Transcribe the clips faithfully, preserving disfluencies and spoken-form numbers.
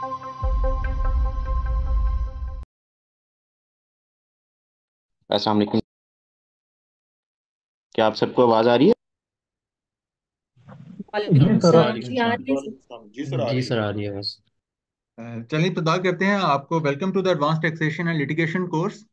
अस्सलाम वालेकुम। क्या आप सबको आवाज़ आ रही है? जी वालेकुम सर आप सलाम ठीक जी, आ रही है सर। वालेकुम जी सर, आ जी रही सर है। आ रही है बस। अ, चलिए इब्तिदा करते हैं। आपको welcome to the advance taxation and litigation course.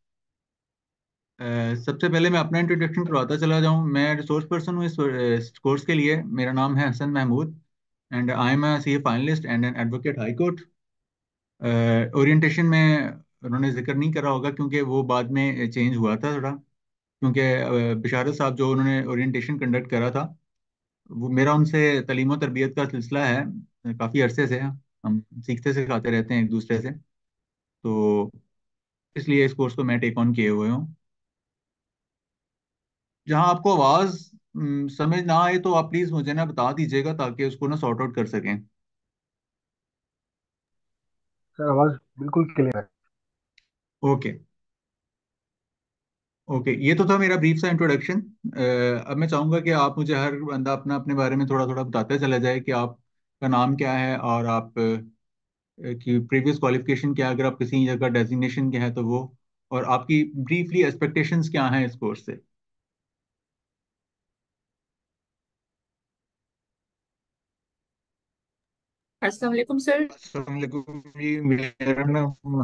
सबसे पहले मैं अपना इंट्रोडक्शन करवाता चला जाऊं। मैं रिसोर्स पर्सन हूं इस कोर्स के लिए। मेरा नाम है Hasan Mahmood and I am C A finalist and an advocate high court. Orientation में उन्होंने जिक्र नहीं करा होगा क्योंकि वो बाद में चेंज हुआ था थोड़ा, क्योंकि अ, बिशारत साहब जो उन्होंने ओरिएंटेशन कंडक्ट करा था, वो मेरा उनसे तालीम और तरबियत का सिलसिला है काफ़ी अरसे से। हम सीखते सिखाते रहते हैं एक दूसरे से, तो इसलिए इस कोर्स को मैं टेक ऑन किए हुए हूँ। जहाँ आपको आवाज़ हम्म, समझ ना आए तो आप प्लीज़ मुझे ना बता दीजिएगा ताकि उसको ना सॉर्ट आउट कर सकें। सर आवाज बिल्कुल क्लियर है। ओके। ओके, ये तो था मेरा ब्रीफ सा इंट्रोडक्शन। अब मैं चाहूँगा कि आप मुझे हर बंदा अपना अपने बारे में थोड़ा थोड़ा बताते चला जाए कि आपका नाम क्या है और आप कि प्रीवियस क्वालिफिकेशन क्या है, अगर आप किसी जगह डेजिग्नेशन क्या है तो वो, और आपकी ब्रीफली एक्सपेक्टेशंस क्या हैं इस कोर्स से। अस्सलाम वालेकुम सर। अस्सलाम वालेकुम जी। मेरा नाम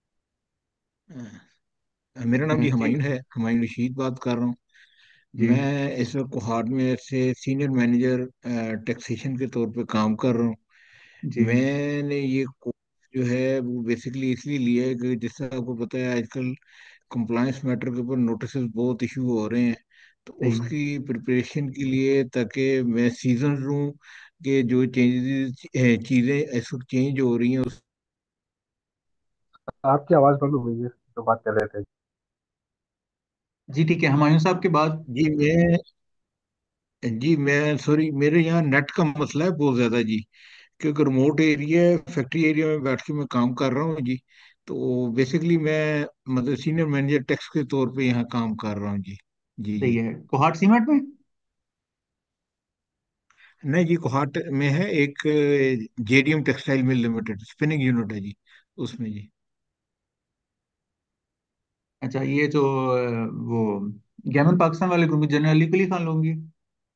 अ, मेरा नाम जी जी हुमायूं है, हुमायूं रशीद बात कर रहा हूँ। जी मैं इस वक्त कोहाट में से सीनियर मैनेजर टैक्सेशन के तौर पे काम कर रहा हूँ। जी मैंने ये कोर्स जो है वो बेसिकली इसलिए लिया है कि जैसा आपको पता है आजकल कंप्लायंस मैटर के ऊपर नोटिस बहुत इशू हो रहे हैं, तो सही। उसकी प्रिपरेशन के लिए, ताकि मैं सीजन रहूँ कि जो चेंजेस चीज़ें इस वक्त चेंज हो रही हैं उस। आपकी आवाज बंद हो गई है जो बात कर रहे थे। जी ठीक है, हुमायूं साहब के बाद। जी मैं जी मैं सॉरी, मेरे यहाँ नेट का मसला है बहुत ज़्यादा जी, क्योंकि रिमोट एरिया है, फैक्ट्री एरिया में बैठ के मैं काम कर रहा हूँ जी। तो बेसिकली मैं मतलब सीनियर मैनेजर टैक्स के तौर पे यहाँ काम कर रहा हूँ जी। जी सही जी। है, कोहाट सीमेंट में। नहीं जी, कोहाट में है एक JDM textile mill limited spinning unit है जी, उसमें जी। अच्छा, ये जो अ, वो गैमन पाकिस्तान वाले ग्रुप में जनरल अली कुली खान लोग हैं।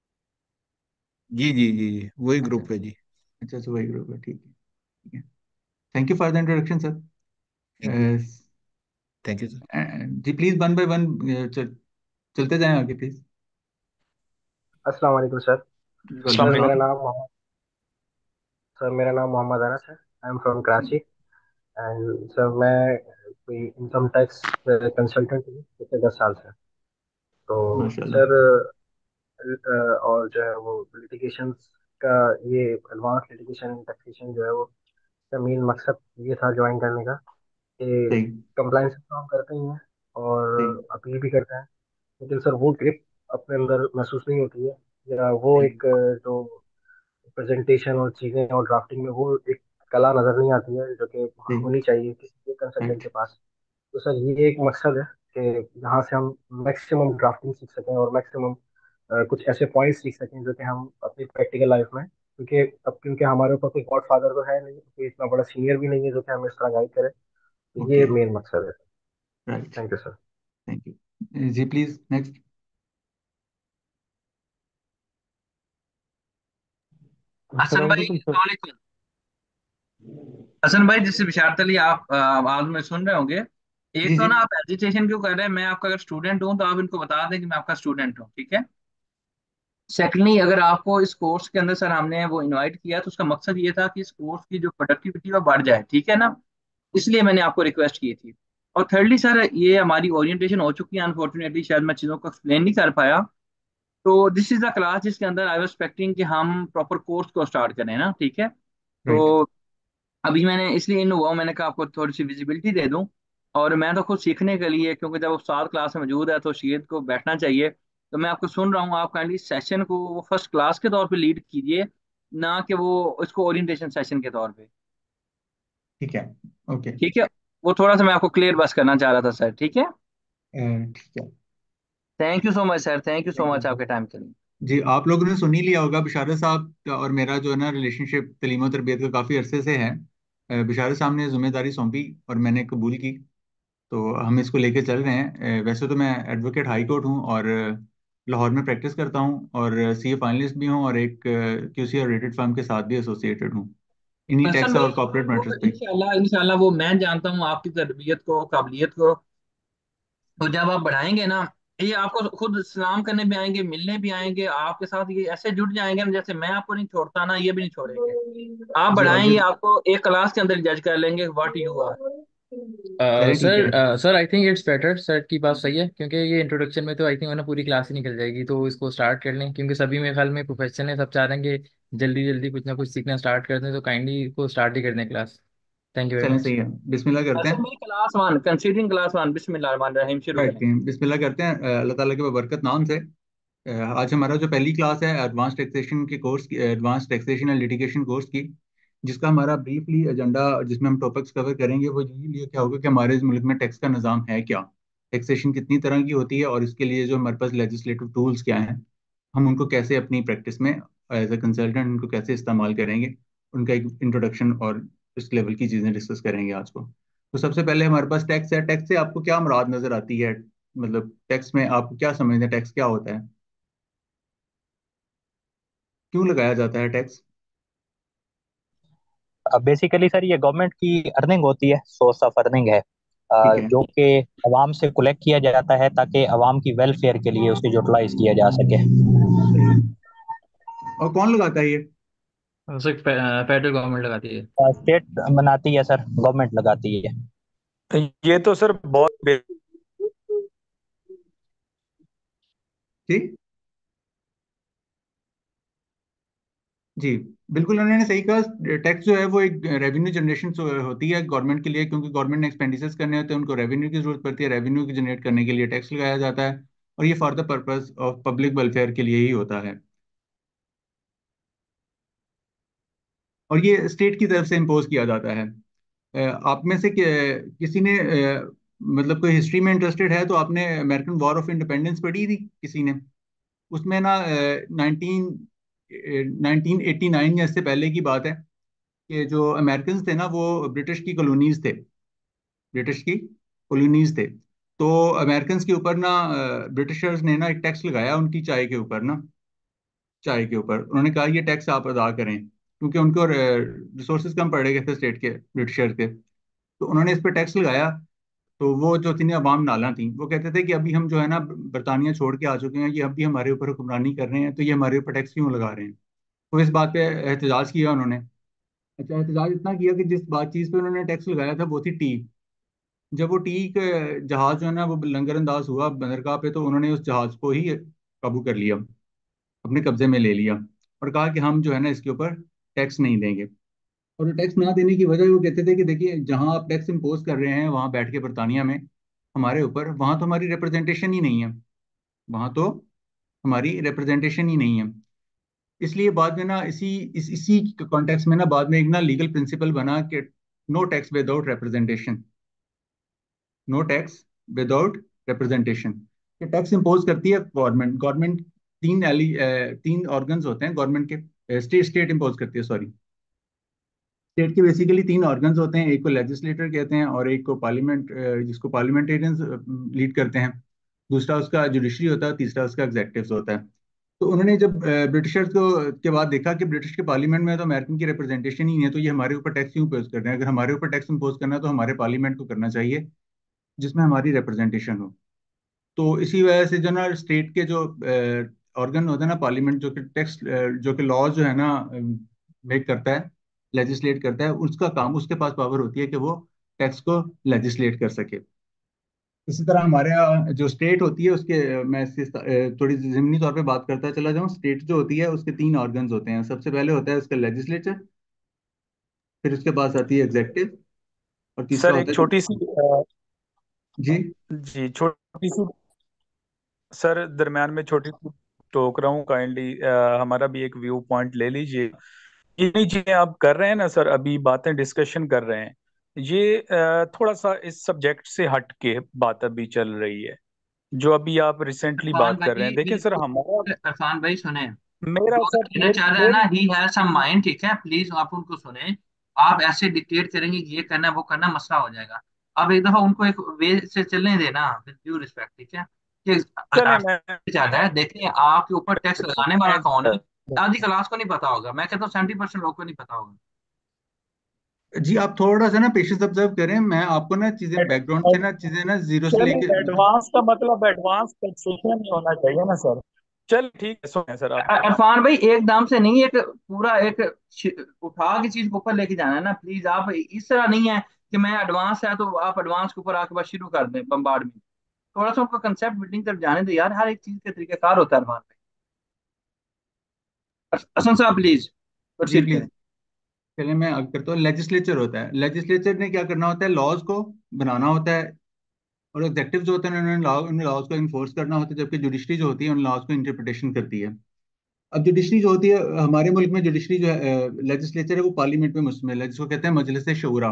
जी जी जी जी, वही अच्छा ग्रुप है जी। अच्छा अच्छा, वही ग्रुप है, ठीक है ठीक है। Thank you for the introduction sir. Thank you. Thank you sir. जी प्लीज वन बाय वन चलते जाएं आगे प्लीज। अस्सलाम वालेकुम सर। वालेकुम सर मेरा सलाम। नाम मोहम्मद सर मेरा नाम मोहम्मद अनस है। I am from Karachi. And sir मैं कोई इनकम टैक्स कंसल्टेंट हूँ पिछले दस साल से। तो माशाल्लाह। सर अ, और जो है वो लिटिगेशन का, ये एडवांस लिटिगेशन टैक्सेशन जो है वो, इसका मेन मकसद ये था ज्वाइन करने का कि सही कंप्लाइंस तो हम करते ही हैं सही और अपील भी करते हैं, लेकिन सर वो ग्रिप अपने अंदर महसूस नहीं होती है, या वो सही। एक अ, जो प्रेजेंटेशन और चीज़ें और ड्राफ्टिंग में वो एक कला नज़र नहीं आती है जो कि सही। होनी चाहिए किसी भी कंसल्टेंट राइट। के पास। तो सर ये एक मकसद है कि यहाँ से हम मैक्सिमम ड्राफ्टिंग सीख सकें और मैक्सिमम कुछ ऐसे पॉइंट्स सीख सकें जो कि हम अपनी प्रैक्टिकल लाइफ में, क्योंकि अब क्योंकि हमारे ऊपर कोई गॉड फादर तो है नहीं, कोई इतना बड़ा सीनियर भी नहीं है जो कि हमें इस तरह गाइड करे। तो ये ओके। मेन मकसद है। Right. Thank you sir. Thank you जी, प्लीज नेक्स्ट। हसन अस्सलाम भाई वालेकुम सर। अस्सलाम वालेकुम। हसन भाई, जैसे विशारत अली आप अ, आवाज में सुन रहे होंगे। एक जी तो जी। ना आप एजिटेशन क्यों कर रहे हैं, मैं आपका अगर स्टूडेंट हूँ तो आप इनको बता दें कि मैं आपका स्टूडेंट हूँ, ठीक है। सेकेंडली, अगर आपको इस कोर्स के अंदर सर हमने वो इनवाइट किया तो उसका मकसद ये था कि इस कोर्स की जो प्रोडक्टिविटी वो बढ़ जाए, ठीक है ना। इसलिए मैंने आपको रिक्वेस्ट की थी। और थर्डली सर, ये हमारी ओरिएंटेशन हो चुकी है, अनफॉर्चुनेटली शायद मैं चीज़ों को एक्सप्लेन नहीं कर पाया। तो दिस इज द क्लास जिसके अंदर आई वाज एक्सपेक्टिंग कि हम प्रॉपर कोर्स को स्टार्ट करें ना, ठीक है। राइट। तो अभी मैंने इसलिए इन हुआ, मैंने कहा आपको थोड़ी सी विजिबिलिटी दे दूं। और मैं तो खुद सीखने के लिए, क्योंकि जब उस्ताद क्लास में मौजूद है तो शायद को बैठना चाहिए। तो मैं आपको सुन रहा हूँ, आप काइंडली सेशन को वो फर्स्ट क्लास के तौर पे लीड कीजिए, ना कि वो इसको ओरिएंटेशन सेशन के तौर पे। ठीक है। ओके। ठीक है। वो थोड़ा सा मैं आपको क्लियर बस करना चाह रहा था सर, ठीक है। ठीक है। Thank you so much sir, thank you so thank much you. आपके टाइम के लिए। जी, आप लोगों ने सुन ही लिया होगा बिशारत साहब का और मेरा जो है ना रिलेशनशिप तलीम और तरबियत का काफ़ी अरसे से है। बिशारत साहब ने जिम्मेदारी सौंपी और मैंने कबूल की, तो हम इसको लेके चल रहे हैं। अ, वैसे तो मैं एडवोकेट हाई कोर्ट हूँ और अ, लाहौर में प्रैक्टिस करता हूँ और सीए फाइनलिस्ट भी हूँ और एक क्यूसी और रेटेड फर्म के साथ भी एसोसिएटेड हूँ इन्हीं हसन टैक्स भाई, और कॉर्पोरेट वो मैटर्स पे। इंशाल्लाह इंशाल्लाह वो मैं जानता हूँ आपकी तरबियत को, काबिलियत को। तो जब आप बढ़ाएंगे ना, ये आपको खुद सलाम करने भी आएंगे, मिलने भी आएंगे आपके साथ, ये ऐसे जुड़ जाएंगे ना, जैसे मैं आपको नहीं छोड़ता ना, ये भी नहीं छोड़ेंगे। आप जी बढ़ाएं, आगे। ये आपको एक क्लास के अंदर जज कर लेंगे व्हाट यू आर। चलें ठीक सर है। Sir I think it's better, sir की बात सही है, क्योंकि ये इंट्रोडक्शन में तो आई थिंक वरना पूरी क्लास ही निकल जाएगी, तो इसको स्टार्ट कर लें, क्योंकि सभी मेरे ख्याल में प्रोफेशनल है, सब चाह रहे हैं कि जल्दी जल्दी कुछ ना कुछ सीखना स्टार्ट कर दें, तो काइंडली इसको स्टार्ट ही कर दें क्लास। थैंक यू वेरी चलें मच। सही है, बिस्मिल्लाह करते हसन हैं। भाई, class one, considering class one, बिस्मिल्लाह रहमान रहीम, शुरू राइट, करें। बिस्मिल्लाह करते हैं अ, अल्लाह ताला के बरकत नाम से। अ, आज हमारा जो पहली क्लास है एडवांस टैक्सेशन के कोर्स की, advance taxation and litigation course की, जिसका हमारा ब्रीफली एजेंडा जिसमें हम टॉपिक्स कवर करेंगे वो यही लिए क्या होगा कि हमारे इस मुल्क में टैक्स का निज़ाम है क्या, टैक्सेशन कितनी तरह की होती है और इसके लिए जो हमारे पास लेजिस्लेटिव टूल्स क्या हैं, हम उनको कैसे अपनी प्रैक्टिस में एज ए कंसल्टेंट उनको कैसे इस्तेमाल करेंगे, उनका एक इंट्रोडक्शन और इस लेवल की चीज़ें डिस्कस करेंगे आज को। तो सबसे पहले हमारे पास टैक्स है। टैक्स से आपको क्या मुराद नजर आती है, मतलब टैक्स में आप क्या समझते हैं, टैक्स क्या होता है, क्यों लगाया जाता है टैक्स? बेसिकली सर ये गवर्नमेंट की अर्निंग होती है, सोर्स ऑफ अर्निंग है, अ, ठीक है। जो कि अवाम से कलेक्ट किया जाता है ताकि अवाम की वेलफेयर के लिए उसे यूटिलाइज किया जा सके। सही है। और कौन लगाता है ये? सर फेडरल गवर्नमेंट लगाती है। स्टेट बनाती है सर, गवर्नमेंट लगाती है। ये तो सर बहुत बे- ठीक। जी, बिल्कुल उन्होंने सही कहा। टैक्स जो है वो एक रेवेन्यू जनरेशन होती है गवर्नमेंट के लिए, क्योंकि गवर्नमेंट ने एक्सपेंडिचर्स करने होते हैं, उनको रेवेन्यू की जरूरत पड़ती है, रेवेन्यू की जनरेट करने के लिए टैक्स लगाया जाता है और ये for the purpose of public welfare के लिए ही होता है। और ये स्टेट की तरफ से इम्पोज किया जाता है। अ, आप में से कि, किसी ने अ, मतलब कोई हिस्ट्री में इंटरेस्टेड है तो आपने अमेरिकन वॉर ऑफ इंडिपेंडेंस पढ़ी थी किसी ने? उसमें ना नाइनटीन नाइनटीन एट्टी नाइन या इससे पहले की बात है कि जो अमेरिकन थे ना वो ब्रिटिश की कॉलोनीज थे, ब्रिटिश की कॉलोनीज थे। तो अमेरिकन के ऊपर ना ब्रिटिशर्स ने ना एक टैक्स लगाया उनकी चाय के ऊपर ना, चाय के ऊपर उन्होंने कहा ये टैक्स आप अदा करें, क्योंकि उनको रिसोर्सेज कम पड़ गए थे स्टेट के, ब्रिटिशर्स के। तो उन्होंने इस पर टैक्स लगाया। तो वो जो थी अवाम नाला थी, वो कहते थे कि अभी हम जो है ना बरतानिया छोड़ के आ चुके हैं, ये अभी हमारे ऊपर हुक्मरानी कर रहे हैं, तो ये हमारे ऊपर टैक्स क्यों लगा रहे हैं। तो इस बात पे एहतजाज किया उन्होंने। अच्छा, एहतजाज इतना किया कि जिस बात चीज़ पे उन्होंने टैक्स लगाया था वो थी टी। जब वो टी के जहाज जो है ना वो लंगर अंदाज हुआ बंदरगाह पे, तो उन्होंने उस जहाज को ही काबू कर लिया, अपने कब्जे में ले लिया और कहा कि हम जो है ना इसके ऊपर टैक्स नहीं देंगे। और टैक्स ना देने की वजह वो कहते थे कि देखिए जहां आप टैक्स इम्पोज कर रहे हैं वहां बैठ के बरतानिया में हमारे ऊपर, वहां तो हमारी रिप्रेजेंटेशन ही नहीं है, वहां तो हमारी रिप्रेजेंटेशन ही नहीं है। इसलिए बाद में ना इसी इस इसी कॉन्टेक्स्ट में ना बाद में एक ना लीगल प्रिंसिपल बना कि no tax without representation, no tax without representation. कि टैक्स इम्पोज करती है गवर्नमेंट, गवर्नमेंट तीन एली अ, तीन ऑर्गन्स होते हैं गवर्नमेंट के, स्टेट स्टेट इम्पोज करती है, सॉरी, स्टेट के बेसिकली तीन ऑर्गन्स होते हैं, एक को लेजिस्लेटर कहते हैं और एक को पार्लियामेंट, जिसको पार्लियामेंटेरियंस लीड करते हैं, दूसरा उसका जुडिशरी होता है, तीसरा उसका एग्जेक्टिव होता है। तो उन्होंने जब ब्रिटिशर्स को के बाद देखा कि ब्रिटिश के पार्लियामेंट में तो अमेरिकन की रिप्रेजेंटेशन ही नहीं है, तो ये हमारे ऊपर टैक्स क्यों इम्पोज कर रहे हैं, अगर हमारे ऊपर टैक्स इम्पोज करना है तो हमारे पार्लियामेंट को करना चाहिए जिसमें हमारी रिप्रेजेंटेशन हो। तो इसी वजह से जो ना स्टेट के जो ऑर्गन होता है ना पार्लियामेंट, जो कि टैक्स जो कि लॉ जो है ना मेक करता है, लेजिस्लेट करता है, उसका काम, उसके पास पावर होती है कि वो टैक्स को लेजिस्लेट कर सके। इसी तरह हमारे यहाँ जो स्टेट होती है उसके अ, मैं इसकी अ, थोड़ी ज़मीनी तौर पे बात करता चला जाऊँ। स्टेट जो होती है उसके तीन ऑर्गन्स होते हैं। सबसे पहले होता है उसका लेजिस्लेचर, फिर उसके पास आती है एग्जेक्टिव और तीसरा सर होता एक है जो, छोटी सी अ, जी जी छोटी सी सर दरम्यान में छोटी सी टोक रहा हूँ, काइंडली हमारा भी एक व्यू पॉइंट ले लीजिए। ये नहीं चीजें आप कर रहे हैं ना सर, अभी बातें डिस्कशन कर रहे हैं, ये अ, थोड़ा सा इस सब्जेक्ट से हट के बात अभी चल रही है जो अभी आप रिसेंटली इरफान बात कर रहे भाई हैं। देखिए सर हमारा, बिल्कुल, इरफान भाई सुने, मेरा जो सर कहना मेरी चाह रहे हैं ना, मेरी ही हैज सम माइंड, ठीक है, प्लीज आप उनको सुने। आप ऐसे डिक्टेट करेंगे कि ये करना है वो करना, मसला हो जाएगा। आप एक दफा उनको एक वे से चलने देना, विद ड्यू रिस्पेक्ट, ठीक है? कि चले मैं ज्यादा है, देखिए आपके ऊपर टैक्स लगाने वाला कौन है। मैं- आधी क्लास को नहीं पता होगा, मैं कहता हूँ सेवेंटी परसेंट लोग को नहीं पता होगा। जी आप थोड़ा सा ना पेशेंस ऑब्जर्व करें, मैं आपको ना चीजें बैकग्राउंड से ना चीजें ना जीरो से चले लेके मतलब एडवांस का मतलब एडवांस टैक्सेशन नहीं होना चाहिए ना सर। चल ठीक है, सुने सर आप। अ- इरफान भाई एकदम से नहीं, एक पूरा एक श- उठा के चीज को ऊपर लेके जाना है ना प्लीज। आप इस तरह नहीं है कि मैं एडवांस है तो आप एडवांस के ऊपर आके बस शुरू कर दें बम्बार्ड में। थोड़ा सा उनको कंसेप्ट बिल्डिंग तरफ जाने दो यार, हर एक चीज के तरीकेकार होता है इरफान भाई। हसन साहब प्लीज जी प्रोसीड प्लीज। करें। चलिए मैं आगे करता हूँ। लेजिस्लेचर होता है, लेजिस्लेचर ने क्या करना होता है, लॉज को बनाना होता है, और एग्जेक्टिव जो होते हैं उन्होंने लॉ उन लॉज को इन्फोर्स करना होता है, जबकि जुडिशरी जो होती है उन लॉज को इंटरप्रिटेशन करती है। अब जुडिशरी जो होती है हमारे मुल्क में, जुडिशरी जो है लेजिस्लेचर है वो पार्लियामेंट में मुश्तमिल है, जिसको कहते हैं मजलिस शूरा।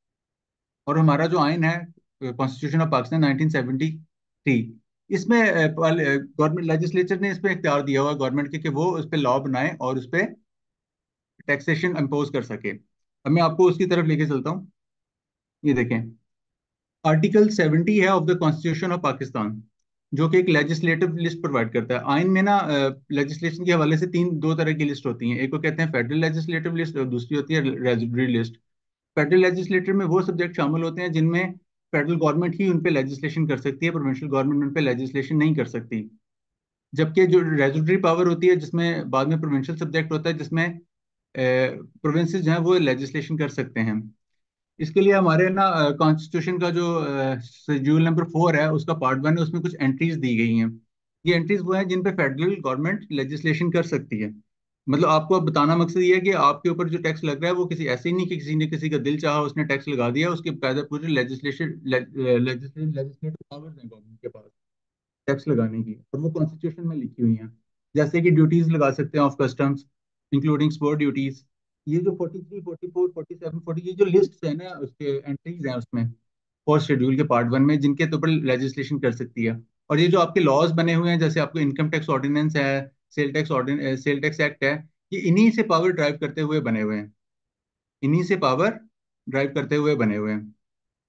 और हमारा जो आइन है constitution of Pakistan nineteen seventy three, इसमें गवर्नमेंट लेजिस्लेचर ने इस पे इख्तियार दिया हुआ गवर्नमेंट के कि वो उस पर लॉ बनाए और उस पर टैक्सेशन इम्पोज कर सके। अब मैं आपको उसकी तरफ लेके चलता हूँ। ये देखें, आर्टिकल सेवेंटी है of the constitution of Pakistan, जो कि एक लेजिस्लेटिव लिस्ट प्रोवाइड करता है। आइन में ना लेजिस्लेशन के हवाले से तीन दो तरह की लिस्ट होती हैं, एक को कहते हैं फेडरल लेजिस्लेटिव लिस्ट और दूसरी होती है रेजिडरी लिस्ट। फेडरल लेजिस्लेटर में वो सब्जेक्ट शामिल होते हैं जिनमें फेडरल गवर्नमेंट ही उन पे लेजिस्लेशन कर सकती है, प्रोविंशियल गवर्नमेंट उन पे लेजिस्लेशन नहीं कर सकती। जबकि जो रेजिडरी पावर होती है, जिसमें बाद में प्रोविंशियल सब्जेक्ट होता है, जिसमें प्रोविंसेस जो हैं वो लेजिस्लेशन कर सकते हैं। इसके लिए हमारे ना कॉन्स्टिट्यूशन का जो शेड्यूल नंबर फोर है उसका पार्ट वन है, उसमें कुछ एंट्रीज दी गई हैं। ये एंट्रीज वो हैं जिन पे फेडरल गवर्नमेंट लेजिस्लेशन कर सकती है। मतलब आपको अब बताना मकसद ये है कि आपके ऊपर जो टैक्स लग रहा है वो किसी ऐसे ही नहीं कि किसी ने किसी का दिल चाहा उसने टैक्स लगा दिया, उसके पैदा पूरे लेजिस्लेशन लेजिस्लेटिव पावर्स हैं गवर्नमेंट के पास टैक्स लगाने की, और वो कॉन्स्टिट्यूशन में लिखी हुई हैं। जैसे कि ड्यूटीज लगा सकते हैं of customs, including sport duties. ये जो forty three forty four forty seven forty ये जो लिस्ट है ना, उसके एंट्रीज हैं उसमें फोर्थ शेड्यूल के पार्ट वन में, जिनके ऊपर लेजिस्लेशन कर सकती है। और ये जो आपके लॉज बने हुए हैं, जैसे आपको इनकम टैक्स ऑर्डिनेंस है, sale tax ordinance, sale tax act है, ये इन्हीं से पावर ड्राइव करते हुए बने हुए हैं, इन्हीं से पावर ड्राइव करते हुए बने हुए हैं।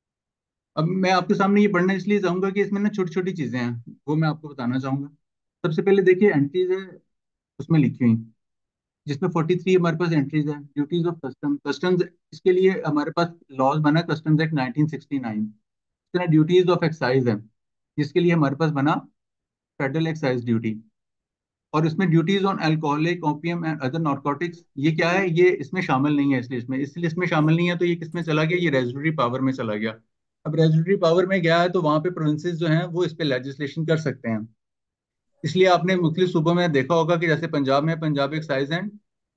अब मैं आपके सामने ये पढ़ना इसलिए चाहूंगा कि इसमें ना छोटी छोटी चीजें हैं, वो मैं आपको बताना चाहूंगा। सबसे पहले देखिए एंट्रीज है उसमें लिखी हुई, जिसमें फोर्टी थ्री हमारे पास एंट्रीज है, ड्यूटीज ऑफ कस्टम कस्टम्स। इसके लिए हमारे पास लॉज बना customs act nineteen sixty nine. इस तरह ड्यूटीज ऑफ एक्साइज है, जिसके लिए हमारे पास बना फेडरल एक्साइज ड्यूटी। और इसमें duties on alcoholic opium and other narcotics, ये क्या है, ये इसमें शामिल नहीं है इस लिस्ट में। इस लिस्ट में शामिल नहीं है तो ये किस में चला गया, ये रेजिडरी पावर में चला गया। अब रेजिडरी पावर में गया है तो वहां पे प्रोविंसेस जो हैं वो इस पे लेजिस्लेशन कर सकते हैं। इसलिए आपने मुख्तलिफ सूबों में देखा होगा कि जैसे पंजाब में Punjab excise and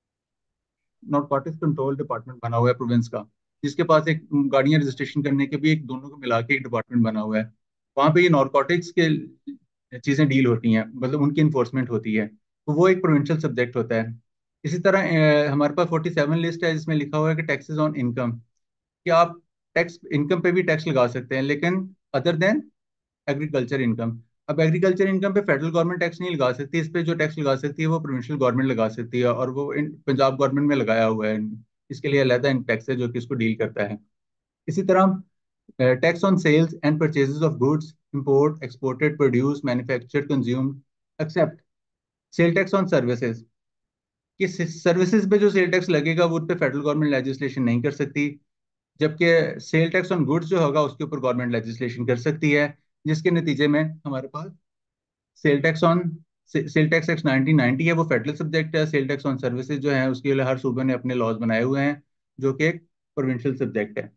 narcotics control department बना हुआ है प्रोविंस का, जिसके पास एक गाड़ियां रजिस्ट्रेशन करने के भी एक दोनों को मिला के एक डिपार्टमेंट बना हुआ है। वहां पे ये नारकोटिक्स के चीजें डील होती हैं, मतलब उनकी इन्फोर्समेंट होती है, तो वो एक प्रोविंशियल सब्जेक्ट होता है। इसी तरह अ, हमारे पास फोर्टी सेवन लिस्ट है, जिसमें लिखा हुआ है कि टैक्सेस ऑन इनकम, कि आप टैक्स इनकम पे भी टैक्स लगा सकते हैं, लेकिन अदर देन एग्रीकल्चर इनकम। अब एग्रीकल्चर इनकम पे फेडरल गवर्नमेंट टैक्स नहीं लगा सकती, इस पे जो टैक्स लगा सकती है वो प्रोविंशियल गवर्नमेंट लगा सकती है, और वो इन पंजाब गवर्नमेंट में लगाया हुआ है। इसके लिए अलहदा टैक्स है जो कि इसको डील करता है। इसी तरह tax on sales and purchases of goods import exported produce manufactured consumed except sale tax on services, कि सर्विसेज पे जो सेल टैक्स लगेगा वो उस पे फेडरल गवर्नमेंट लेजिस्लेशन नहीं कर सकती, जबकि सेल टैक्स ऑन गुड्स जो होगा उसके ऊपर गवर्नमेंट लेजिस्लेशन कर सकती है। जिसके नतीजे में हमारे पास sale tax on sale tax act nineteen ninety है, वो फेडरल सब्जेक्ट है। सेल टैक्स ऑन सर्विसेज जो है उसके लिए हर सूबे ने अपने लॉज बनाए हुए हैं, जो कि एक प्रोविंशियल सब्जेक्ट है।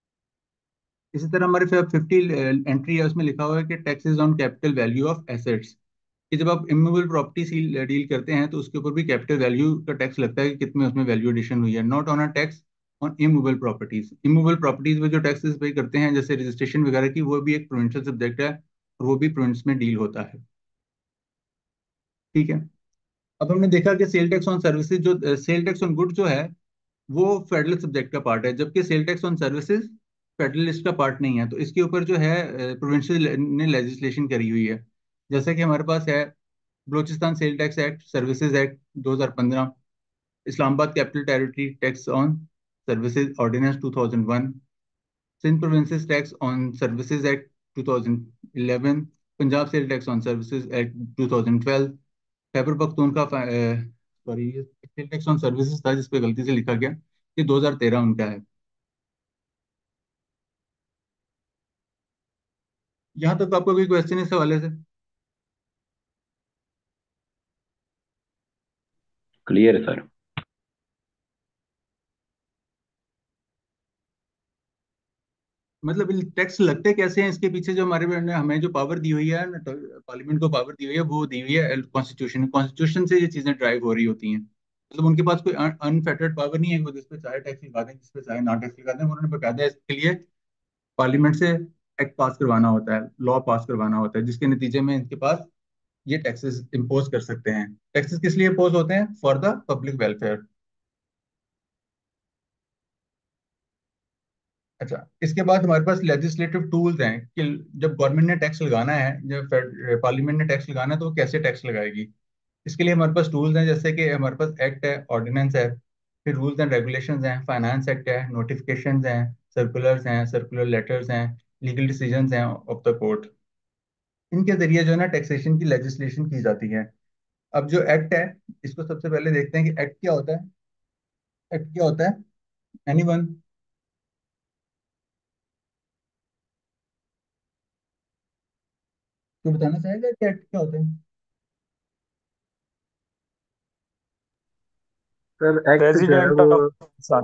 इसी तरह हमारे फिफ्टी एंट्री है, उसमें लिखा हुआ है कि taxes on capital value of assets, कि जब आप इमूवेबल प्रॉपर्टी डील करते हैं तो उसके ऊपर भी कैपिटल वैल्यू का टैक्स लगता है कि कितने उसमें वैल्यू एडिशन हुई है। Not on a tax on immovable properties, immovable properties में जो टैक्सेस पे करते हैं जैसे रजिस्ट्रेशन वगैरह की, वो भी एक प्रोविंशियल सब्जेक्ट है और वो भी प्रोविंस में डील होता है। ठीक है। अब हमने देखा कि सेल टैक्स ऑन सर्विसेज जो सेल टैक्स ऑन गुड जो है वो फेडरल सब्जेक्ट का पार्ट है, जबकि sale tax on services federal list का पार्ट नहीं है। तो इसके ऊपर जो है प्रोविंशियल ने लेजिस्लेशन करी हुई है। जैसे कि हमारे पास है Balochistan sale tax act services act दो हज़ार पंद्रह, Islamabad capital territory tax on services ordinance two thousand one, Sindh provinces tax on services act two thousand eleven, Punjab sale tax on services act two thousand twelve, Khyber Pakhtunkhwa sorry ये sale tax on services था जिस पे गलती से लिखा गया, ये दो हज़ार तेरह उनका है। यहाँ तक आपको कोई क्वेश्चन इस हवाले से? क्लियर है सर। मतलब टैक्स लगते कैसे हैं, इसके पीछे जो हमारे ने हमें जो पावर दी हुई है, पार्लियामेंट को पावर दी हुई है, वो दी हुई है कॉन्स्टिट्यूशन। कॉन्स्टिट्यूशन से ये चीजें ड्राइव हो रही होती हैं। मतलब उनके पास कोई अनफेटर्ड पावर नहीं है कि वो जिस पे चाहे टैक्स लगा दें, जिस पे चाहे ना टैक्स लगा दें। उन्होंने बकायदा इसके लिए पार्लियामेंट से एक्ट पास करवाना होता है, लॉ पास करवाना होता है, जिसके नतीजे में इनके पास ये टैक्सेस इम्पोज कर सकते हैं। टैक्सेस किस लिए इम्पोज होते हैं? For the public welfare. अच्छा, इसके बाद हमारे पास लेजिस्लेटिव टूल्स हैं कि जब गवर्नमेंट ने टैक्स लगाना है, जब पार्लियामेंट ने टैक्स लगाना है, तो वो कैसे टैक्स लगाएगी। इसके लिए हमारे पास टूल्स हैं, जैसे कि हमारे पास एक्ट है, ऑर्डिनेंस है, फिर रूल्स एंड रेगुलेशंस हैं, फाइनेंस एक्ट है, नोटिफिकेशंस हैं, सर्कुलर्स हैं, सर्कुलर लेटर्स हैं, लीगल डिसीजंस हैं ऑफ द कोर्ट। इनके जरिए जो है ना टैक्सेशन की लेजिस्लेशन की जाती है। अब जो एक्ट है, इसको सबसे पहले देखते हैं कि एक्ट क्या होता है। एक्ट क्या होता है? एनीवन? कोई बताना चाहेगा कि एक्ट क्या होता है? सर एक्ट जो है प्रेसिडेंट वो, ऑफ पाकिस्तान।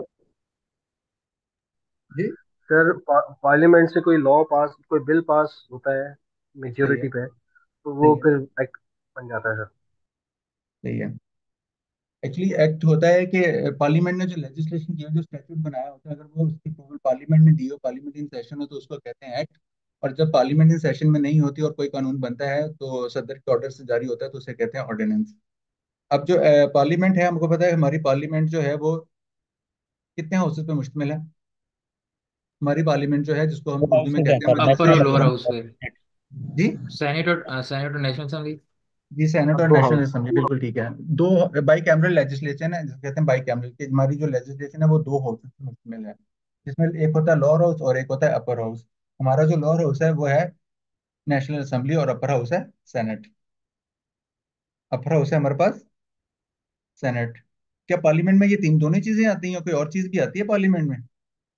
जी सर पा, पार्लियामेंट से कोई लॉ पास, कोई बिल पास होता है सही है, मेजोरिटी पे, तो सही वो है, फिर एक्ट बन जाता है सर। सही है। एक्चुअली एक्ट होता है कि पार्लियामेंट ने जो लेजिस्लेशन की है, जो स्टैट्यूट बनाया होता है, अगर वो उसकी अप्रूवल पार्लियामेंट ने दी हो, पार्लियामेंट इन सेशन हो, तो उसको कहते हैं एक्ट। और जब पार्लियामेंट इन सेशन में नहीं होती और कोई कानून बनता है तो सदर के ऑर्डर से जारी होता है, तो उसे कहते हैं ऑर्डिनेंस। अब जो पार्लियामेंट है, हमको पता है हमारी पार्लियामेंट जो है वो कितने हाउसेज पे मुश्तमिल है। हमारी पार्लियामेंट जो है, जिसको हम उर्दू में कहते हैं अपर और मजलिस लोअर आला। हाउस पे, जी सेनेट और सेनेट और नेशनल असेंबली। जी, सेनेट अब और दो नेशनल हाउस। असेंबली, बिल्कुल ठीक है। दो बाई कैमरल लेजिस्लेशन है, जिसे कहते हैं बाई कैमरल, कि हमारी जो लेजिस्लेशन है वो दो हाउस में मुश्तमिल है, जिसमें एक होता है लोअर हाउस और एक होता है अपर हाउस। हमारा जो लोअर हाउस है वो है नेशनल असेंबली, और अपर हाउस है सेनेट। अपर हाउस है हमारे पास सेनेट। क्या पार्लियामेंट में ये तीन दोनों चीजें आती हैं, कोई और चीज भी आती है पार्लियामेंट में?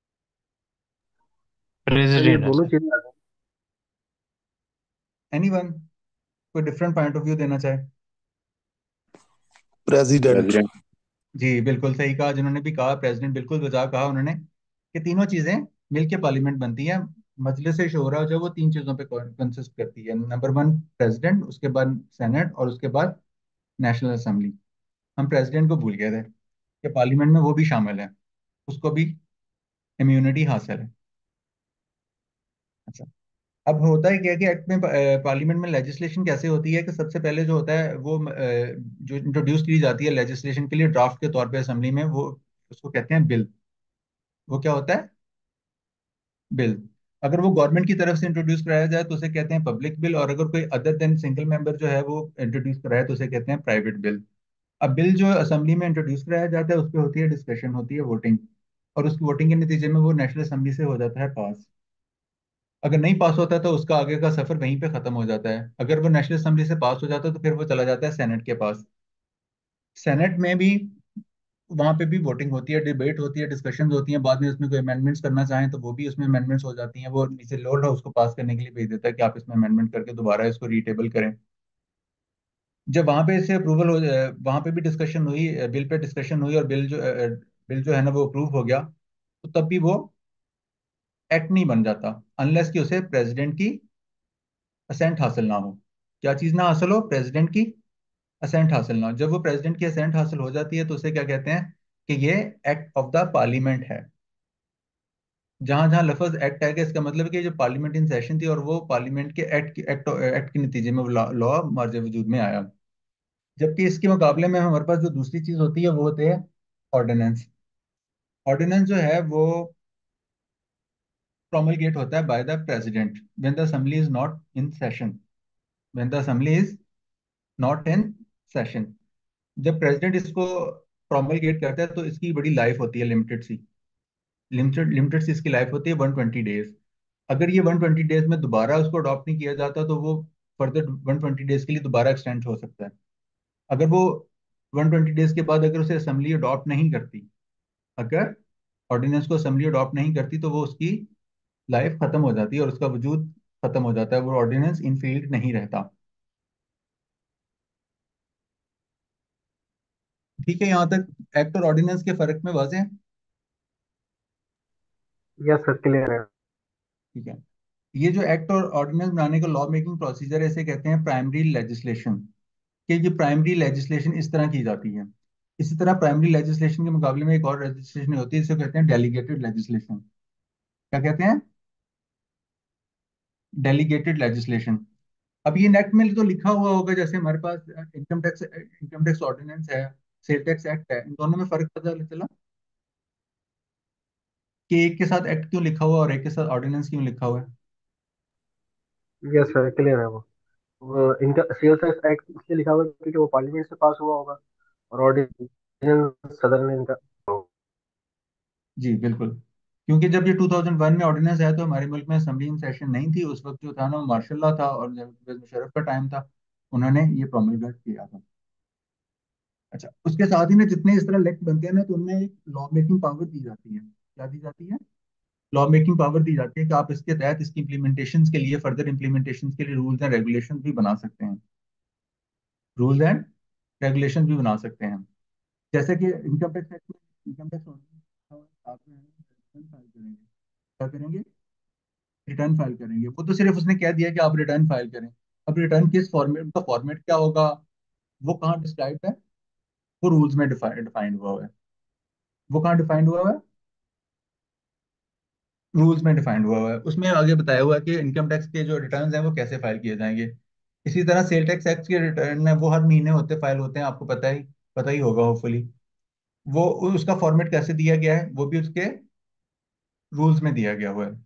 सर ये प्रेसिडेंट है दोनों सर। चीजें आ गई। एनीवन कोई डिफरेंट पॉइंट ऑफ व्यू देना चाहे? प्रेसिडेंट। प्रेसिडेंट। जी बिल्कुल सही कहा, जिन्होंने भी कहा प्रेसिडेंट, बिल्कुल बजा कहा उन्होंने, कि तीनों चीजें मिलके पार्लियामेंट बनती है। मजलिस शोरा जो है वो तीन चीजों पे कंसिस्ट करती है। नंबर वन प्रेसिडेंट, उसके बाद सेनेट, और उसके बाद नेशनल असेंबली। हम प्रेसिडेंट को भूल गए थे कि पार्लियामेंट में वो भी शामिल है, उसको भी इम्यूनिटी हासिल है। अच्छा, अब होता है क्या कि एक्ट में पार्लियामेंट में लेजिस्लेशन कैसे होती है कि सबसे पहले जो होता है वो अ, जो इंट्रोड्यूस की जाती है लेजिस्लेशन के लिए ड्राफ्ट के तौर पे असेंबली में, वो उसको कहते हैं बिल। वो क्या होता है? बिल। अगर वो गवर्नमेंट की तरफ से इंट्रोड्यूस कराया जाए तो उसे कहते हैं पब्लिक बिल, और अगर कोई अदर देन सिंगल मेंबर जो है वो इंट्रोड्यूस कराए तो उसे कहते हैं प्राइवेट बिल। अब बिल जो असेंबली में इंट्रोड्यूस कराया जाता है, उस पर होती है डिस्कशन, होती है वोटिंग, और उस वोटिंग के नतीजे में वो नेशनल असेंबली से हो जाता है पास। अगर नहीं पास होता तो उसका आगे का सफर वहीं पे खत्म हो जाता है। अगर वो नेशनल असेंबली से पास हो जाता है तो फिर वो चला जाता है सेनेट के पास। सेनेट में भी, वहां पे भी वोटिंग होती है, डिबेट होती है, डिस्कशंस होती हैं। बाद में उसमें कोई अमेंडमेंट्स करना चाहें तो वो भी उसमें अमेंडमेंट्स हो जाती हैं। वो नीचे लोअर हाउस को पास करने के लिए भेज देता है कि आप इसमें अमेंडमेंट करके दोबारा इसको रीटेबल करें। जब वहां पे इसे अप्रूवल हो, वहां पे भी डिस्कशन हुई, बिल पे डिस्कशन हुई, और बिल जो बिल जो है ना वो अप्रूव हो गया, तो तब भी वो एक्ट नहीं बन जाता अनलेस कि उसे प्रेसिडेंट की असेंट हासिल ना हो। क्या चीज ना हासिल हो? प्रेसिडेंट की असेंट हासिल ना हो। जब वो प्रेसिडेंट की असेंट हासिल हो जाती है तो उसे क्या कहते हैं कि ये एक्ट ऑफ द पार्लियामेंट है। जहां जहां लफ्ज एक्ट है, कि इसका मतलब है कि जो पार्लियामेंट इन सेशन थी और वो पार्लियामेंट के एक्ट एक्ट एक्ट के नतीजे में वो लॉ मर्ज वजूद में आया। जबकि इसके मुकाबले में हमारे पास जो दूसरी चीज होती है वो होते हैं ऑर्डिनेंस। ऑर्डिनेंस जो है वो प्रोमलगेट होता है by the president when the assembly is not in session. When the assembly is not in session, जब प्रेसिडेंट इसको प्रोमलगेट करता है तो इसकी बड़ी लाइफ होती है, लिमिटेड सी। लिमिटेड लिमिटेड सी इसकी लाइफ होती है वन ट्वेंटी डेज। अगर ये वन ट्वेंटी डेज में दोबारा उसको अडॉप्ट नहीं किया जाता तो वो फर्दर वन ट्वेंटी डेज के लिए दोबारा एक्सटेंड हो सकता है। अगर वो वन ट्वेंटी डेज के बाद अगर उसे असेंबली अडॉप्ट नहीं करती, अगर ऑर्डिनेंस को असेंबली अडॉप्ट नहीं करती, तो वो उसकी लाइफ खत्म हो जाती है और उसका वजूद खत्म हो जाता है, वो ऑर्डिनेंस इन फील्ड नहीं रहता। ठीक है, यहाँ तक एक्ट और ऑर्डिनेंस के फर्क में वाजे हैं। यस सर, क्लियर है। ठीक है, ये जो एक्ट और ऑर्डिनेंस बनाने का लॉ मेकिंग प्रोसीजर है, इसे कहते हैं प्राइमरी लेजिस्लेशन। कि ये प्राइमरी लेजिस्लेशन इस तरह की जाती है। इसी तरह प्राइमरी लेजिस्लेशन के मुकाबले में एक और लेजिस्लेशन होती है, जिसे कहते हैं डेलीगेटेड लेजिस्लेशन। क्या कहते हैं? Delegated legislation. अब ये नेक्ट में तो लिखा हुआ होगा, जैसे हमारे पास income tax income tax ordinance है, सेल टैक्स एक्ट है, इन दोनों में फर्क पता चला कि एक के साथ एक्ट क्यों लिखा हुआ है और एक के साथ ऑर्डिनेंस क्यों लिखा हुआ है। यस सर, क्लियर है वो वो इनका सेल्स टैक्स एक्ट इसलिए लिखा हुआ है क्योंकि वो पार्लियामेंट से पास हुआ होगा, और ऑर्डिनेंस सदन ने इनका। जी बिल्कुल, क्योंकि जब ये टू थाउज़ेंड वन में ऑर्डिनेंस आया तो हमारे मुल्क में असेंबली इन सेशन नहीं थी। उस वक्त जो था ना, वो मार्शल लॉ था और जब परवेज मुशर्रफ का टाइम था, उन्होंने ये प्रोमलगेट किया था। अच्छा, उसके साथ ही ना जितने इस तरह एक्ट बनते हैं ना, तो उनमें एक लॉ मेकिंग पावर दी जाती है। क्या दी जाती है? लॉ मेकिंग पावर दी जाती है कि आप इसके तहत इसकी इम्प्लीमेंटेशन के लिए, फर्दर इम्प्लीमेंटेशन के लिए रूल्स एंड रेगुलेशन भी बना सकते हैं। रूल्स एंड रेगुलेशन भी बना सकते हैं। जैसे कि इनकम टैक्स एक्ट में इनकम टैक्स आप रिटर्न फाइल करेंगे। क्या करेंगे? रिटर्न फाइल करेंगे। वो तो सिर्फ उसने कह दिया कि आप रिटर्न फाइल करें। अब रिटर्न किस फॉर्मेट का फॉर्मेट क्या होगा, वो कहाँ डिस्क्राइब है? वो रूल्स में डिफाइंड हुआ है। वो कहाँ डिफाइंड हुआ है? रूल्स में डिफाइंड हुआ हुआ है। उसमें आगे बताया हुआ है कि इनकम टैक्स के जो रिटर्न्स हैं वो कैसे फाइल किए जाएंगे। इसी तरह सेल टैक्स एक्ट के रिटर्न है, वो हर महीने होते फाइल होते हैं, आपको पता ही पता ही होगा होपफुली। वो उसका फॉर्मेट कैसे दिया गया है, वो भी उसके रूल्स में दिया गया हुआ है।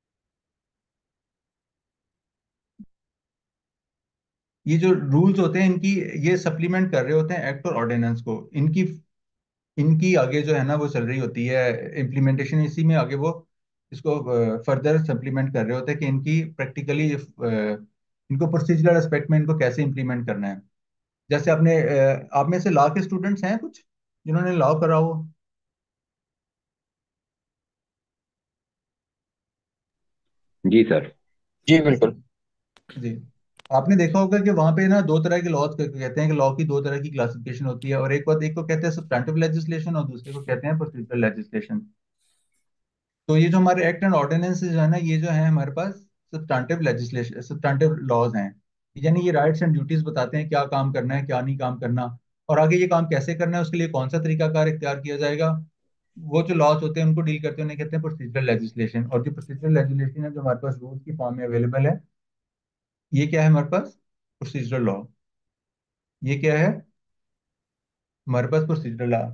ये जो रूल्स होते हैं इनकी, ये सप्लीमेंट कर रहे होते हैं एक्ट और ऑर्डिनेंस को। इनकी इनकी आगे जो है ना वो चल रही होती है इम्प्लीमेंटेशन, इसी में आगे वो इसको फर्दर सप्लीमेंट कर रहे होते हैं कि इनकी प्रैक्टिकली इनको प्रोसीजरल एस्पेक्ट में इनको कैसे इम्प्लीमेंट करना है। जैसे आपने अ, आप में से लॉ के स्टूडेंट्स हैं कुछ जिन्होंने लॉ करा हो? जी सर। जी बिल्कुल। जी, आपने देखा होगा कि वहां पे ना दो तरह के लॉज कहते हैं कि लॉ की दो तरह की क्लासिफिकेशन होती है, और एक बात, एक को कहते हैं सब्सटैंटिव लेजिस्लेशन और दूसरे को कहते हैं प्रोसीजरल लेजिस्लेशन। तो ये जो हमारे एक्ट एंड ऑर्डिनेंस जो है ना, ये जो है हमारे पास सब्सटैंटिव लेजिस्लेशन, सब्सटैंटिव लॉज हैं। यानी ये राइट्स एंड ड्यूटीज बताते हैं क्या काम करना है, क्या नहीं काम करना, और आगे ये काम कैसे करना है, उसके लिए कौन सा तरीकाकार इख्तियार किया जाएगा। वो जो लॉज होते हैं उनको डील करते हैं, उन्हें कहते हैं प्रोसीजरल लेजिस्लेशन। और जो प्रोसीजरल लेजिस्लेशन है जो हमारे पास रूल्स की फॉर्म में अवेलेबल है, ये क्या है हमारे पास? Procedural law. ये क्या है हमारे पास? Procedural law.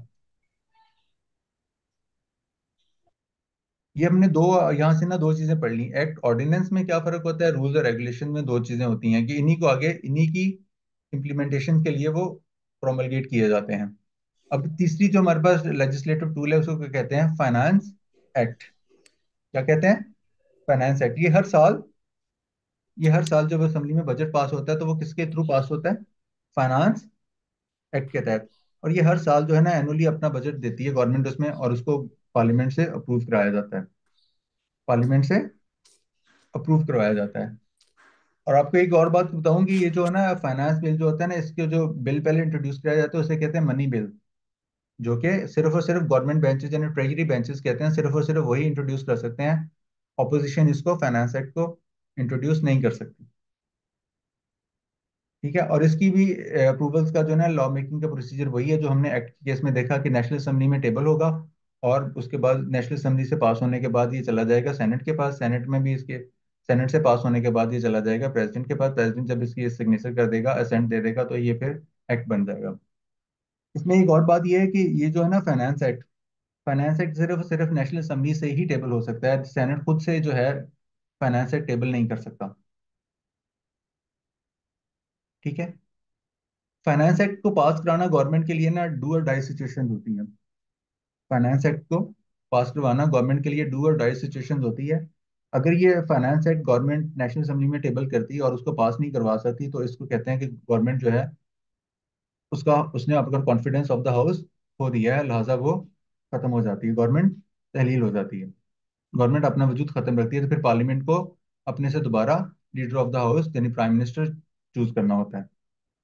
ये हमने दो, यहाँ से ना दो चीजें पढ़ ली। एक्ट ऑर्डिनेंस में क्या फर्क होता है, रूल्स और रेगुलेशन में दो चीजें होती हैं कि इन्हीं को आगे इन्हीं की इम्प्लीमेंटेशन के लिए वो प्रोमलगेट किए जाते हैं। अब तीसरी जो हमारे पास लेजिस्लेटिव टूल है उसको क्या कहते हैं? Finance act. क्या कहते हैं? Finance act. ये हर साल ये हर साल जब असेंबली में बजट पास होता है तो वो किसके थ्रू पास होता है? फाइनेंस एक्ट के तहत। और ये हर साल जो है ना एनुअली अपना बजट देती है गवर्नमेंट उसमें, और उसको पार्लियामेंट से अप्रूव कराया जाता है। पार्लियामेंट से अप्रूव करवाया जाता है। और आपको एक और बात बताऊं कि ये जो है ना फाइनेंस बिल जो होता है ना, इसके जो बिल पहले इंट्रोड्यूस किया जाता है उसे कहते हैं मनी बिल, जो कि सिर्फ और सिर्फ गवर्नमेंट बेंचेस यानी ट्रेजरी बेंचेस कहते हैं, सिर्फ और सिर्फ वही इंट्रोड्यूस कर सकते हैं। ऑपोजिशन इसको, फाइनेंस एक्ट को इंट्रोड्यूस नहीं कर सकती। ठीक है, और इसकी भी अप्रूवल्स का जो है ना लॉ मेकिंग का प्रोसीजर वही है जो हमने एक्ट के केस में देखा कि नेशनल असेंबली में टेबल होगा, और उसके बाद नेशनल असेंबली से पास होने के बाद ये चला जाएगा सेनेट के पास, सेनेट में भी इसके सेनेट से पास होने के बाद ये चला जाएगा प्रेसिडेंट के पास। प्रेसिडेंट जब इसकी सिग्नेचर कर देगा, असेंट दे देगा, तो ये फिर एक्ट बन जाएगा। इसमें एक और बात ये है कि ये जो है ना फाइनेंस एक्ट, फाइनेंस एक्ट सिर्फ सिर्फ नेशनल असेंबली से ही टेबल हो सकता है, सेनेट खुद से जो है फाइनेंस एक्ट टेबल नहीं कर सकता। ठीक है, फाइनेंस एक्ट को पास कराना गवर्नमेंट के लिए ना डू और डाई सिचुएशन होती है। फाइनेंस एक्ट को पास करवाना गवर्नमेंट के लिए डू और डाई सिचुएशन होती है। अगर ये finance act government national assembly में टेबल करती है और उसको पास नहीं करवा सकती, तो इसको कहते हैं कि गवर्नमेंट जो है उसका उसने अगर कॉन्फिडेंस ऑफ द हाउस खो दिया है, लिहाजा वो खत्म हो जाती है, गवर्नमेंट तहलील हो जाती है, गवर्नमेंट अपना वजूद खत्म रखती है। तो फिर पार्लियामेंट को अपने से दोबारा लीडर ऑफ द हाउस यानी प्राइम मिनिस्टर चूज करना होता है।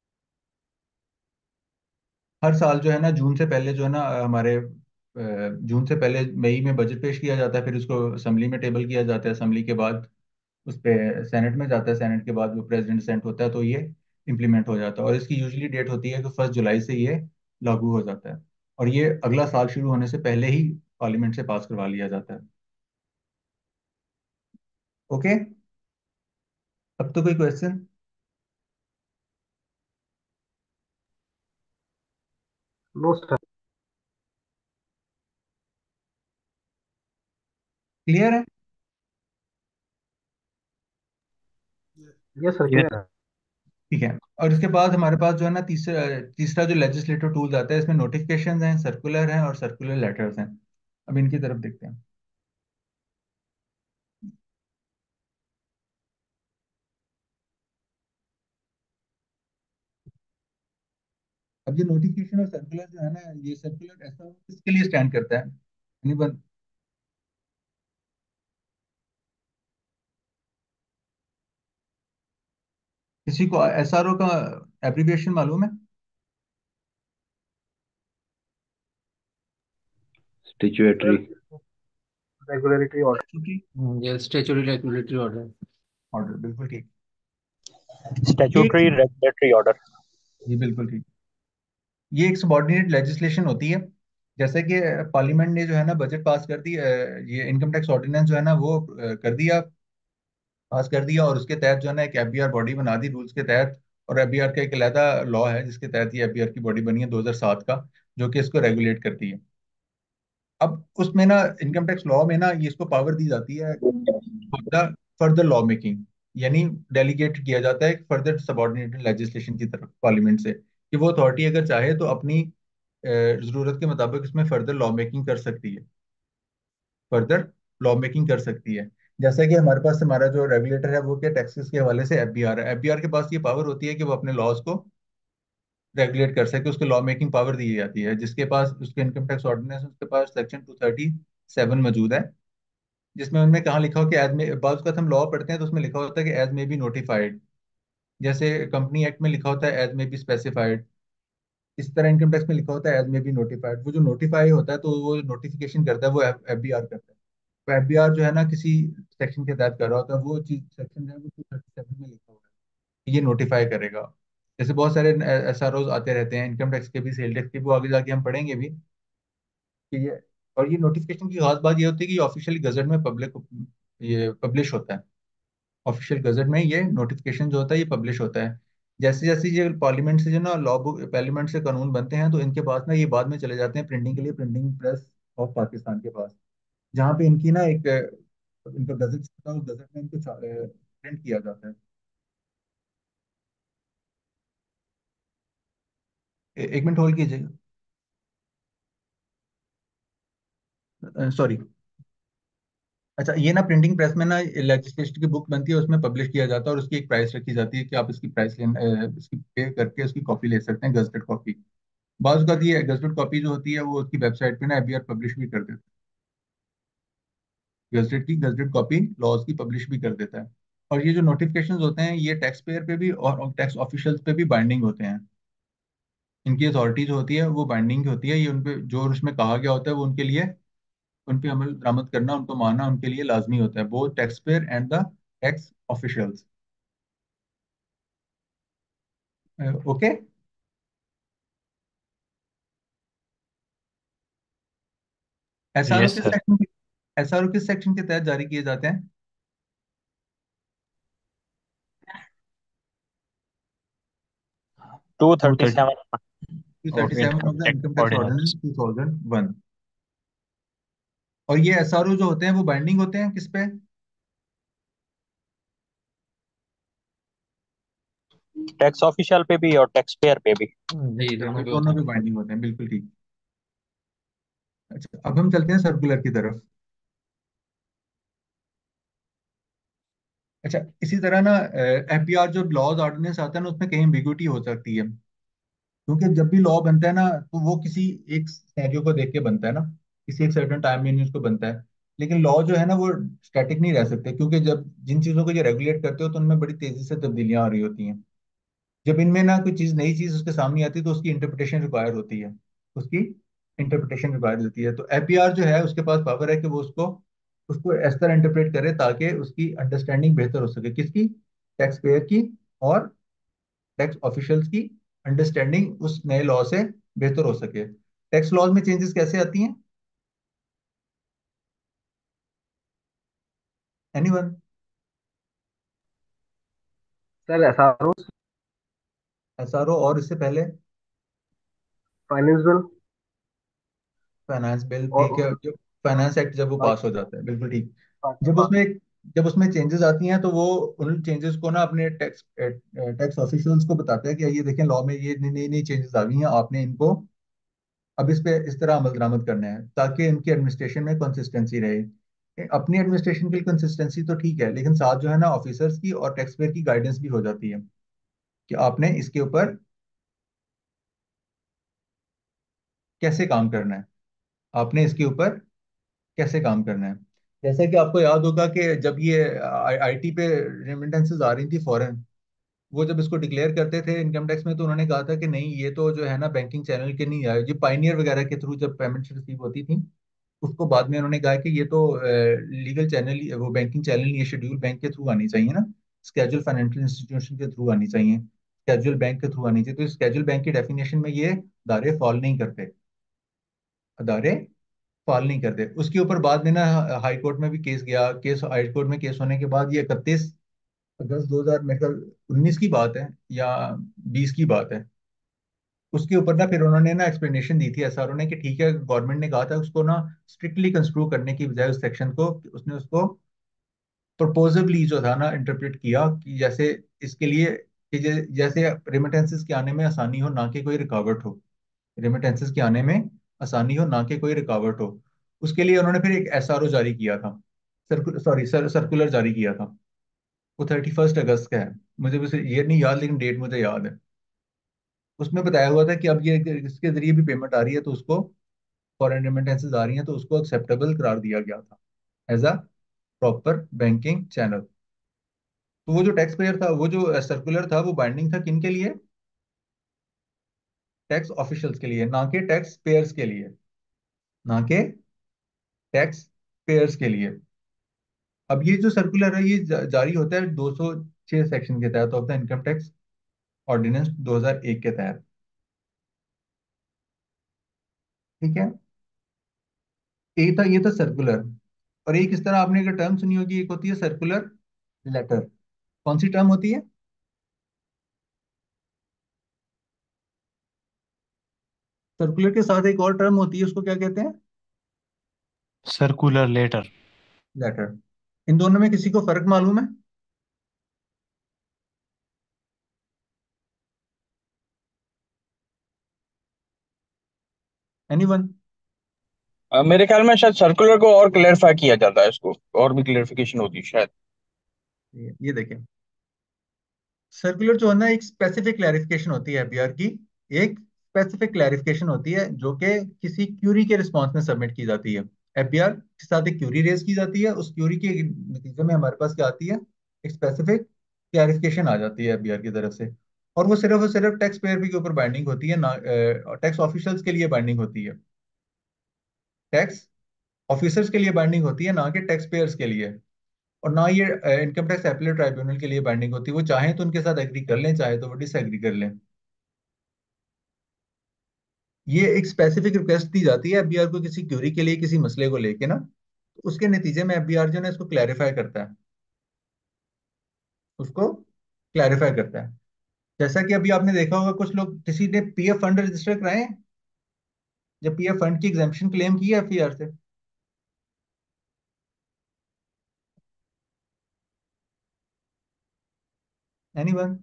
हर साल जो है ना जून से पहले जो है ना अ, हमारे अ, जून से पहले मई में बजट पेश किया जाता है, फिर उसको असेंबली में टेबल किया जाता है, असेंबली के बाद उस पे सेनेट में जाता है, सेनेट के बाद वो प्रेसिडेंट सेंट होता है, तो ये इम्प्लीमेंट हो जाता है। और इसकी यूजली डेट होती है कि फर्स्ट जुलाई से ये लागू हो जाता है, और ये अगला साल शुरू होने से पहले ही पार्लियामेंट से पास करवा लिया जाता है। ओके, अब तो कोई क्वेश्चन? No sir. क्लियर है? यस सर, ये क्लियर है। ठीक है। और इसके बाद हमारे पास जो है ना तीसरा तीसरा जो लेजिस्लेटिव टूल आता है, इसमें नोटिफिकेशन हैं, सर्कुलर हैं और सर्कुलर लेटर्स हैं। अब इनकी तरफ देखते हैं। अब ये नोटिफिकेशन और सर्कुलर जो है ना, ये सर्कुलर ऐसा किसके लिए स्टैंड करता है? Anyone? किसी को एस आर ओ का एब्रीविएशन मालूम है? स्टिचुएटरी। Regulatory order. क्योंकि ये स्टेचुरी रेगुलेटरी ऑर्डर। ऑर्डर, बिल्कुल ठीक। ये स्टैट्यूटरी रेगुलेटरी ऑर्डर। ये बिल्कुल ठीक। ये एक सबॉर्डिनेट लेजिस्लेशन होती है। जैसे कि पार्लियामेंट ने जो है ना बजट पास कर दी, अ, ये इनकम टैक्स ऑर्डिनेंस जो है ना वो अ, कर दिया, पास कर दिया, और उसके तहत जो है ना एक एफ बी आर बॉडी बना दी रूल्स के तहत। और एफ बी आर का एक अलहदा लॉ है जिसके तहत ये एफ बी आर की बॉडी बनी है दो हज़ार सात का, जो कि इसको रेगुलेट करती है। अब उसमें ना इनकम टैक्स लॉ में ना ये इसको पावर दी जाती है फर्दर फर्दर लॉ मेकिंग, यानी डेलीगेट किया जाता है फर्दर सबॉर्डिनेटेड लेजिस्लेशन की तरफ पार्लियामेंट से, कि वो अथॉरिटी अगर चाहे तो अपनी अ, जरूरत के मुताबिक इसमें फर्दर लॉ मेकिंग कर सकती है, फर्दर लॉ मेकिंग कर सकती है। जैसा कि हमारे पास हमारा जो रेगुलेटर है वो क्या टैक्सेस के हवाले से एफ बी आर है, एफ बी आर के पास ये पावर होती है कि वो अपने लॉज को रेगुलेट कर सके, उसको लॉ मेकिंग पावर दी जाती है। जिसके पास उसके इनकम टैक्स ऑर्डिनेंस, उसके पास सेक्शन टू थर्टी सेवन मौजूद है, जिसमें उनमें कहाँ लिखा हो कि एज में, बाज़ का हम लॉ पढ़ते हैं तो उसमें लिखा होता है कि एज में बी नोटिफाइड, जैसे कंपनी एक्ट में लिखा होता है एज में बी स्पेसिफाइड, इस तरह इनकम टैक्स में लिखा होता है एज में बी नोटिफाइड। वो जो नोटिफाई होता है तो वो नोटिफिकेशन करता है वो एफ बी आर करता है। तो एफ बी आर जो है ना किसी सेक्शन के तहत कर रहा होता है, वो चीज सेक्शन जो है वो टू थर्टी सेवन में लिखा हुआ है, ये नोटिफाई करेगा। जैसे बहुत सारे एस आर ओज आते रहते हैं, इनकम टैक्स के भी, सेल टैक्स के भी, वो आगे जाके हम पढ़ेंगे भी कि ये। और ये नोटिफिकेशन की खास बात ये होती है कि ये ऑफिशियली गजट में पब्लिक ये पब्लिश होता है, ऑफिशियल गजट में ये नोटिफिकेशन जो होता है ये पब्लिश होता है। जैसे जैसे ये पार्लियामेंट से जो ना लॉ बुक, पार्लियामेंट से कानून बनते हैं, तो इनके पास ना ये बाद में चले जाते हैं प्रिंटिंग के लिए, प्रिंटिंग प्रेस ऑफ पाकिस्तान के पास, जहाँ पे इनकी ना एक अ, इनका गजट होता है, उस गजट में इनको प्रिंट किया जाता है। ए, एक मिनट होल्ड कीजिएगा, सॉरी। अच्छा, ये ना प्रिंटिंग प्रेस में ना लेजिस्लेशन की बुक बनती है, उसमें पब्लिश किया जाता है, और उसकी एक प्राइस रखी जाती है कि आप इसकी प्राइस ले इसकी पे करके उसकी कॉपी ले सकते हैं, गजटेड कॉपी। बाज़ का ये गजटेड कॉपी जो होती है वो उसकी वेबसाइट पे ना एफ बी आर पब्लिश भी कर देता है, गजटेड की गजटेड कॉपी लॉज की पब्लिश भी कर देता है। और ये जो नोटिफिकेशंस होते हैं ये टैक्स पेयर पे भी और टैक्स ऑफिशियल्स पे भी बाइंडिंग होते हैं। इनकी अथॉरिटी जो होती है वो बाइंडिंग होती है, ये उनपे जो उसमें कहा गया होता है वो उनके लिए, उन पे अमल दरामद करना, उनको मानना उनके लिए लाजमी होता है, both tax payer and the tax officials. Okay. S R O yes किस sir. Section S R O किस सेक्शन के तहत जारी किए जाते हैं? Two two thirty thirty seven two thirty of seven income of the tax income tax ordinance. Ordinance two thousand one. और ये एस आर ओ जो होते हैं वो बाइंडिंग होते हैं किस पे? टैक्स ऑफिशियल पे भी और टैक्स पेयर पे भी। जी, ये दोनों पे होते दोनों पे हैं। बाइंडिंग होते हैं, बिल्कुल ठीक। अच्छा, अब हम चलते हैं सर्कुलर की तरफ। अच्छा, इसी तरह ना एफबीआर जो लॉज ऑर्डिनेंस आता है ना, उसमें कहीं एम्बिग्युइटी हो सकती है, क्योंकि जब भी लॉ बनता है ना तो वो किसी एक सिनेरियो को देख के बनता है ना, किसी एक सर्टेन टाइम में उसको बनता है। लेकिन लॉ जो है ना वो स्टैटिक नहीं रह सकते, क्योंकि जब जिन चीज़ों को ये रेगुलेट करते हो तो उनमें बड़ी तेजी से तब्दीलियां आ रही होती हैं। जब इनमें ना कोई चीज़ नई चीज़ उसके सामने आती है तो उसकी इंटरप्रिटेशन रिक्वायर होती है, उसकी इंटरप्रिटेशन रिक्वायर होती है। तो एपीआर जो है उसके पास पावर है कि वो उसको उसको इस तरह इंटरप्रेट करे ताकि उसकी अंडरस्टैंडिंग बेहतर हो सके, किसकी, टैक्स पेयर की और टैक्स ऑफिशियल्स की अंडरस्टैंडिंग उस नए लॉ से बेहतर हो सके। टैक्स लॉज में चेंजेस कैसे आती हैं, एनीवन? सर एसआरओ, एसआरओ, और इससे पहले फाइनेंस बिल, फाइनेंस बिल, ठीक है, और जो फाइनेंस एक्ट जब वो पास बाकी हो जाता है, बिल्कुल ठीक। बाकी जब बाकी उसमें जब उसमें चेंजेस आती हैं तो वो उन चेंजेस को ना अपने टैक्स टैक्स ऑफिशियल्स को बताते हैं कि ये देखें लॉ में ये नई नई चेंजेस आ गई हैं, आपने इनको अब इस पे इस तरह अमल दरामद करना है ताकि इनकी एडमिनिस्ट्रेशन में कंसिस्टेंसी रहे। ए, अपनी एडमिनिस्ट्रेशन की कंसिस्टेंसी तो ठीक है, लेकिन साथ जो है ना ऑफिसर्स की और टैक्स पेयर की गाइडेंस भी हो जाती है कि आपने इसके ऊपर कैसे काम करना है, आपने इसके ऊपर कैसे काम करना है। जैसे कि आपको याद होगा कि जब ये आईटी पे रेमिटेंसेस आ रही थी फॉरेन, वो जब इसको डिक्लेयर करते थे इनकम टैक्स में, तो उन्होंने कहा था कि नहीं ये तो जो है ना बैंकिंग चैनल के नहीं आए, ये पाइनियर वगैरह के थ्रू जब पेमेंट्स रिसीव होती थी, उसको बाद में उन्होंने कहा कि ये तो लीगल चैनल, वो बैंकिंग चैनल नहीं है, शेड्यूल बैंक के थ्रू आनी चाहिए ना, स्केजुअल फाइनेंशियल इंस्टीट्यूशन के थ्रू आनी चाहिए, स्केजुअल बैंक के थ्रू आनी चाहिए। तो स्केजुअल बैंक की डेफिनेशन में ये अदारे फॉल नहीं करते, अदारे फॉल नहीं करते। उसके ऊपर बाद में ना हाई कोर्ट में भी केस गया, केस हाई कोर्ट में केस होने के बाद ये इकतीस अगस्त दो हजार मेरे ख्याल उन्नीस की बात है या बीस की बात है, उसके ऊपर ना फिर उन्होंने ना एक्सप्लेनेशन दी थी एसआरओ ने कि ठीक है, गवर्नमेंट ने कहा था उसको ना स्ट्रिक्टली कंस्ट्रू करने की बजाय उस सेक्शन को, उसने उसको प्रपोजिवली जो था ना इंटरप्रेट किया कि जैसे इसके लिए कि जै- जैसे रेमिटेंसेस के आने में आसानी हो, ना कि कोई रुकावट हो, रेमिटेंसेस के आने में आसानी हो ना कि कोई रुकावट हो। उसके लिए उन्होंने फिर एक एसआरओ जारी किया था, सर्कुलर सॉरी सर सर्कुलर जारी किया था। वो थर्टी फर्स्ट अगस्त का है, मुझे बस ये नहीं याद लेकिन डेट मुझे याद है। उसमें बताया हुआ था कि अब ये इसके जरिए भी पेमेंट आ रही है तो उसको, फॉरेन रेमिटेंसेज आ रही हैं तो उसको एक्सेप्टेबल करार दिया गया था as a proper banking channel. तो वो जो टैक्स पेयर था, वो जो सर्कुलर था, वो बाइंडिंग था किन के लिए, टैक्स ऑफिशियल्स के लिए, ना कि टैक्स पेयर्स के लिए, ना कि टैक्स पेयर्स के लिए। अब ये जो सर्कुलर है ये जा- जारी होता है दो सौ छह सेक्शन के तहत of the income tax ordinance दो हज़ार एक के तहत, ठीक है। एक था, ये था सर्कुलर। और एक इस तरह आपने अगर टर्म सुनी होगी, एक होती है सर्कुलर लेटर। कौन सी टर्म होती है, सर्कुलर के साथ एक और टर्म होती है, उसको क्या कहते हैं, सर्कुलर लेटर। लेटर। इन दोनों में किसी को फर्क मालूम है, एनीवन? अ, मेरे ख्याल में शायद सर्कुलर को और क्लेरिफाई किया जाता है, इसको और भी क्लेरिफिकेशन होती है शायद। ये ये देखें, सर्कुलर जो है ना एक स्पेसिफिक क्लैरिफिकेशन होती है एफबीआर की, एक स्पेसिफिक क्लैरिफिकेशन होती है जो कि किसी क्यूरी के रिस्पॉन्स में सबमिट की जाती है। एफबीआर के साथ एक क्यूरी रेज की जाती है, उस क्यूरी के नतीजे में हमारे पास क्या आती है, एक स्पेसिफिक क्लैरिफिकेशन आ जाती है एफबीआर की तरफ से। और वो सिर्फ और सिर्फ टैक्स पेयर के ऊपर बाइंडिंग होती है ना, टैक्स ऑफिशियल्स के लिए बाइंडिंग होती है, टैक्स ऑफिसर्स के लिए बाइंडिंग होती है, ना कि टैक्स पेयर्स के लिए। और ना ये इनकम टैक्स अपीलेट ट्राइब्यूनल के लिए बाइंडिंग होती है, वो चाहे तो उनके साथ एग्री कर लें, चाहे तो वो डिसएग्री कर लें। ये एक स्पेसिफिक रिक्वेस्ट दी जाती है एफबीआर को किसी क्यूरी के लिए, किसी मसले को लेके ना, तो उसके नतीजे में एफबीआर जो है इसको क्लैरिफाई करता है, उसको क्लैरिफाई करता है। जैसा कि अभी आपने देखा होगा कुछ लोग, किसी ने पीएफ फंड रजिस्टर कराए हैं, जब पीएफ फंड की एग्जाम्पशन क्लेम की है एफबीआर से, एनीवन?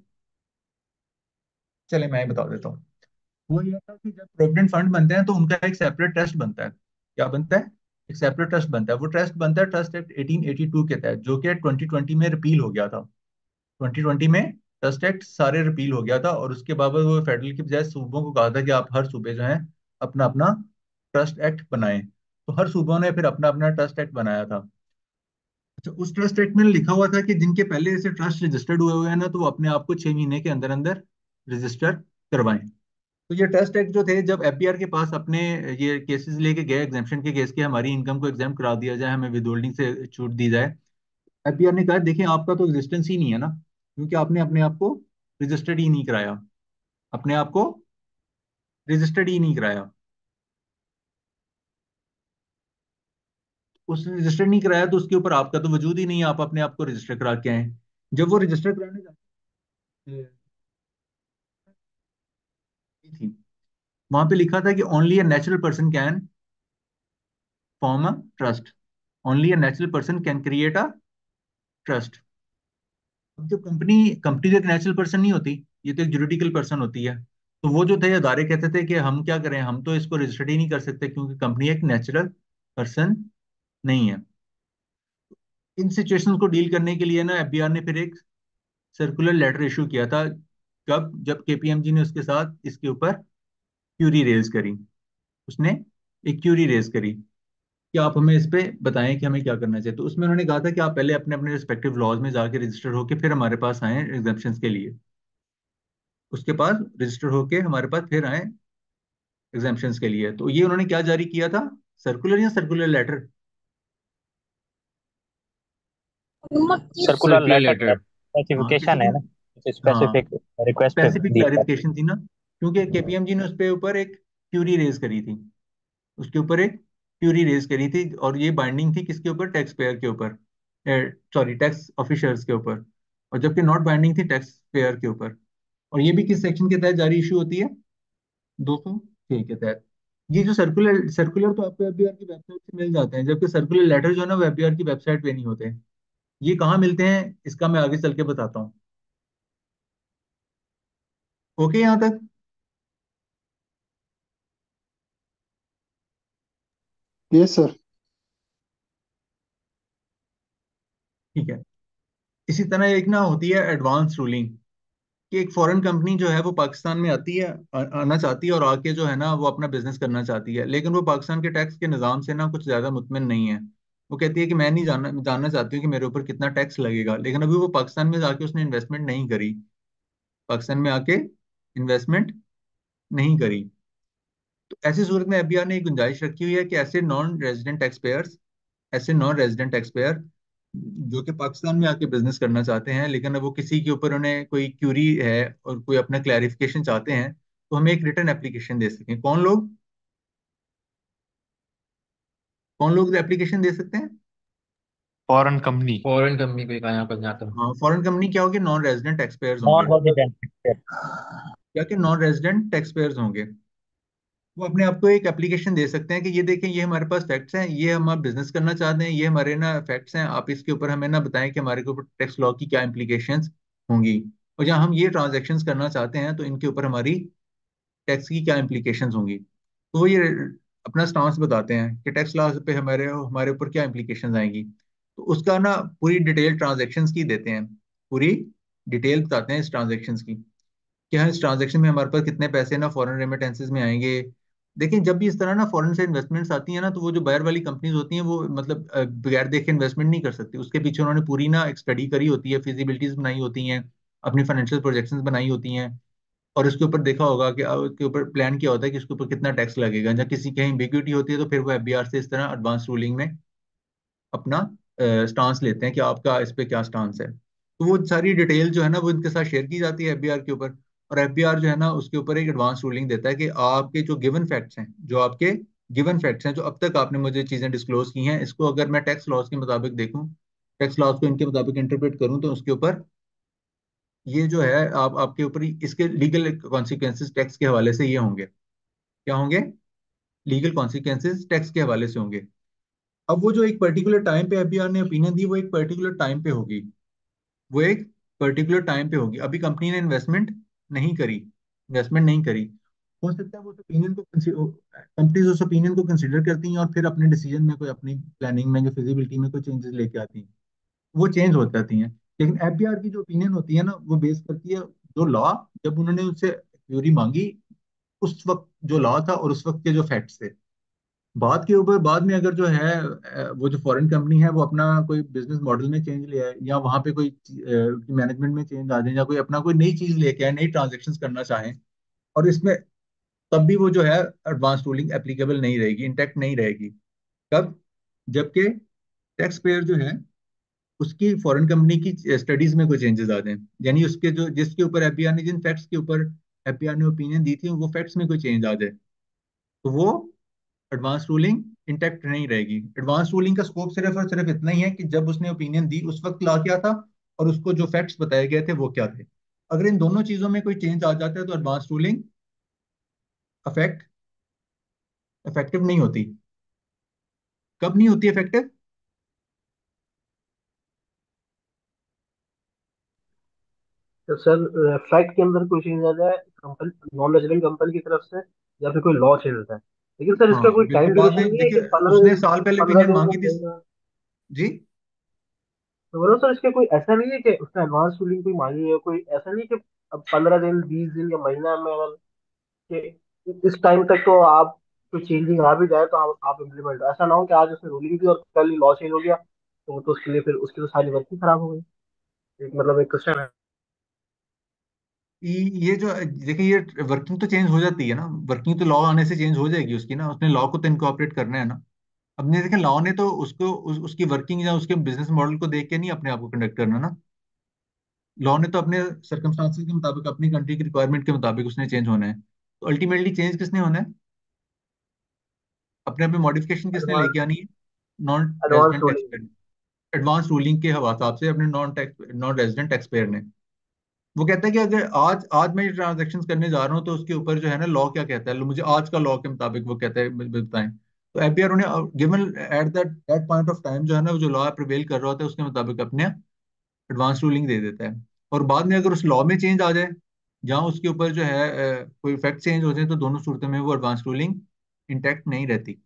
चले मैं ही बता देता हूँ। वो ये था कि जब प्रोविडेंट फंड बनते हैं तो उनका एक सेपरेट ट्रस्ट बनता है, क्या बनता है, एक सेपरेट ट्रस्ट बनता है। वो ट्रस्ट बनता है trust act eighteen eighty two के तहत, जो कि ट्वेंटी ट्वेंटी में रिपील हो गया था। ट्वेंटी ट्वेंटी में ट्रस्ट एक्ट सारे रिपील हो गया था, और उसके बाबत वो फेडरल की बजाय सूबों को कहा था कि आप हर सूबे जो है अपना अपना ट्रस्ट एक्ट बनाएं। तो हर सूबों ने फिर अपना अपना ट्रस्ट एक्ट बनाया था। अच्छा, उस ट्रस्ट एक्ट में लिखा हुआ था कि जिनके पहले से ट्रस्ट रजिस्टर्ड हुए हुए हैं ना, तो वो अपने आप को छह महीने के अंदर अंदर रजिस्टर करवाएं। तो ये ट्रस्ट एक्ट जो थे, जब एफबीआर के पास अपने ये केसेस लेके गए एग्जाम्पशन के केस के, हमारी इनकम को एग्जाम करा दिया जाए, हमें विदहोल्डिंग से छूट दी जाए, एफबीआर ने कहा देखिए आपका तो एग्जिस्टेंस ही नहीं है ना, क्योंकि आपने अपने आप को रजिस्टर्ड ही नहीं कराया, अपने आप को रजिस्टर्ड ही नहीं कराया। उस रजिस्टर नहीं कराया तो उसके ऊपर आपका तो वजूद ही नहीं है, आप अपने आप को रजिस्टर करा के आए। जब वो रजिस्टर कराने जाते थी, वहां पे लिखा था कि only a natural person can form a trust, only a natural person can create a trust. अब जब कंपनी कंपनी तो एक नेचुरल पर्सन नहीं होती, ये तो एक जुरिडिकल पर्सन होती है। तो वो जो थे अदारे कहते थे कि हम क्या करें, हम तो इसको रजिस्टर्ड ही नहीं कर सकते, क्योंकि कंपनी एक नेचुरल पर्सन नहीं है। इन सिचुएशंस को डील करने के लिए ना एफबीआर ने फिर एक सर्कुलर लेटर इशू किया था। कब? जब केपीएमजी ने उसके साथ इसके ऊपर क्यूरी रेज करी, उसने एक क्यूरी रेज करी कि आप हमें इस पे बताएं कि हमें क्या करना चाहिए। तो उसमें उन्होंने कहा था कि आप पहले अपने अपने रिस्पेक्टिव लॉज में जाके रजिस्टर होके फिर हमारे पास आए एग्जाम्पशंस के लिए, उसके पास रजिस्टर होके हमारे पास फिर आए एग्जाम्पशंस के लिए। तो ये उन्होंने क्या जारी किया था, सर्कुलर या circular letter? Circular circular letter letter. हाँ, किसी स्पेसिफिकेशन है ना, ने, हाँ, स्पेसिफिक रिक्वेस्ट स्पेसिफिक दी है। क्लैरिफिकेशन थी ना, क्योंकि केपीएमजी ने उस पे ऊपर एक क्यूरी रेज करी थी, उसके ऊपर एक क्यूरी रेज करी थी, और ये बाइंडिंग थी किसके ऊपर, टैक्स पेयर के ऊपर, सॉरी टैक्स ऑफिसर्स के ऊपर, और जबकि नॉट बाइंडिंग थी टैक्स पेयर के ऊपर। और ये भी किस सेक्शन के तहत जारी इशू होती है, दो सौ छह के तहत। ये जो सर्कुलर सर्कुलर तो आपको एफबीआर की वेबसाइट से मिल जाते हैं, जबकि सर्कुलर लेटर जो है ना वो एफबीआर की वेबसाइट पे नहीं होते। ये कहाँ मिलते हैं इसका मैं आगे चल के बताता हूँ। ओके यहाँ तक? Yes sir. ठीक है। इसी तरह एक ना होती है एडवांस रूलिंग, कि एक फॉरेन कंपनी जो है वो पाकिस्तान में आती है, आ, आना चाहती है, और आके जो है ना वो अपना बिजनेस करना चाहती है, लेकिन वो पाकिस्तान के टैक्स के निज़ाम से ना कुछ ज़्यादा मुतमिन नहीं है। वो कहती है कि मैं नहीं जानना जानना चाहती हूँ कि मेरे ऊपर कितना टैक्स लगेगा, लेकिन अभी वो पाकिस्तान में जाके उसने इन्वेस्टमेंट नहीं करी, पाकिस्तान में आके इन्वेस्टमेंट नहीं करी। तो ऐसी सूरत में एफबीआर ने एक गुंजाइश रखी हुई है कि ऐसे नॉन रेजिडेंट टैक्स पेयर्स ऐसे नॉन रेजिडेंट टैक्स पेयर जो कि पाकिस्तान में आके बिजनेस करना चाहते हैं, लेकिन अब वो किसी के ऊपर उन्हें कोई क्यूरी है और कोई अपना क्लैरिफिकेशन चाहते हैं, तो हमें एक रिटर्न एप्लीकेशन दे सकें। कौन लोग कौन लोग एप्लीकेशन दे सकते हैं? Foreign company. फॉरेन कंपनी को कहा यहाँ पर जाता हूँ। हाँ, फॉरेन कंपनी क्या होगी, नॉन रेजिडेंट टैक्स पेयर्स होंगे। Non resident. क्या कि नॉन रेजिडेंट टैक्स पेयर्स होंगे, वो अपने आप को एक एप्लीकेशन दे सकते हैं कि ये देखें, ये हमारे पास फैक्ट्स हैं, ये हम आप बिजनेस करना चाहते हैं, ये हमारे ना फैक्ट्स हैं, आप इसके ऊपर हमें ना बताएं कि हमारे के ऊपर टैक्स लॉ की क्या इम्प्लीकेशंस होंगी, और जहाँ हम ये ट्रांजैक्शंस करना चाहते हैं तो इनके ऊपर हमारी टैक्स की क्या इम्प्लीकेशंस होंगी। तो वो ये अपना स्टांस बताते हैं कि टैक्स लॉ पे हमारे हमारे ऊपर क्या इम्प्लीकेशंस आएंगी। तो उसका ना पूरी डिटेल ट्रांजैक्शंस की देते हैं, पूरी डिटेल बताते हैं इस ट्रांजैक्शंस की, कि हाँ इस ट्रांजैक्शन में हमारे पास कितने पैसे ना फॉरेन रेमिटेंसेस में आएंगे। देखिए, जब भी इस तरह ना फॉरेन से इन्वेस्टमेंट्स आती हैं ना, तो वो जो बायर वाली कंपनीज होती हैं वो मतलब अ, बगैर देखे इन्वेस्टमेंट नहीं कर सकती, उसके पीछे उन्होंने पूरी ना एक स्टडी करी होती है, फिजिबिलिटीज बनाई होती हैं, अपनी फाइनेंशियल प्रोजेक्शंस बनाई होती हैं, और उसके ऊपर देखा होगा कि अ, उसके ऊपर प्लान किया होता है कि इसके ऊपर कितना टैक्स लगेगा। जब किसी कहीं एम्बिग्युइटी होती है तो फिर वो एफबीआर से इस तरह एडवांस रूलिंग में अपना स्टांस लेते हैं कि आपका इस पे क्या स्टांस है। तो वो सारी डिटेल जो है ना वो इनके साथ शेयर की जाती है एफबीआर के ऊपर, और एफबीआर जो है ना उसके ऊपर एक एडवांस रूलिंग देता है कि आपके जो गिवन फैक्ट्स हैं जो आपके गिवन फैक्ट्स हैं जो अब तक आपने मुझे चीजें डिस्क्लोज की हैं, इसको अगर मैं टैक्स लॉज के मुताबिक देखूं, टैक्स लॉज को इनके मुताबिक इंटरप्रेट करूं, तो उसके ऊपर ये जो है आप आपके ऊपर ही इसके लीगल कॉन्सिक्वेंसेस टैक्स के हवाले से ये होंगे। क्या होंगे? लीगल कॉन्सिक्वेंसेस टैक्स के हवाले से होंगे। अब वो जो एक पर्टिकुलर टाइम पे एफबीआर ने ओपिनियन दी, वो एक पर्टिकुलर टाइम पे होगी, वो एक पर्टिकुलर टाइम पे होगी। अभी कंपनी ने इन्वेस्टमेंट नहीं करी इन्वेस्टमेंट नहीं करी हो सकता है वो ओपिनियन को कंपनीज उस ओपिनियन को कंसिडर करती हैं और फिर अपने डिसीजन में कोई अपनी प्लानिंग में जो फिजिबिलिटी में कोई चेंजेस लेके आती हैं, वो चेंज हो जाती हैं। लेकिन एफबीआर की जो ओपिनियन होती है ना, वो बेस करती है जो लॉ, जब उन्होंने उससे थ्योरी मांगी उस वक्त जो लॉ था और उस वक्त के जो फैक्ट्स थे। बात के ऊपर बाद में अगर जो है अ, वो जो फॉरेन कंपनी है वो अपना कोई बिजनेस मॉडल में चेंज ले आए, या वहाँ पे कोई मैनेजमेंट में चेंज आ जाए, या कोई अपना कोई नई चीज लेके आए, नई ट्रांजेक्शन करना चाहें, और इसमें तब भी वो जो है एडवांस रूलिंग एप्लीकेबल नहीं रहेगी, इंटैक्ट नहीं रहेगी। कब? जबकि टैक्स पेयर जो है उसकी फॉरेन कंपनी की स्टडीज में कोई चेंजेस आ जाए, यानी उसके जो जिसके ऊपर एफबीआर ने जिन फैक्ट्स के ऊपर एफबीआर ने ओपिनियन दी थी वो फैक्ट्स में कोई चेंज आ जाए, तो वो एडवांस रूलिंग इंटैक्ट नहीं रहेगी। एडवांस रूलिंग का स्कोप सिर्फ और सिर्फ इतना ही है कि जब उसने ओपिनियन दी उस वक्त ला क्या था और उसको जो फैक्ट्स बताए गए थे वो क्या थे। अगर इन दोनों चीजों में कोई चेंज आ जाता है तो एडवांस रूलिंग अफेक्ट इफेक्टिव नहीं होती। कब नहीं होती इफेक्टिव? तो सर फैक्ट के अंदर कोई चेंज आ जाए कंपनी, नॉन रेजिडेंट कंपनी की तरफ से, या फिर कोई लॉ चेंज होता है, लेकिन सर इसका हाँ कोई बिल्कुल, टाइम बाद ड्यूरेशन में नहीं है देखिए कि पंद्रह उसने दिन साल पहले पंद्रह ओपिनियन दिन मांगी का थी। महीना? जी। तो बोलो सर, इसके कोई ऐसा नहीं है कि उसने एडवांस रूलिंग कोई मांगी है, कोई ऐसा नहीं कि अब पंद्रह दिन बीस दिन या महीना में, अगर कि इस टाइम तक तो आप कोई चेंजिंग आ भी जाए तो आप आप इम्प्लीमेंट, ऐसा ना हो कि आज उसने रूलिंग दी और कल ही लॉ चेंज हो गया, तो वो तो उसके लिए फिर उसकी तो सारी वर्किंग खराब हो गई। एक मतलब एक क्वेश्चन है। ये ये जो देखिए ये वर्किंग तो चेंज हो जाती है ना, वर्किंग तो लॉ आने से चेंज हो जाएगी उसकी ना, उसने लॉ को तो इनकॉर्पोरेट करना है ना। अब नहीं, देखें लॉ ने तो उसको उस, उसकी वर्किंग या उसके बिजनेस मॉडल को देख के नहीं अपने आप को कंडक्ट करना ना। लॉ ने तो अपने सर्कमस्टांसिस के मुताबिक, अपनी कंट्री की रिक्वायरमेंट के मुताबिक उसने चेंज होना है। तो अल्टीमेटली चेंज किसने होना है? अपने अपने मॉडिफिकेशन किसने एडवांस लेके आनी है? Non advance resident tax ruling. Payer. Advance ruling के हिसाब से अपने non tax non resident tax payer ने। वो कहता है कि अगर आज आज मैं ये ट्रांजेक्शन करने जा रहा हूँ तो उसके ऊपर जो है ना लॉ क्या कहता है, लो मुझे आज का लॉ के मुताबिक वो कहता है मुझे बताएं। तो एफबीआर उन्हें given at that that point of time जो है ना, वो जो लॉ प्रिवेल कर रहा होता है उसके मुताबिक अपने एडवांस रूलिंग दे देता है। और बाद में अगर उस लॉ में चेंज आ जाए, जहाँ उसके ऊपर जो है अ, कोई फैक्ट चेंज हो जाए, तो दोनों सूरतों में वो एडवांस रूलिंग इंटैक्ट नहीं रहती।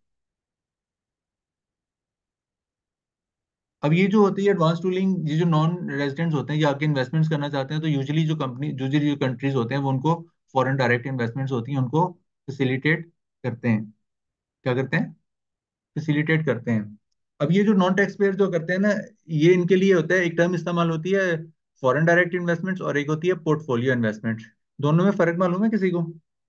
अब ये जो होती है एडवांस रूलिंग, ये जो नॉन रेजिडेंट्स होते हैं ये आके इन्वेस्टमेंट्स करना चाहते हैं, तो यूजुअली जो कंपनी जो जो जो कंट्रीज होते हैं वो उनको फॉरेन डायरेक्ट इन्वेस्टमेंट्स होती हैं उनको फैसिलिटेट करते हैं। क्या करते हैं? फैसिलिटेट करते हैं। अब ये जो नॉन टैक्स पेयर जो करते हैं ना, ये इनके लिए होता है, एक टर्म इस्तेमाल होती है फॉरेन डायरेक्ट इन्वेस्टमेंट्स और एक होती है पोर्टफोलियो इन्वेस्टमेंट्स। दोनों में फर्क मालूम है किसी को?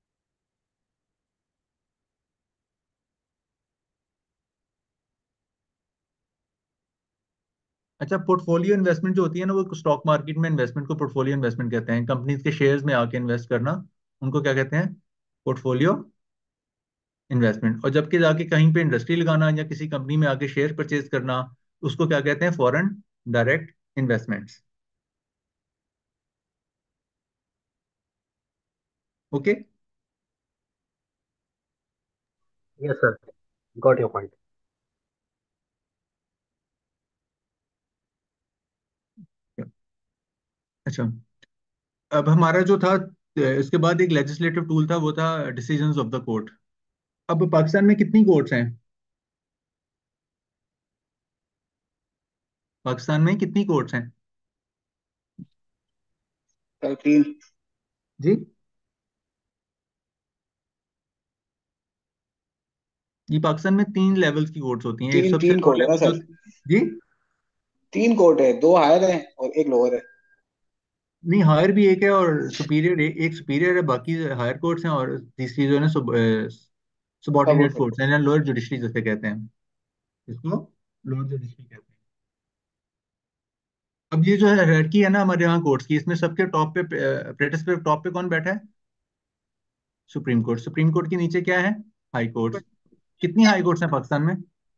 अच्छा, पोर्टफोलियो इन्वेस्टमेंट जो होती है ना, वो स्टॉक मार्केट में इन्वेस्टमेंट को पोर्टफोलियो इन्वेस्टमेंट कहते हैं। कंपनीज के शेयर्स में आके इन्वेस्ट करना, उनको क्या कहते हैं? Portfolio investment. और जबकि जाके कहीं पे इंडस्ट्री लगाना या किसी कंपनी में आके शेयर परचेज करना, उसको क्या कहते हैं? Foreign direct investments. Okay. Yes sir, got your point. अच्छा, अब हमारा जो था इसके बाद एक लेजिस्लेटिव टूल था, वो था डिसीजंस ऑफ द कोर्ट। अब पाकिस्तान में कितनी कोर्ट्स हैं? पाकिस्तान में कितनी कोर्ट्स हैं? सर तीन। जी, ये पाकिस्तान में तीन लेवल्स की कोर्ट्स होती हैं। एक तीन सबसे तीन लो कोर्ट है ना लेवल जो। सर? जी। तीन कोर्ट है, दो हायर है और एक लोअर है। नहीं, हायर भी एक है और सुपीरियर एक, एक सुपीरियर है, बाकी हायर कोर्ट्स हैं, और तीसरी जो है ना सब सब सबऑर्डिनेट होते कोर्ट्स हैं, लोअर जुडिशरी जिसे कहते हैं। इसको लोअर जुडिशरी कहते हैं। अब ये जो है हायरार्की है ना हमारे यहाँ कोर्ट्स की, इसमें सबके टॉप पे अप्रेटिस पे टॉप पे कौन बैठा है? Supreme court. सुप्रीम कोर्ट के नीचे क्या है? High courts. कितनी हाई कोर्ट्स हैं पाकिस्तान में?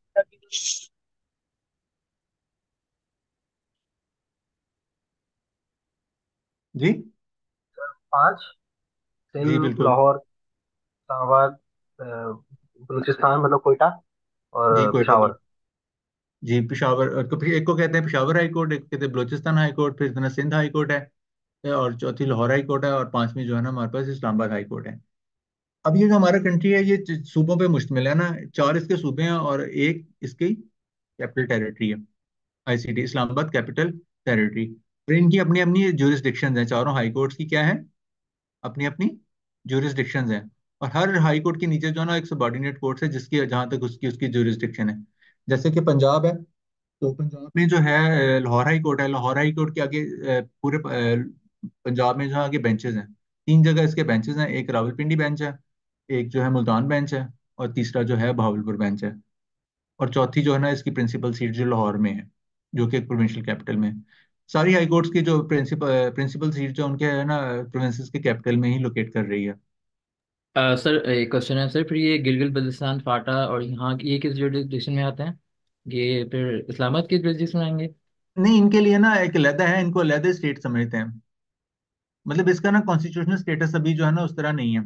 जी। पांच। जी सिंध, बिल्कुल। लाहौर, इस्लामाबाद, अ, बलूचिस्तान मतलब कोयटा, जी और कोयटा पिशावर। बिल्कुल। जी पेशावर, और तो फिर एक को कहते हैं पेशावर हाई कोर्ट, एक को कहते हैं बलूचिस्तान हाई कोर्ट, फिर इतना सिंध हाई कोर्ट है, और चौथी लाहौर हाई कोर्ट है, और पांचवी जो है ना हमारे पास इस्लामाबाद हाई कोर्ट है। अब ये जो हमारा कंट्री है ये च- सूबों पे मुश्तमिल है ना, चार इसके सूबे हैं और एक इसकी कैपिटल टेरिटरी है, आईसीटी इस्लामाबाद कैपिटल टेरिटरी। और इनकी अपनी अपनी ज्यूरिसडिक्शंस हैं, चारों हाई कोर्ट्स की क्या है, अपनी अपनी ज्यूरिसडिक्शंस हैं। और हर हाई कोर्ट के नीचे जो है ना एक सबॉर्डिनेट कोर्ट है जिसकी जहां तक उसकी उसकी ज्यूरिसडिक्शन है। जैसे कि पंजाब है, तो पंजाब में जो है अ, लाहौर हाई कोर्ट है। लाहौर हाई कोर्ट के आगे अ, पूरे अ, पंजाब में जो आगे बेंचेस हैं, तीन जगह इसके बेंचेस हैं, एक रावलपिंडी बेंच है, एक जो है मुल्तान बेंच है, और तीसरा जो है बहावलपुर बेंच है। और चौथी जो है ना इसकी प्रिंसिपल सीट जो लाहौर में है, जो कि एक प्रोविंशियल कैपिटल में है। सारी हाई कोर्ट्स की जो प्रिंसिपल प्रिंसिपल सीट जो उनके है ना प्रोविंसेस के कैपिटल में ही लोकेट कर रही है। अ, सर एक क्वेश्चन है सर, फिर ये गिलगित बल्तिस्तान फाटा और यहाँ ये किस जुरिडिक्शन में आते हैं? ये फिर इस्लामाबाद के जुरिडिक्शन में आएंगे? नहीं, इनके लिए ना एक अलहदा है, इनको अलहदा स्टेट समझते हैं। मतलब इसका ना कॉन्स्टिट्यूशनल स्टेटस अभी जो है ना उस तरह नहीं है।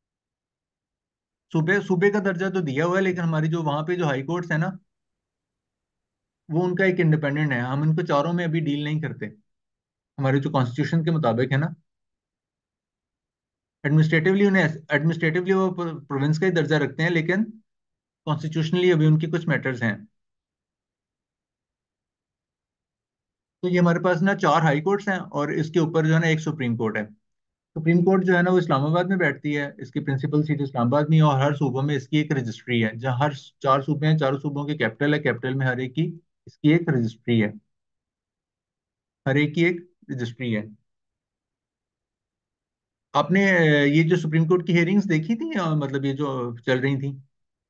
सूबे सूबे का दर्जा तो दिया हुआ है, लेकिन हमारी जो वहां पे जो हाई कोर्ट्स है ना वो उनका एक इंडिपेंडेंट है, हम इनको चारों में अभी डील नहीं करते हमारे जो कॉन्स्टिट्यूशन के मुताबिक है ना। एडमिनिस्ट्रेटिवली उन्हें एडमिनिस्ट्रेटिवली वो प्रोविंस का ही दर्जा रखते हैं, लेकिन कॉन्स्टिट्यूशनली अभी उनकी कुछ मैटर्स हैं। तो ये हमारे पास ना चार हाई कोर्ट्स हैं और इसके ऊपर जो है ना एक सुप्रीम कोर्ट है। सुप्रीम कोर्ट जो है ना वो इस्लामाबाद में बैठती है, इसकी प्रिंसिपल सीट इस्लामाबाद में है, और हर सूबे में इसकी एक रजिस्ट्री है। जहाँ हर चार सूबे हैं, चारों सूबों के कैपिटल है, कैपिटल में हर एक की इसकी एक रजिस्ट्री है, हर एक की एक रजिस्ट्री है। आपने अ, ये जो सुप्रीम कोर्ट की हियरिंग्स देखी थी, अ, मतलब ये जो चल रही थी,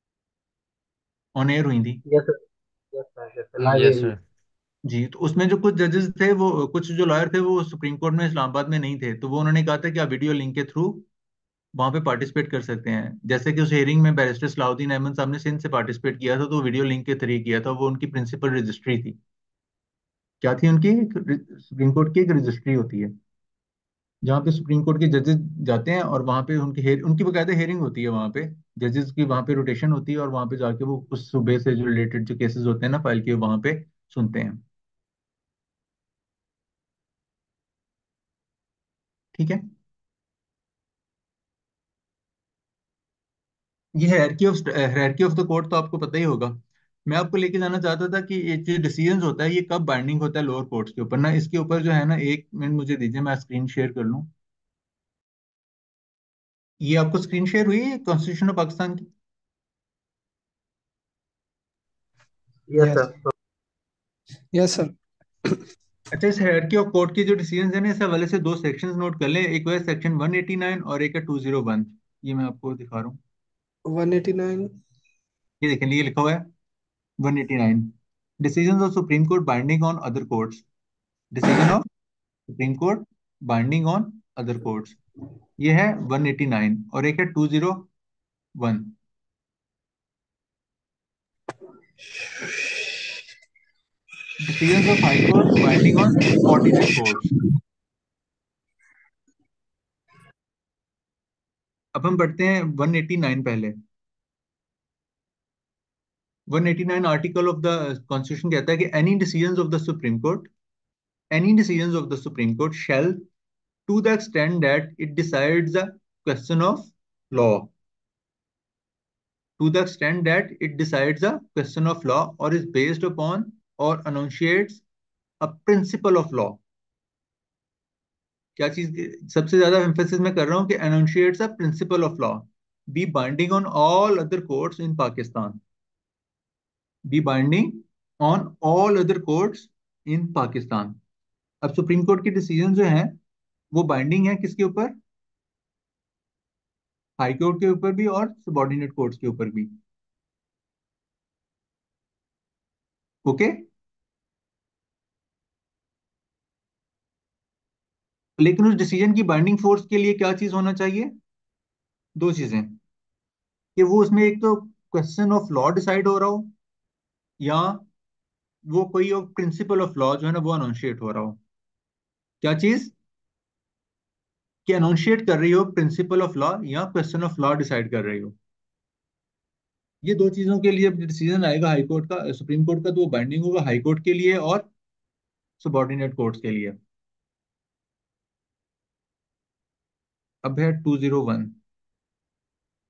ऑन एयर हुई थी? Yes sir, yes sir, yes sir, live yes हुई। सर। जी, तो उसमें जो कुछ जजेस थे, वो कुछ जो लॉयर थे वो सुप्रीम कोर्ट में इस्लामाबाद में नहीं थे, तो वो उन्होंने कहा था कि आप वीडियो लिंक के थ्रू वहां पे पार्टिसिपेट कर सकते हैं। जैसे कि उस हियरिंग में बैरिस्टर सलाउद्दीन अहमद साहब ने सिंध से पार्टिसिपेट किया था, तो वीडियो लिंक के थ्रू किया था। वो उनकी प्रिंसिपल रजिस्ट्री थी। क्या थी उनकी? सुप्रीम कोर्ट की एक रजिस्ट्री होती है जहाँ पे सुप्रीम कोर्ट के जजेस जाते हैं, और वहां पे उनकी हेयर उनकी बकायदा हेयरिंग होती है वहां पे। जजेस की वहां पे रोटेशन होती है, और वहां पे जाके वो उस सूबे से जो रिलेटेड जो केसेस होते हैं ना फाइल के, वहां पे सुनते हैं। ठीक है। ये hierarchy of hierarchy of the court तो आपको पता ही होगा। मैं आपको लेके जाना चाहता था कि ये जो डिसीजंस होता है ये कब बाइंडिंग होता है लोअर कोर्ट्स के ऊपर ना। इसके ऊपर जो है ना, एक मिनट मुझे दीजिए, मैं स्क्रीन शेयर कर लूँ। ये आपको स्क्रीन शेयर हुई है कॉन्स्टिट्यूशन ऑफ पाकिस्तान की? Yes yes, sir. Yes sir. अच्छा, इस हायरार्की ऑफ कोर्ट के जो डिसीजंस हैं ना, इस हवाले से दो सेक्शंस नोट कर लें। एक है सेक्शन वन एटी नाइन और एक है टू ज़ीरो वन। ये मैं आपको दिखा रहा हूँ। One eighty nine. ये देखें, ये लिखा हुआ है one eighty nine, decisions of supreme court binding on other courts. Decision of supreme court binding on other courts, ये है वन एटी नाइन। और एक है two zero one, decisions of high court binding on subordinate courts. अब हम पढ़ते हैं one eighty nine पहले। One eighty nine article of the constitution कहता है कि any decisions of the supreme court any decisions of the Supreme Court shall, to the extent that it decides a question of law, to the extent that it decides a question of law or is based upon or enunciates a principle of law। क्या चीज सबसे ज्यादा emphasis मैं कर रहा हूं कि enunciates a principle of law, be binding on all other courts in Pakistan, be binding on all other courts in Pakistan। अब सुप्रीम कोर्ट की डिसीजन जो है वो बाइंडिंग है किसके ऊपर? हाई कोर्ट के ऊपर भी और सबॉर्डिनेट कोर्ट्स के ऊपर भी। ओके। लेकिन उस डिसीजन की बाइंडिंग फोर्स के लिए क्या चीज होना चाहिए? दो चीजें, कि वो उसमें एक तो क्वेश्चन ऑफ लॉ डिसाइड हो रहा हो, या वो कोई प्रिंसिपल ऑफ लॉ जो है ना वो अनाउंशिएट हो रहा हो। क्या चीज? कि अनाउंशिएट कर रही हो प्रिंसिपल ऑफ लॉ या क्वेश्चन ऑफ लॉ डिसाइड कर रही हो। ये दो चीजों के लिए डिसीजन आएगा हाई कोर्ट का, सुप्रीम कोर्ट का, तो वो बाइंडिंग होगा हाई कोर्ट के लिए और सबॉर्डिनेट कोर्ट्स के लिए। अब है टू ज़ीरो वन।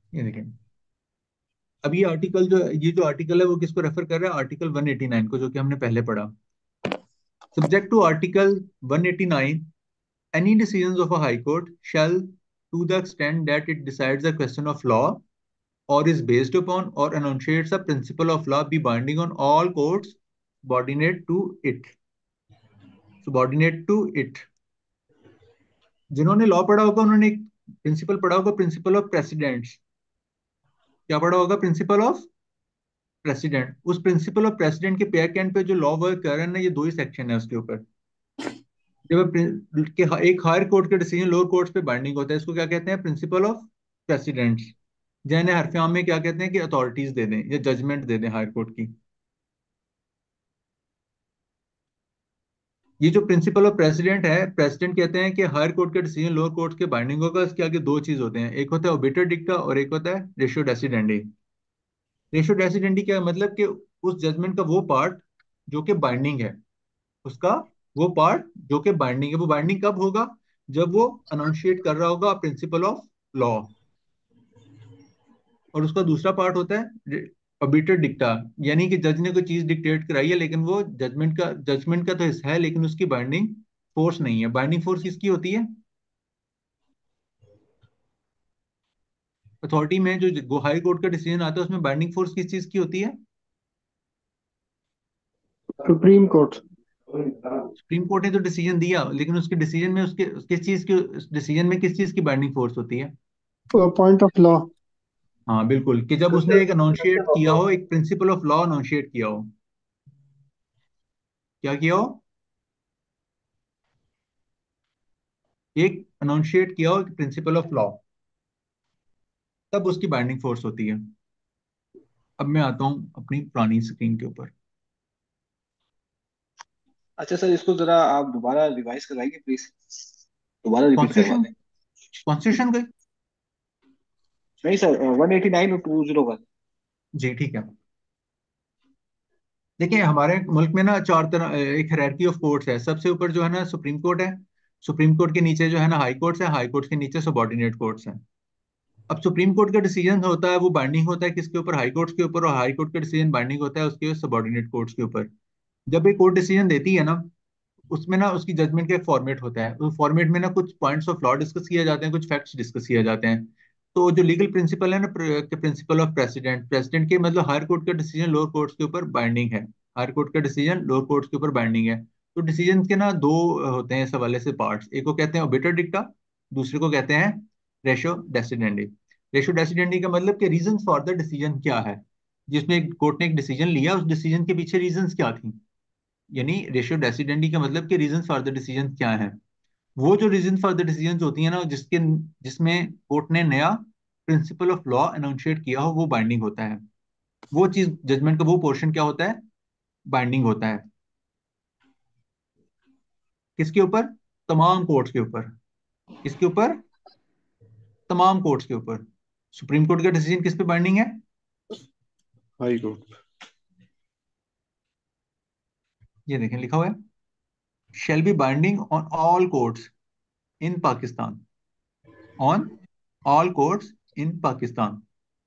ये देखें, अब ये आर्टिकल जो ये जो आर्टिकल है वो किसको रेफर कर रहा है? आर्टिकल वन एटी नाइन को, जो कि हमने पहले पढ़ा। Subject to article one eighty nine, any decisions of a high court shall, to the extent that it decides a question of law or is based upon or enunciates a principle of law, be binding on all courts subordinate to it. Subordinate to it. जिन्होंने law पढ़ा होगा उन्होंने एक principal पढ़ा होगा, principle of presidents. क्या पढ़ा होगा? Principle of precedent. उस प्रिंसिपल ऑफ प्रेसिडेंट के बैक एंड पे जो लॉ वर्क कर रहे हैं ना, ये दो ही सेक्शन है उसके ऊपर। जब प्रिं- के एक हायर कोर्ट का डिसीजन लोअर कोर्ट्स पे बाइंडिंग होता है, इसको क्या कहते हैं? Principle of precedents. जिन्हें हरफ आम में क्या कहते हैं? कि अथॉरिटीज दे दें या जजमेंट दे दें हायर कोर्ट की। ये जो प्रिंसिपल ऑफ प्रेसिडेंट है, प्रेसिडेंट कहते हैं कि हायर कोर्ट का डिसीजन लोअर कोर्ट के बाइंडिंग होगा। इसके आगे दो चीज होते हैं, एक होता है ओबिटर डिक्टा और एक होता है रेशियो डेसिडेंडी। रेशियो डेसिडेंडी क्या है? मतलब कि उस जजमेंट का वो पार्ट जो कि बाइंडिंग है, उसका वो पार्ट जो कि बाइंडिंग है। वो बाइंडिंग कब होगा? जब वो अनाउंशिएट कर रहा होगा प्रिंसिपल ऑफ लॉ। और उसका दूसरा पार्ट होता है ऑबिटर डिक्टा, यानी कि जज ने कोई चीज डिक्टेट कराई है, लेकिन वो जजमेंट का जजमेंट का तो हिस्सा है, लेकिन उसकी बाइंडिंग फोर्स नहीं है। बाइंडिंग फोर्स किसकी होती है? अथॉरिटी में जो हाई कोर्ट का डिसीजन आता है उसमें बाइंडिंग फोर्स किस चीज की होती है? Supreme court. सुप्रीम कोर्ट ने तो डिसीजन दिया, लेकिन उसके डिसीजन में उसके किस चीज की डिसीजन में किस चीज की बाइंडिंग फोर्स होती है? Point of law. हाँ बिल्कुल, कि जब उसने एक अनाउंशिएट किया हो, एक प्रिंसिपल ऑफ लॉ अनाउंशिएट किया हो। क्या किया हो? एक अनाउंशिएट किया हो प्रिंसिपल ऑफ लॉ, तब उसकी बाइंडिंग फोर्स होती है। अब मैं आता हूँ अपनी पुरानी स्क्रीन के ऊपर। अच्छा सर, इसको जरा आप दोबारा रिवाइज कराएंगे प्लीज, दोबारा रिपीट करवा कॉन्स्टिट्यूशन दें। कॉन्स्टिट्यूशन का नहीं सर, वन एटी नाइन और टू जीरो वन। जी ठीक है। देखिए, हमारे मुल्क में ना चार तरह एक हायरार्की ऑफ कोर्ट्स है। सबसे ऊपर जो है ना सुप्रीम कोर्ट है। सुप्रीम कोर्ट के नीचे जो है ना हाई कोर्ट्स है। हाई कोर्ट के नीचे सबॉर्डिनेट कोर्ट्स हैं। अब सुप्रीम कोर्ट का डिसीजन होता है वो बाइंडिंग होता है किसके ऊपर? हाई कोर्ट्स के ऊपर। और हाई कोर्ट का डिसीजन बाइंडिंग होता है उसके सबॉर्डिनेट कोर्ट्स के ऊपर। जब एक कोर्ट डिसीजन देती है ना, उसमें ना उसकी जजमेंट का एक फॉर्मेट होता है। उस फॉर्मेट में ना कुछ पॉइंट्स ऑफ लॉ डिस्कस किए जाते हैं, कुछ फैक्ट्स डिस्कस किए जाते हैं। तो जो लीगल प्रिंसिपल है ना, प्रिंसिपल ऑफ प्रेसिडेंट, प्रेसिडेंट के मतलब हायर कोर्ट का डिसीजन लोअर कोर्ट्स के ऊपर बाइंडिंग है। हायर कोर्ट का डिसीजन लोअर कोर्ट्स के ऊपर बाइंडिंग है। तो डिसीजन के ना दो होते हैं इस हवाले से पार्ट्स। एक को कहते हैं ओबिटर डिक्टा, दूसरे को कहते हैं रेशो डेसिडेंडी। रेशो डेसिडेंडी का मतलब कि रीजन फॉर द डिसीजन क्या है। जिसमें एक कोर्ट ने एक डिसीजन लिया, उस डिसीजन के पीछे रीजंस क्या थी। यानी रेशियो डेसिडेंडी का मतलब कि रीजन फॉर द डिसीजन क्या है। वो जो रीजन फॉर द डिसीजन होती है ना, जिसके जिसमें कोर्ट ने नया प्रिंसिपल ऑफ लॉ अनाउंशिएट किया हो, वो बाइंडिंग होता है। वो चीज जजमेंट का वो पोर्शन क्या होता है? बाइंडिंग होता है। किसके ऊपर? तमाम कोर्ट्स के ऊपर। किसके ऊपर? तमाम कोर्ट्स के ऊपर। सुप्रीम कोर्ट का डिसीजन किस पे बाइंडिंग है? High court. ये देखें लिखा हुआ है, shall be binding on all courts in Pakistan, on all courts in Pakistan।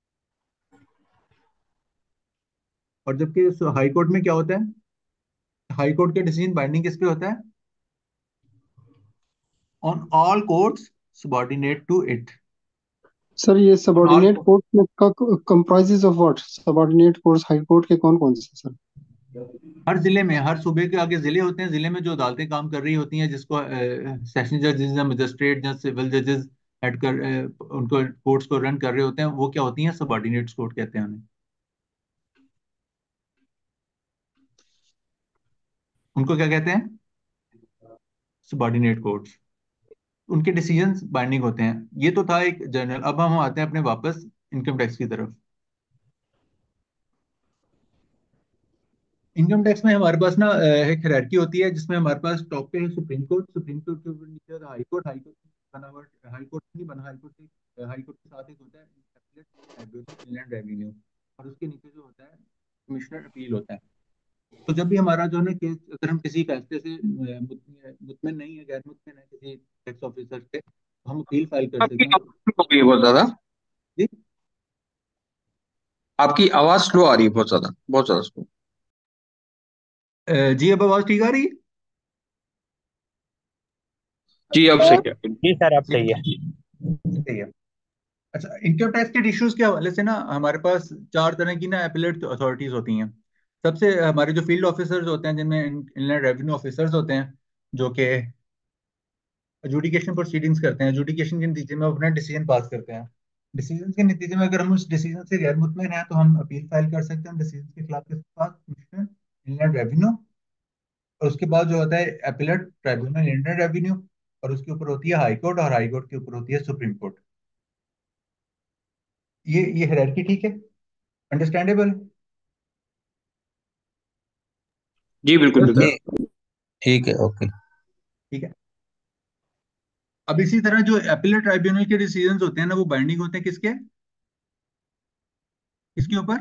और जबकि हाई कोर्ट में क्या होता है? हाई कोर्ट का डिसीजन बाइंडिंग किस पे होता है? On all courts subordinate to it. Sir ये ऑल सबॉर्डिनेट कोर्ट में का comprises of what? Subordinate courts high court के कौन कौन से सर? हर जिले में, हर सूबे के आगे जिले होते हैं। जिले में जो अदालतें काम कर रही होती हैं, जिसको सेशन जजेस या मजिस्ट्रेट या सिविल जजेस हेड कर अ, उनको कोर्ट्स को रन कर रहे होते हैं, वो क्या होती हैं? सबॉर्डिनेट कोर्ट कहते हैं उन्हें। उनको क्या कहते हैं? Subordinate courts. उनके डिसीजंस बाइंडिंग होते हैं। ये तो था एक जनरल। अब हम आते हैं अपने वापस इनकम टैक्स की तरफ। इनकम टैक्स में हमारे पास ना अ, एक हायरार्की होती है, जिसमें हमारे पास टॉप पे है सुप्रीम कोर्ट। सुप्रीम कोर्ट के ऊपर नीचे हाई कोर्ट। हाई कोर्ट बना हुआ, हाई कोर्ट नहीं बना, हाई कोर्ट से हाई कोर्ट के साथ एक होता है इनलैंड रेवेन्यू, और उसके नीचे जो होता है कमिश्नर अपील होता है। तो जब भी हमारा जो है ना केस, अगर हम किसी फैसले से अ, मुत- मुतमिन नहीं है, गैर मुतमिन है किसी टैक्स ऑफिसर से, तो हम अपील फाइल कर आपकी सकते हैं। आवाज़ कम हो गई है बहुत ज्यादा। जी आपकी आवाज स्लो आ रही है, बहुत ज्यादा बहुत ज्यादा स्लो। जी अब आवाज ठीक आ रही है? जी अब सही है। जी सर अब जी सही है। सही है। अच्छा, इनकम टैक्स के इश्यूज के हवाले से ना हमारे पास चार तरह की ना एपिलेट अथॉरिटीज होती हैं। सबसे हमारे जो फील्ड ऑफिसर्स होते हैं, जिनमें इनलैंड रेवेन्यू ऑफिसर्स होते हैं, जो कि एजुडिकेशन प्रोसीडिंग्स करते हैं। एजुडिकेशन के नतीजे में वो अपना डिसीजन पास करते हैं। डिसीजन के नतीजे में अगर हम उस डिसीजन से गैर मुतमिन हैं तो हम अपील फाइल कर सकते हैं डिसीजन के खिलाफ किसके पास? Commissioner inland revenue. और उसके बाद जो होता है एपिलेट ट्राइब्यूनल इनलैंड रेवेन्यू, और उसके ऊपर होती है हाई कोर्ट, और हाई कोर्ट के ऊपर होती है सुप्रीम कोर्ट। ये ये हायरार्की ठीक है? अंडरस्टैंडेबल? जी बिल्कुल सर बिल्कुल। जी ठीक है, ओके। ठीक है। अब इसी तरह जो एपिलेट ट्राइब्यूनल के डिसीजंस होते हैं ना, वो बाइंडिंग होते हैं किसके किसके ऊपर?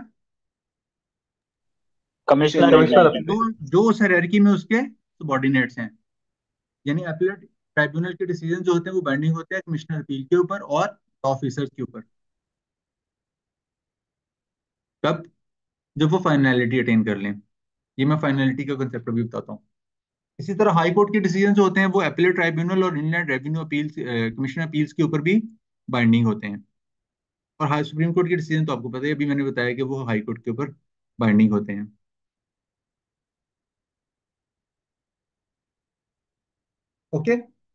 Commissioner commissioner inland appeal. जो जो उस हायरार्की में उसके सबऑर्डिनेट्स हैं। यानी एपिलेट ट्राइब्यूनल के डिसीजन जो होते हैं वो बाइंडिंग होते हैं कमिश्नर अपील के ऊपर और ऑफिसर्स के ऊपर। कब? जब वो फाइनलिटी अटेन कर लें। ये मैं फाइनलिटी का कंसेप्ट अभी बताता हूँ। इसी तरह हाई कोर्ट के डिसीजन जो होते हैं वो एपिलेट ट्राइब्यूनल और inland revenue appeals commissioner appeals के ऊपर भी बाइंडिंग होते हैं। और हाई सुप्रीम कोर्ट के डिसीजन तो आपको पता है, अभी मैंने बताया कि वो हाई कोर्ट के ऊपर बाइंडिंग होते हैं। ओके।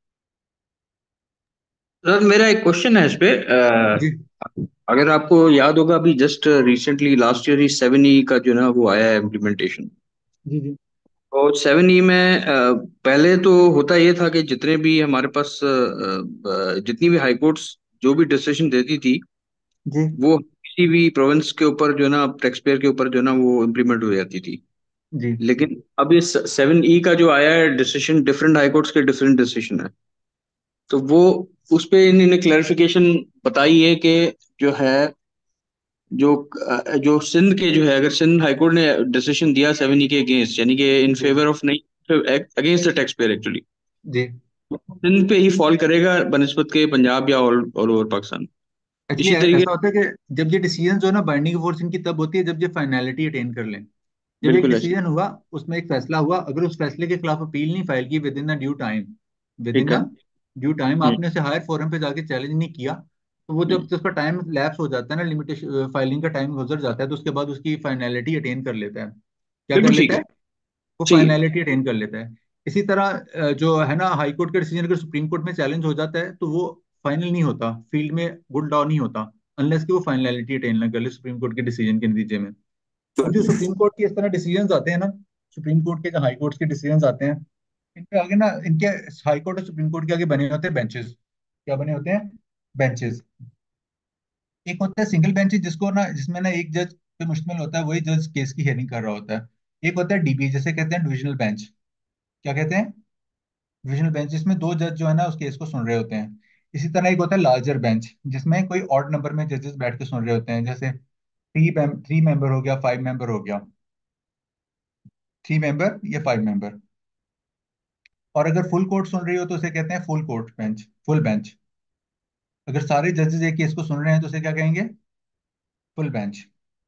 सर मेरा एक क्वेश्चन है इस पे। जी अ, अगर आपको याद होगा, अभी जस्ट रिसेंटली लास्ट ईयर ही सेवन ई का जो ना वो आया है इम्प्लीमेंटेशन। जी जी और सेवन ई में अ, पहले तो होता ये था कि जितने भी हमारे पास अ, अ, जितनी भी हाई कोर्ट्स जो भी डिसीजन देती थी, जी वो किसी भी प्रोविंस के ऊपर जो है ना, टैक्स पेयर के ऊपर जो है ना वो इम्प्लीमेंट हो जाती थी। जी लेकिन अब ये सेवन ई का जो आया है डिसीजन, डिफरेंट हाई कोर्ट्स के डिफरेंट डिसीजन है। तो वो उस पे इन्होंने क्लैरिफिकेशन बताई है कि जो है, जो अ, जो सिंध के जो है, अगर सिंध हाईकोर्ट ने डिसीजन दिया सेवन ई के अगेंस्ट, यानी कि इन जी फेवर ऑफ नहीं, against the tax payer actually, जी सिंध पे ही फॉल करेगा बनस्बत के पंजाब या all all over Pakistan. Actually इसी तरीके। ऐसा होता है कि जब ये डिसीजन जो है ना, बाइंडिंग फोर्स इनकी तब होती है जब ये फाइनलिटी अटेन कर लें। जब एक बिल्कुल ऐसे। डिसीजन हुआ, उसमें एक फैसला हुआ, अगर उस फैसले के खिलाफ अपील नहीं फाइल की within the due time, within ठीक है। The due time, hmm. आपने उसे हायर फोरम पे जाके चैलेंज नहीं किया, तो वो हम्म। जब उसका टाइम लैप्स हो जाता है ना, लिमिटेशन फाइलिंग का टाइम गुजर जाता है, तो उसके बाद उसकी फाइनलिटी अटेन कर लेता है। क्या कर बिल्कुल ठीक लेता है। है? वो जी। फाइनलिटी अटेन कर लेता है। इसी तरह अ, जो है ना, हाई कोर्ट का डिसीजन अगर सुप्रीम कोर्ट में चैलेंज हो जाता है तो वो फाइनल नहीं होता, फील्ड में गुड लॉ नहीं होता, अनलेस कि वो फाइनलिटी अटेन ना कर ले सुप्रीम कोर्ट के डिसीजन के नतीजे में। अब जो सुप्रीम कोर्ट के इस तरह डिसीजंस आते हैं ना, सुप्रीम कोर्ट के जो हाई कोर्ट के डिसीजंस आते हैं, इनके आगे ना, इनके हाई कोर्ट और सुप्रीम कोर्ट के आगे बने होते हैं बेंचेस। क्या बने होते हैं? बेंचेस। एक होता है सिंगल बेंच, जिसको ना, जिसमें ना एक जज पे मुश्तमिल होता है, वही जज केस की हियरिंग कर रहा होता है। एक होता है डीबी, जैसे कहते हैं डिविजनल बेंच। क्या कहते हैं? डिविजनल बेंच, जिसमें दो जज जो है ना उस केस को सुन रहे होते हैं। इसी तरह एक होता है लार्जर बेंच, जिसमें कोई ऑड नंबर में जजेस बैठ के सुन रहे होते हैं, जैसे थ्री थ्री मेंबर हो गया, फाइव मेंबर हो गया, थ्री मेंबर या फाइव मेंबर। और अगर फुल कोर्ट सुन रही हो तो उसे कहते हैं full court bench, full bench. अगर सारे जजेस एक केस को सुन रहे हैं तो उसे क्या कहेंगे? Full bench.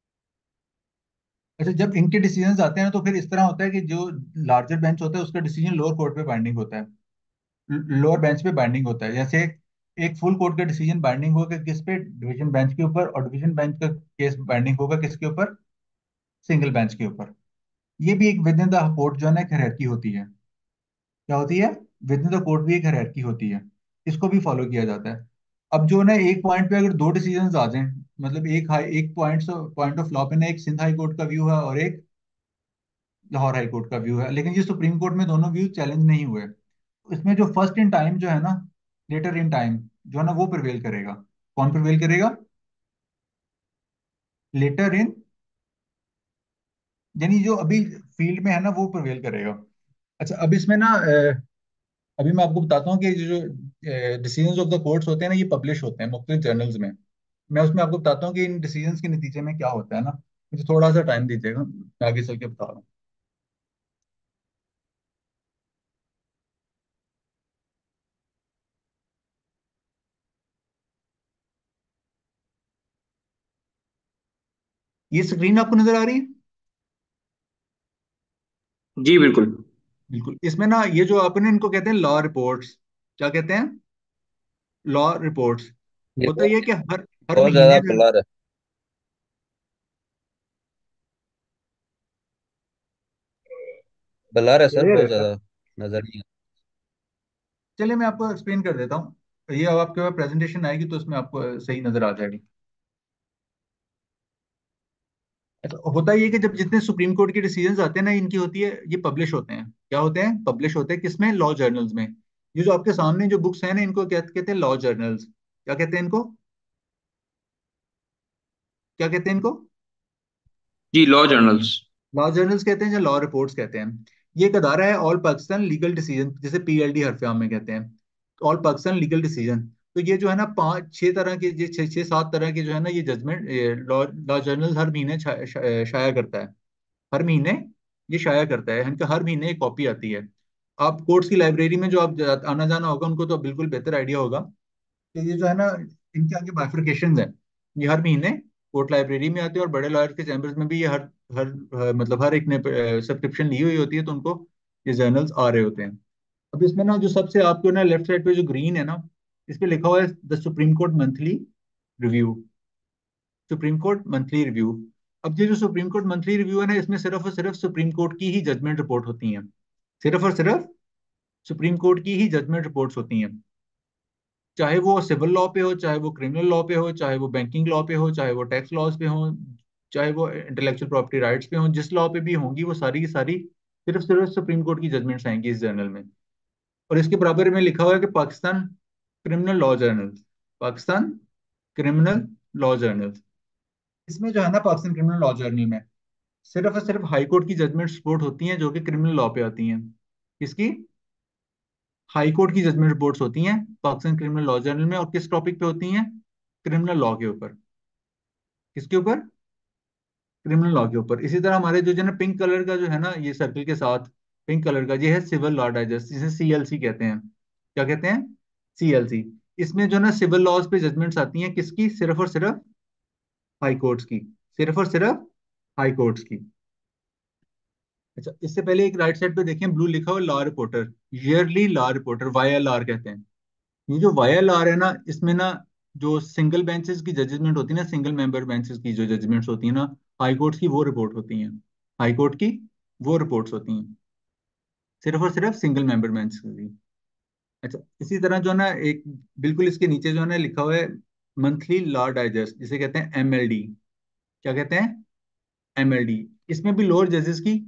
अच्छा, जब इनके डिसीजंस आते हैं तो फिर इस तरह होता है कि जो लार्जर बेंच होता है उसका डिसीजन लोअर कोर्ट पे बाइंडिंग होता है, लोअर बेंच पे बाइंडिंग होता है। जैसे एक फुल कोर्ट का डिसीजन बाइंडिंग होगा किस पे? डिवीजन बेंच के ऊपर। और डिवीजन बेंच का केस बाइंडिंग होगा किसके ऊपर? सिंगल बेंच के ऊपर। ये भी एक विद इन द कोर्ट जो है ना एक हायरार्की होती है। क्या होती है? विद इन द कोर्ट भी एक हायरार्की होती है। इसको भी फॉलो किया जाता है। अब जो ना एक पॉइंट पे अगर दो डिसीजंस आ जाएं, मतलब एक हाई एक पॉइंट पॉइंट ऑफ लॉ पे ना एक सिंध हाई कोर्ट का व्यू है और एक लाहौर हाई कोर्ट का व्यू है, लेकिन ये सुप्रीम कोर्ट में दोनों व्यू चैलेंज नहीं हुए, इसमें जो फर्स्ट इन टाइम जो है ना, लेटर इन टाइम जो है ना, वो प्रिवेल करेगा। कौन प्रिवेल करेगा? लेटर इन, यानी जो अभी फील्ड में है ना वो प्रिवेल करेगा। अच्छा, अब इसमें ना अ, अभी मैं आपको बताता हूँ कि जो डिसीजंस ऑफ द कोर्ट्स होते हैं ना, ये पब्लिश होते हैं मुख्तलिफ जर्नल्स में। मैं उसमें आपको बताता हूँ कि इन डिसीजंस के नतीजे में क्या होता है ना। मुझे थोड़ा सा टाइम दीजिएगा, मैं आगे चल के बता रहा हूँ। ये स्क्रीन आपको नजर आ रही है? जी बिल्कुल। बिल्कुल। इसमें ना ये जो अपने इनको कहते हैं लॉ रिपोर्ट्स, क्या कहते हैं? Law reports. ये होता ये बहुत है कि हर हर बहुत ज्यादा महीने जो, ब्लर है। ब्लर है सर, क्लियर है बहुत सर? ज्यादा नजर नहीं चलिए मैं आपको एक्सप्लेन कर देता हूँ। ये अब आपके पास प्रेजेंटेशन आएगी तो उसमें आपको सही नजर आ जाएगी। अच्छा, होता ये है कि जब जितने सुप्रीम कोर्ट के डिसीजंस आते हैं ना, इनकी होती है, ये पब्लिश होते हैं। क्या होते हैं? पब्लिश होते हैं। किसमें? लॉ जर्नल्स में। ये जो आपके सामने जो बुक्स हैं ना, इनको क्या कहते हैं? Law journals. क्या कहते हैं इनको? क्या कहते हैं इनको? जी लॉ जर्नल्स। लॉ जर्नल्स कहते हैं या लॉ रिपोर्ट्स कहते हैं। ये एक अदारा है, ऑल पाकिस्तान लीगल डिसीजन, जिसे पीएलडी हरफियाम में कहते हैं, ऑल पाकिस्तान लीगल डिसीजन। तो ये जो है ना, पांच छह तरह के, ये छह छह सात तरह के जो है ना, ये जजमेंट लॉ लॉ जर्नल हर महीने छा, शा, शाया करता है। हर महीने ये शाया करता है। इनका हर महीने एक कॉपी आती है। आप कोर्ट्स की लाइब्रेरी में जो आप जा- आना जाना होगा, उनको तो बिल्कुल बेहतर आइडिया होगा कि ये जो है ना, इनके आगे बाइफरकेशन है। ये हर महीने कोर्ट लाइब्रेरी में आते हैं, और बड़े लॉयर के चैम्बर्स में भी ये हर हर हर- मतलब हर एक ने सब्सक्रिप्शन ली हुई होती है, तो उनको ये जर्नल्स आ रहे होते हैं। अब इसमें ना जो सबसे आपको ना लेफ्ट साइड पे जो ग्रीन है ना, इस पे लिखा हुआ है the supreme court monthly review. Supreme court monthly review. अब ये जो सुप्रीम कोर्ट मंथली रिव्यू है ना, इसमें सिर्फ और सिर्फ सुप्रीम कोर्ट की ही जजमेंट रिपोर्ट होती हैं। सिर्फ और सिर्फ सुप्रीम कोर्ट की ही जजमेंट रिपोर्ट्स होती हैं। चाहे वो सिविल लॉ पे हो, चाहे वो क्रिमिनल लॉ पे हो, चाहे वो बैंकिंग लॉ पे हो, चाहे वो टैक्स लॉज पे हो, चाहे वो इंटेलेक्चुअल प्रॉपर्टी राइट्स पे हो, जिस लॉ पे भी होंगी, वो सारी की सारी सिर्फ सिर्फ सुप्रीम कोर्ट की जजमेंट्स आएंगी इस जर्नल में। और इसके बराबर में लिखा हुआ है कि Pakistan criminal law journal. Pakistan criminal law journal. इसमें जो है ना, पाकिस्तान क्रिमिनल लॉ जर्नल में सिर्फ और सिर्फ हाई कोर्ट की जजमेंट रिपोर्ट होती हैं, जो कि क्रिमिनल लॉ पे आती हैं। किसकी? हाई कोर्ट की जजमेंट रिपोर्ट्स होती हैं पाकिस्तान क्रिमिनल लॉ जर्नल में। और किस टॉपिक पे होती हैं? क्रिमिनल लॉ के ऊपर। किसके ऊपर? क्रिमिनल लॉ के ऊपर। इसी तरह हमारे जो जो ना पिंक कलर का जो है ना, ये सर्कल के साथ पिंक कलर का, ये है सिविल लॉ डाइजेस्ट, जिसे सीएलसी कहते हैं। क्या कहते हैं? सीएलसी। इसमें जो ना सिविल लॉज पे जजमेंट्स आती हैं, किसकी? सिर्फ और सिर्फ हाई कोर्ट्स की। सिर्फ और सिर्फ हाई कोर्ट्स की। अच्छा, इससे पहले एक राइट साइड पे देखें, ब्लू लिखा हुआ law reporter, yearly law reporter, Y L R कहते हैं। ये जो वाई एल आर है ना, इसमें ना जो सिंगल बेंचेस की जजमेंट होती है ना, सिंगल मेंबर बेंचेस की जो जजमेंट्स होती है ना, हाई कोर्ट्स की, वो रिपोर्ट होती हैं। हाई कोर्ट की वो रिपोर्ट्स होती हैं, सिर्फ और सिर्फ सिंगल मेंबर बेंच की। अच्छा, इसी तरह जो है ना, एक बिल्कुल इसके नीचे जो है ना लिखा हुआ है मंथली लॉ डाइजेस्ट, जिसे कहते हैं एमएलडी। क्या कहते हैं? एमएलडी। इसमें भी लोअर जजेस की,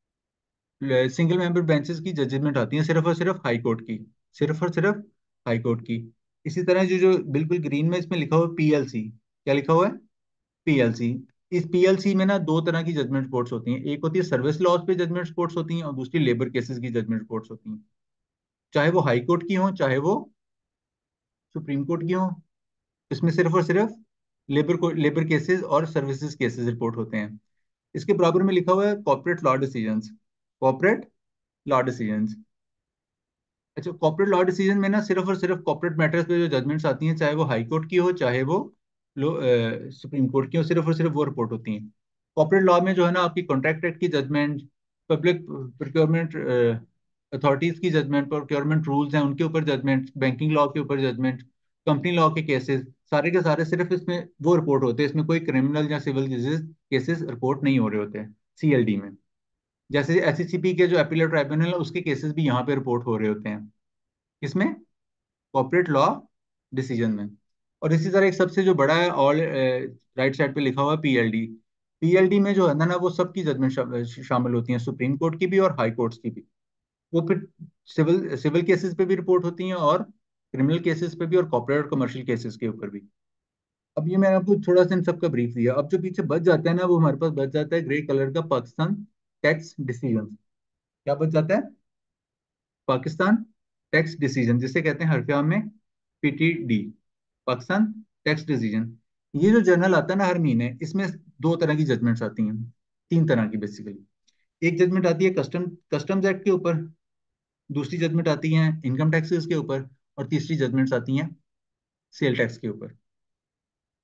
सिंगल मेंबर बेंचेस की जजमेंट आती हैं, सिर्फ और सिर्फ हाई कोर्ट की। सिर्फ और सिर्फ हाई कोर्ट की। इसी तरह जो जो बिल्कुल ग्रीन में इसमें लिखा हुआ है पीएलसी। क्या लिखा हुआ है? पीएलसी। इस पीएलसी में ना दो तरह की जजमेंट रिपोर्ट्स होती हैं। एक होती है सर्विस लॉज पे जजमेंट रिपोर्ट्स होती हैं, और दूसरी लेबर केसेस की जजमेंट रिपोर्ट्स होती हैं। चाहे वो हाई कोर्ट की हो, चाहे वो सुप्रीम कोर्ट की हो, इसमें सिर्फ और सिर्फ लेबर को लेबर केसेस और सर्विसेज केसेस रिपोर्ट होते हैं। इसके बराबर में लिखा हुआ है corporate law decisions. Corporate law decisions. अच्छा, कॉर्पोरेट लॉ डिसीजन में ना सिर्फ और सिर्फ कॉर्पोरेट मैटर्स पे जो जजमेंट्स आती हैं, चाहे वो हाई कोर्ट की हो, चाहे वो लो सुप्रीम कोर्ट की हो, सिर्फ और सिर्फ वो रिपोर्ट होती हैं। कॉर्पोरेट लॉ में जो है ना, आपकी कॉन्ट्रैक्ट एक्ट की जजमेंट, पब्लिक प्रोक्योरमेंट अथॉरिटीज की जजमेंट, प्रोक्योरमेंट रूल्स हैं उनके ऊपर जजमेंट, बैंकिंग लॉ के ऊपर जजमेंट, कंपनी लॉ के केसेस, सारे के सारे सिर्फ इसमें वो रिपोर्ट होते हैं। इसमें कोई क्रिमिनल या सिविल केसेस केसेस रिपोर्ट नहीं हो रहे होते हैं सीएलडी में। जैसे एससीसीपी के जो अपीलेट ट्राइब्यूनल है, उसके केसेस भी यहाँ पे रिपोर्ट हो रहे होते हैं। किसमें? कॉर्पोरेट लॉ डिसीजन में। और इसी तरह एक सबसे जो बड़ा है, ऑल राइट साइड पे लिखा हुआ है पीएलडी। पीएलडी में जो है ना ना, वो सबकी जजमेंट शा, शामिल होती हैं, सुप्रीम कोर्ट की भी और हाई कोर्ट्स की भी। वो फिर सिविल सिविल केसेस पे भी रिपोर्ट होती हैं, और क्रिमिनल केसेस पे भी, और कॉर्पोरेट और कमर्शियल केसेस के ऊपर भी। अब ये मैंने आपको थोड़ा सा इन सबका ब्रीफ दिया। अब जो पीछे बच जाता है ना, वो हमारे पास बच जाता है ग्रे कलर का पाकिस्तान टैक्स डिसीजन। क्या बच जाता है? पाकिस्तान टैक्स डिसीजन, जिसे कहते हैं हरफियाम में पीटीडी, पाकिस्तान टैक्स डिसीजन। ये जो जर्नल आता है ना हर महीने, इसमें दो तरह की जजमेंट्स आती हैं, तीन तरह की बेसिकली। एक जजमेंट आती है कस्टम कस्टम्स एक्ट के ऊपर, दूसरी जजमेंट आती है इनकम टैक्सेस के ऊपर, और तीसरी जजमेंट्स आती हैं सेल टैक्स के ऊपर।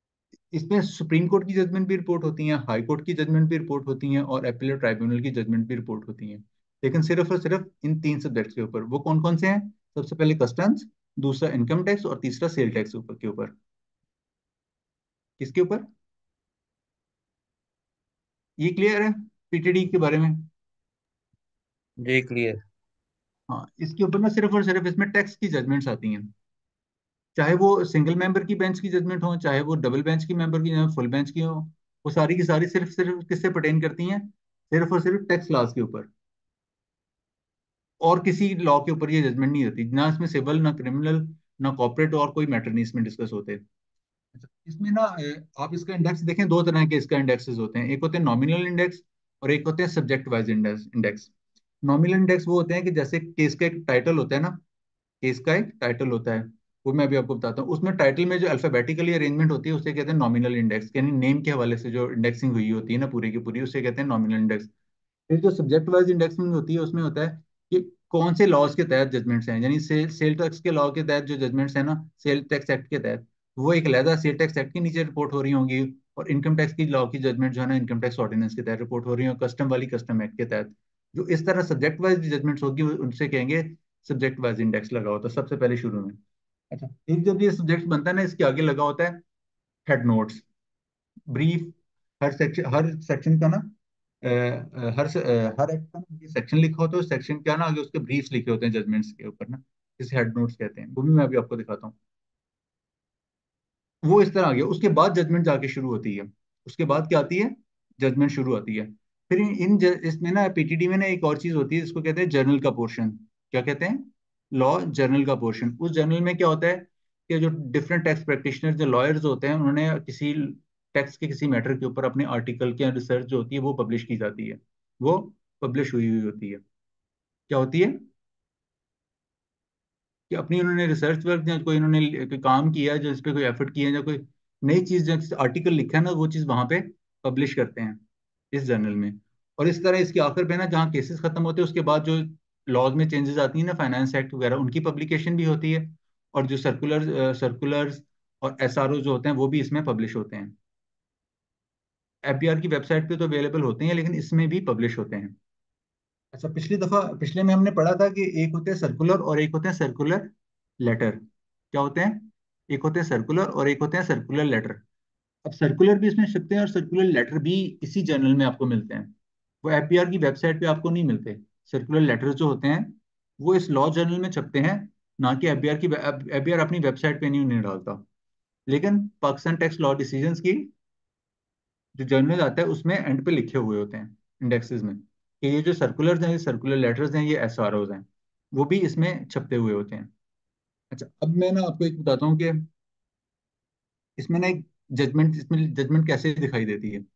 इसमें सुप्रीम कोर्ट की जजमेंट भी रिपोर्ट होती हैं, हाई कोर्ट की जजमेंट भी रिपोर्ट होती हैं, और अपीलेट ट्राइब्यूनल की जजमेंट भी रिपोर्ट होती हैं, लेकिन सिर्फ और सिर्फ इन तीन सब्जेक्ट्स के ऊपर। वो कौन कौन से हैं? सबसे पहले कस्टम्स, दूसरा इनकम टैक्स, और तीसरा सेल टैक्स ऊपर के ऊपर। किसके ऊपर? ये क्लियर है पीटीडी के बारे में? जी क्लियर। हाँ, इसके ऊपर ना सिर्फ और सिर्फ इसमें टैक्स की जजमेंट्स आती हैं, चाहे वो सिंगल मेंबर की बेंच की जजमेंट हो, चाहे वो डबल बेंच की मेंबर की, फुल बेंच की हो, वो सारी की सारी सिर्फ सिर्फ किससे पर्टेन करती हैं? सिर्फ और सिर्फ टैक्स लॉज के ऊपर, और किसी लॉ के ऊपर ये जजमेंट नहीं होती। ना इसमें सिविल, ना क्रिमिनल, ना कॉर्पोरेट, और कोई मैटर नहीं इसमें डिस्कस होते। अच्छा, इसमें ना अ, आप इसका इंडेक्स देखें, दो तरह के इसका इंडेक्सेस होते हैं, एक होते हैं नॉमिनल इंडेक्स और एक होते हैं subject wise index. Nominal index वो होते हैं कि जैसे केस का एक टाइटल होता है ना, केस का एक टाइटल होता है, वो मैं अभी आपको बताता हूँ। उसमें टाइटल में जो अल्फाबेटिकली अरेंजमेंट होती है उसे कहते हैं नॉमिनल इंडेक्स, यानी नेम के हवाले से जो इंडेक्सिंग हुई होती है ना पूरी की पूरी, उसे कहते हैं नॉमिनल इंडेक्स। फिर जो सब्जेक्ट वाइज इंडेक्सिंग होती है उसमें होता है कि कौन से लॉज के तहत जजमेंट्स हैं, यानी सेल सेल टैक्स के लॉ के तहत जो जजमेंट्स हैं ना, सेल टैक्स एक्ट के तहत, वो एक अलहदा सेल टैक्स एक्ट के नीचे रिपोर्ट हो रही होंगी, और इनकम टैक्स की लॉ की जजमेंट जो है ना इनकम टैक्स ऑर्डिनेंस के तहत रिपोर्ट हो रही है, कस्टम वाली कस्टम एक्ट के तहत। जो इस तरह सब्जेक्ट वाइज जजमेंट्स होगी उनसे कहेंगे सब्जेक्ट वाइज इंडेक्स लगा होता है सबसे पहले शुरू में। अच्छा, एक जब ये सब्जेक्ट बनता है ना, इसके आगे लगा होता है हेड नोट्स, ब्रीफ। हर सेक्शन हर सेक्शन का ना अ, अ, हर से- अ, हर एक्ट का ना सेक्शन लिखा होता है, सेक्शन क्या ना आगे उसके ब्रीफ्स लिखे होते हैं जजमेंट्स के ऊपर ना, जिसे हेड नोट्स कहते हैं। वो भी मैं अभी आपको दिखाता हूँ। वो इस तरह आ गया। उसके बाद जजमेंट जाके शुरू होती है। उसके बाद क्या आती है? जजमेंट शुरू होती है। फिर इन इन ज- इसमें ना पीटीडी में ना एक और चीज होती है, इसको कहते हैं जर्नल का पोर्शन। क्या कहते हैं? लॉ जर्नल का पोर्शन। उस जर्नल में क्या होता है कि जो डिफरेंट टैक्स प्रैक्टिशनर, जो लॉयर्स होते हैं, उन्होंने किसी टैक्स के किसी मैटर के ऊपर अपने आर्टिकल की रिसर्च जो होती है वो पब्लिश की जाती है, वो पब्लिश हुई हुई होती है। क्या होती है? कि अपनी उन्होंने रिसर्च वर्क या कोई उन्होंने कोई काम किया है जो इस पे कोई एफर्ट किया है, या कोई नई चीज जो आर्टिकल लिखा है ना, वो चीज वहां पे पब्लिश करते हैं इस जर्नल में। और इस तरह इसके आखिर पे ना जहाँ केसेस खत्म होते हैं उसके बाद जो लॉज में चेंजेस आती हैं ना, फाइनेंस एक्ट वगैरह, उनकी पब्लिकेशन भी होती है। और जो सर्कुलर सर्कुलर्स और एसआरओ जो होते हैं वो भी इसमें पब्लिश होते हैं। एफबीआर की वेबसाइट पे तो अवेलेबल होते हैं, लेकिन इसमें भी पब्लिश होते हैं। अच्छा, पिछली दफा पिछले में हमने पढ़ा था कि एक होते हैं सर्कुलर और एक होते हैं सर्कुलर लेटर। क्या होते हैं? एक होते हैं सर्कुलर और एक होते हैं सर्कुलर लेटर। अब सर्कुलर भी इसमें छपते हैं और सर्कुलर लेटर भी इसी जर्नल में आपको मिलते हैं। वो एफबीआर की वेबसाइट पे आपको नहीं मिलते। सर्कुलर लेटर जो होते हैं वो इस लॉ जर्नल में छपते हैं, ना कि एफबीआर की। एफबीआर अपनी वेबसाइट पे नहीं उन्हें डालता, लेकिन पाकिस्तान टैक्स लॉ डिसीजंस की जो जर्नल आता है उसमें एंड पे लिखे हुए होते हैं इंडेक्सेस में कि ये जो सर्कुलर्स हैं, ये सर्कुलर लेटर्स हैं, ये एसआरओज हैं, वो भी इसमें छपते हुए होते हैं। अच्छा, अब मैं ना आपको एक बताता हूँ कि इसमें ना एक जजमेंट इसमें जजमेंट कैसे दिखाई देती है।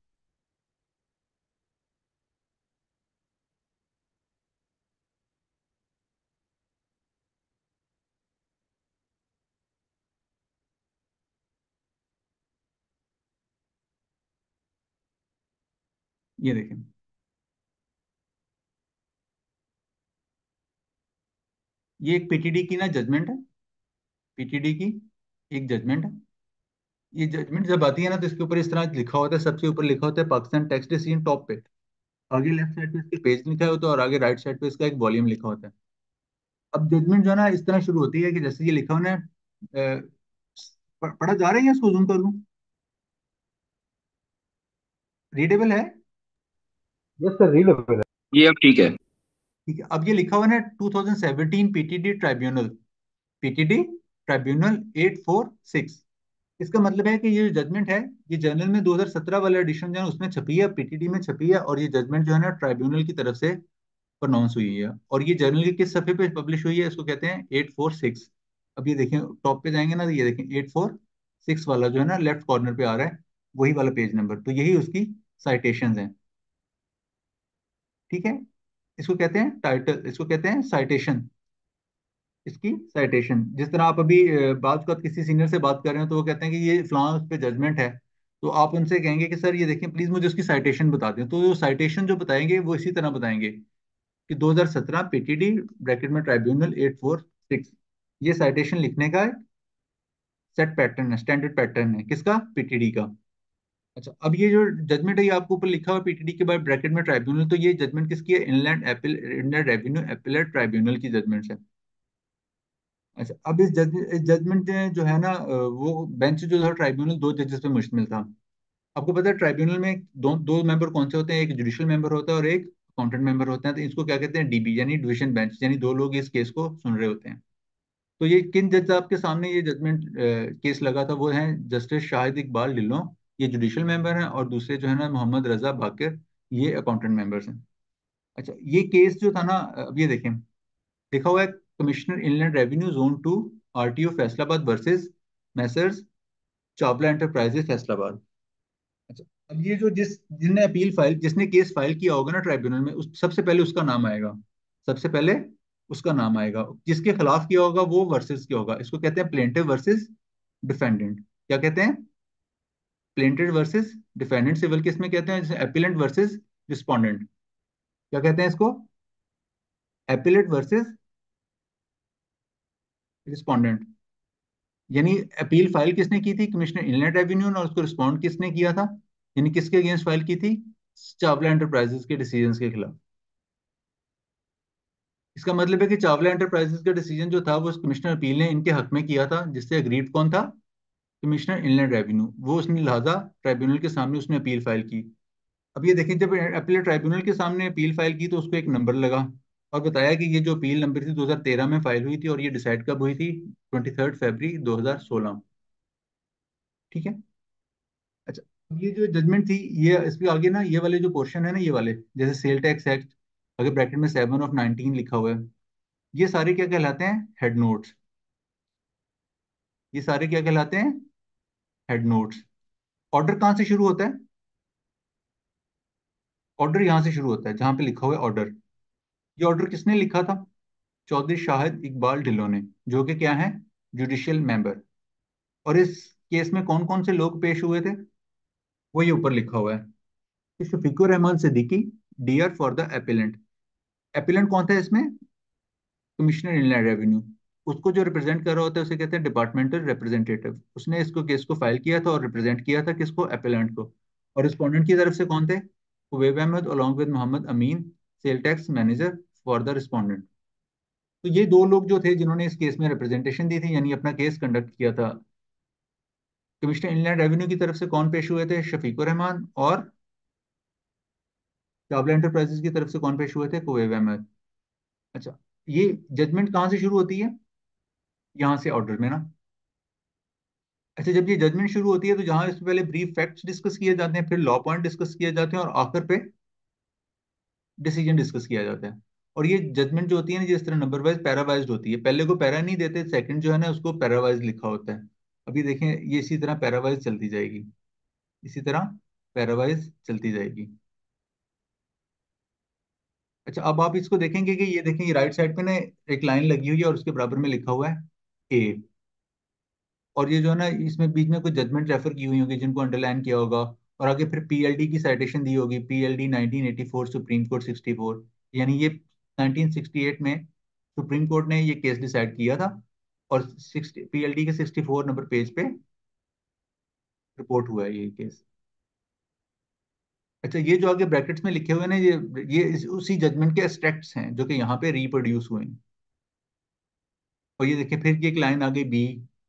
ये देखें, ये एक पीटीडी की ना जजमेंट है। पीटीडी की एक जजमेंट है। ये जजमेंट जब आती है ना तो इसके ऊपर इस तरह लिखा होता है, सबसे ऊपर लिखा होता है पाकिस्तान टैक्स डिसीजन टॉप पे। आगे लेफ्ट साइड पे इसके पेज लिखा होता है और आगे राइट साइड पे इसका एक वॉल्यूम लिखा होता है। अब जजमेंट जो है ना इस तरह शुरू होती है कि जैसे ये लिखा होना है, अ, प- पढ़ा जा रहा है या इसको जूम कर लूं? रीडेबल है? यस सर, रीडेबल है। ये अब ठीक है। ठीक है। अब ये लिखा हुआ है ना two thousand seventeen PTD tribunal, PTD tribunal eight four six. इसका मतलब है कि ये जो जजमेंट है ये जर्नल में दो हज़ार सत्रह वाला एडिशन जो है उसमें छपी है, पीटीडी में छपी है, और ये जजमेंट जो है ना ट्राइब्यूनल की तरफ से प्रोनाउंस हुई है। और ये जर्नल के किस सफ़े पे पब्लिश हुई है? इसको कहते हैं एट फोर सिक्स। अब ये देखें, टॉप पे जाएंगे ना तो ये देखें एट फोर सिक्स वाला जो है ना लेफ्ट कॉर्नर पे आ रहा है, वही वाला पेज नंबर, तो यही उसकी साइटेशंस हैं। ठीक है। इसको कहते हैं टाइटल, इसको कहते हैं साइटेशन। इसकी साइटेशन, जिस तरह आप अभी अ, बात कर किसी सीनियर से बात कर रहे हो तो वो कहते हैं कि ये फलां उस पे जजमेंट है, तो आप उनसे कहेंगे कि सर ये देखें प्लीज मुझे उसकी साइटेशन बता दें, तो वो साइटेशन जो बताएंगे वो इसी तरह बताएंगे कि दो हज़ार सत्रह पीटीडी ब्रैकेट में ट्राइब्यूनल एट फोर सिक्स। ये साइटेशन लिखने का सेट पैटर्न है, स्टैंडर्ड पैटर्न है। किसका? पीटीडी का। अच्छा, अब ये जो जजमेंट है ये आपको ऊपर लिखा हुआ पीटीडी के बाद ब्रैकेट में ट्राइब्यूनल, तो ये जजमेंट किसकी है? Inland appeal Indian revenue appellate tribunal की जजमेंट है। अच्छा, अब इस जज जजमेंट जो है ना अ, वो बेंच जो था ट्राइब्यूनल दो जजेस पे मुश्तमिल था। आपको पता है ट्राइब्यूनल में दो दो मेंबर कौन से होते हैं? एक जुडिशियल मेंबर होता है और एक अकाउंटेंट मेंबर होता है। तो इसको क्या कहते हैं? डीबी यानी डिवीजन बेंच, यानी दो लोग इस केस को सुन रहे होते हैं। तो ये किन जज साहब के सामने ये जजमेंट केस लगा था? वो हैं जस्टिस शाहिद इकबाल ढिल्लों, ये जुडिशियल मेंबर हैं, और दूसरे जो है ना मोहम्मद रजा बाकिर, ये अकाउंटेंट मेंबर्स हैं। अच्छा, ये केस जो था ना, अब ये देखें, लिखा हुआ है commissioner inland revenue zone two RTO Faisalabad versus messrs Chawla enterprises Faisalabad. अच्छा, अब ये जो जिस जिसने अपील फाइल जिसने केस फाइल किया होगा ना ट्राइब्यूनल में, उस सबसे पहले उसका नाम आएगा। सबसे पहले उसका नाम आएगा। जिसके खिलाफ किया होगा वो वर्सेस किया होगा। इसको कहते हैं प्लेंटिव वर्सेस डिफेंडेंट। क्या कहते हैं? Plaintiff versus defendant. Civil case में कहते हैं जैसे एपिलेंट वर्सेस रिस्पोंडेंट। क्या कहते हैं इसको? Appellate versus respondent. यानी अपील फाइल किसने की थी? कमिश्नर इनलैंड रेवेन्यू ने, और उसको रिस्पॉन्ड किसने किया था? यानी किसके अगेंस्ट फाइल की थी? चावला एंटरप्राइजेस के डिसीजन के खिलाफ। इसका मतलब है कि चावला एंटरप्राइजेस का डिसीजन जो था वो कमिश्नर अपील ने इनके हक में किया था, जिससे अग्रीड कौन था? Commissioner inland revenue. वो उसने लिहाजा ट्राइब्यूनल के सामने उसने अपील फाइल की। अब ये देखें, जब अपील ट्राइब्यूनल के सामने अपील फाइल की तो उसको एक नंबर लगा और बताया कि ये जो अपील नंबर थी दो हज़ार तेरह में फाइल हुई थी, और ये डिसाइड कब हुई थी? ट्वेंटी थर्ड फरवरी दो हज़ार सोलह। ठीक है। अच्छा, अब ये जो जजमेंट थी, ये इसके आगे ना ये वाले जो पोर्शन है ना, ये वाले जैसे सेल टैक्स एक्ट, अगर ब्रैकेट में सेवन ऑफ नाइनटीन लिखा हुआ है, ये सारे क्या कहलाते हैं? Head notes. ये सारे क्या कहलाते हैं? Head notes. ऑर्डर कहाँ से शुरू होता है? ऑर्डर यहाँ से शुरू होता है जहां पे लिखा हुआ है ऑर्डर। ये ऑर्डर किसने लिखा था? चौधरी शाहिद इकबाल ढिल्लों ने, जो कि क्या है? Judicial member. और इस केस में कौन कौन से लोग पेश हुए थे? वो ये ऊपर लिखा हुआ है कि Shafiqur Rahman Siddiqui, DR for the appellant. Appellant कौन था इसमें? Commissioner inland revenue. उसको जो रिप्रेजेंट कर रहा होता है उसे कहते हैं डिपार्टमेंटल रिप्रेजेंटेटिव। उसने इसको केस को फाइल किया था और रिप्रेजेंट किया था किसको? एपिलेंट को। और रिस्पोंडेंट की तरफ से कौन थे? Kuwaib Ahmad along with Mohammad Amin, sale tax manager for the respondent. तो ये दो लोग जो थे जिन्होंने इस केस में रिप्रेजेंटेशन दी थी, यानी अपना केस कंडक्ट किया था। कमिश्नर इनलैंड रेवेन्यू की तरफ से कौन पेश हुए थे? शफीकुर रहमान। और चावला एंटरप्राइजेस की तरफ से कौन पेश हुए थे? कुवैब अहमद। अच्छा, ये जजमेंट कहाँ से शुरू होती है? यहाँ से ऑर्डर में ना। अच्छा, जब ये जजमेंट शुरू होती है तो जहां इससे पहले ब्रीफ फैक्ट्स डिस्कस किए जाते हैं, फिर लॉ पॉइंट डिस्कस किए जाते हैं, और आखिर पे डिसीजन डिस्कस किया जाता है। और ये जजमेंट जो होती है ना, जिस तरह नंबर वाइज पैरावाइज होती है, पहले को पैरा नहीं देते, सेकंड जो है ना उसको पैरावाइज लिखा होता है। अभी देखें, ये इसी तरह पैरावाइज चलती जाएगी, इसी तरह पैरावाइज चलती जाएगी। अच्छा, अब आप इसको देखेंगे कि ये देखें, ये राइट साइड पे ना एक लाइन लगी हुई है और उसके बराबर में लिखा हुआ है ए। और ये जो है ना, इसमें बीच में कुछ जजमेंट रेफर की हुई होगी जिनको अंडरलाइन किया होगा, और आगे फिर पीएलडी की साइटेशन दी होगी, PLD nineteen eighty four supreme court sixty four. यानी ये नाइनटीन सिक्सटी एट में सुप्रीम कोर्ट ने ये केस डिसाइड किया था, और सिक्सटी पीएलडी के सिक्सटी फोर नंबर पेज पे रिपोर्ट हुआ है ये केस। अच्छा, ये जो आगे ब्रैकेट्स में लिखे हुए हैं ना, ये ये इस, उसी जजमेंट के एक्सट्रैक्ट्स हैं जो कि यहाँ पे रिप्रोड्यूस हुए हैं। और ये देखिए, फिर ये एक लाइन आ गई बी,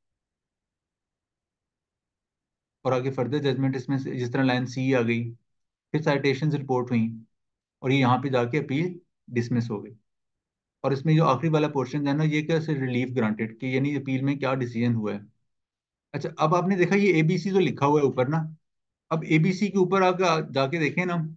और आगे फर्दर जजमेंट इसमें से जिस तरह लाइन सी आ गई, फिर साइटेशंस रिपोर्ट हुई, और ये यहाँ पे जाके अपील डिसमिस हो गई। और इसमें जो आखिरी वाला पोर्शन है ना, ये कैसे रिलीफ ग्रांटेड कि यानी अपील में क्या डिसीजन हुआ है। अच्छा, अब आपने देखा ये एबीसी जो लिखा हुआ है ऊपर ना, अब एबीसी के ऊपर आगे जाके देखें ना,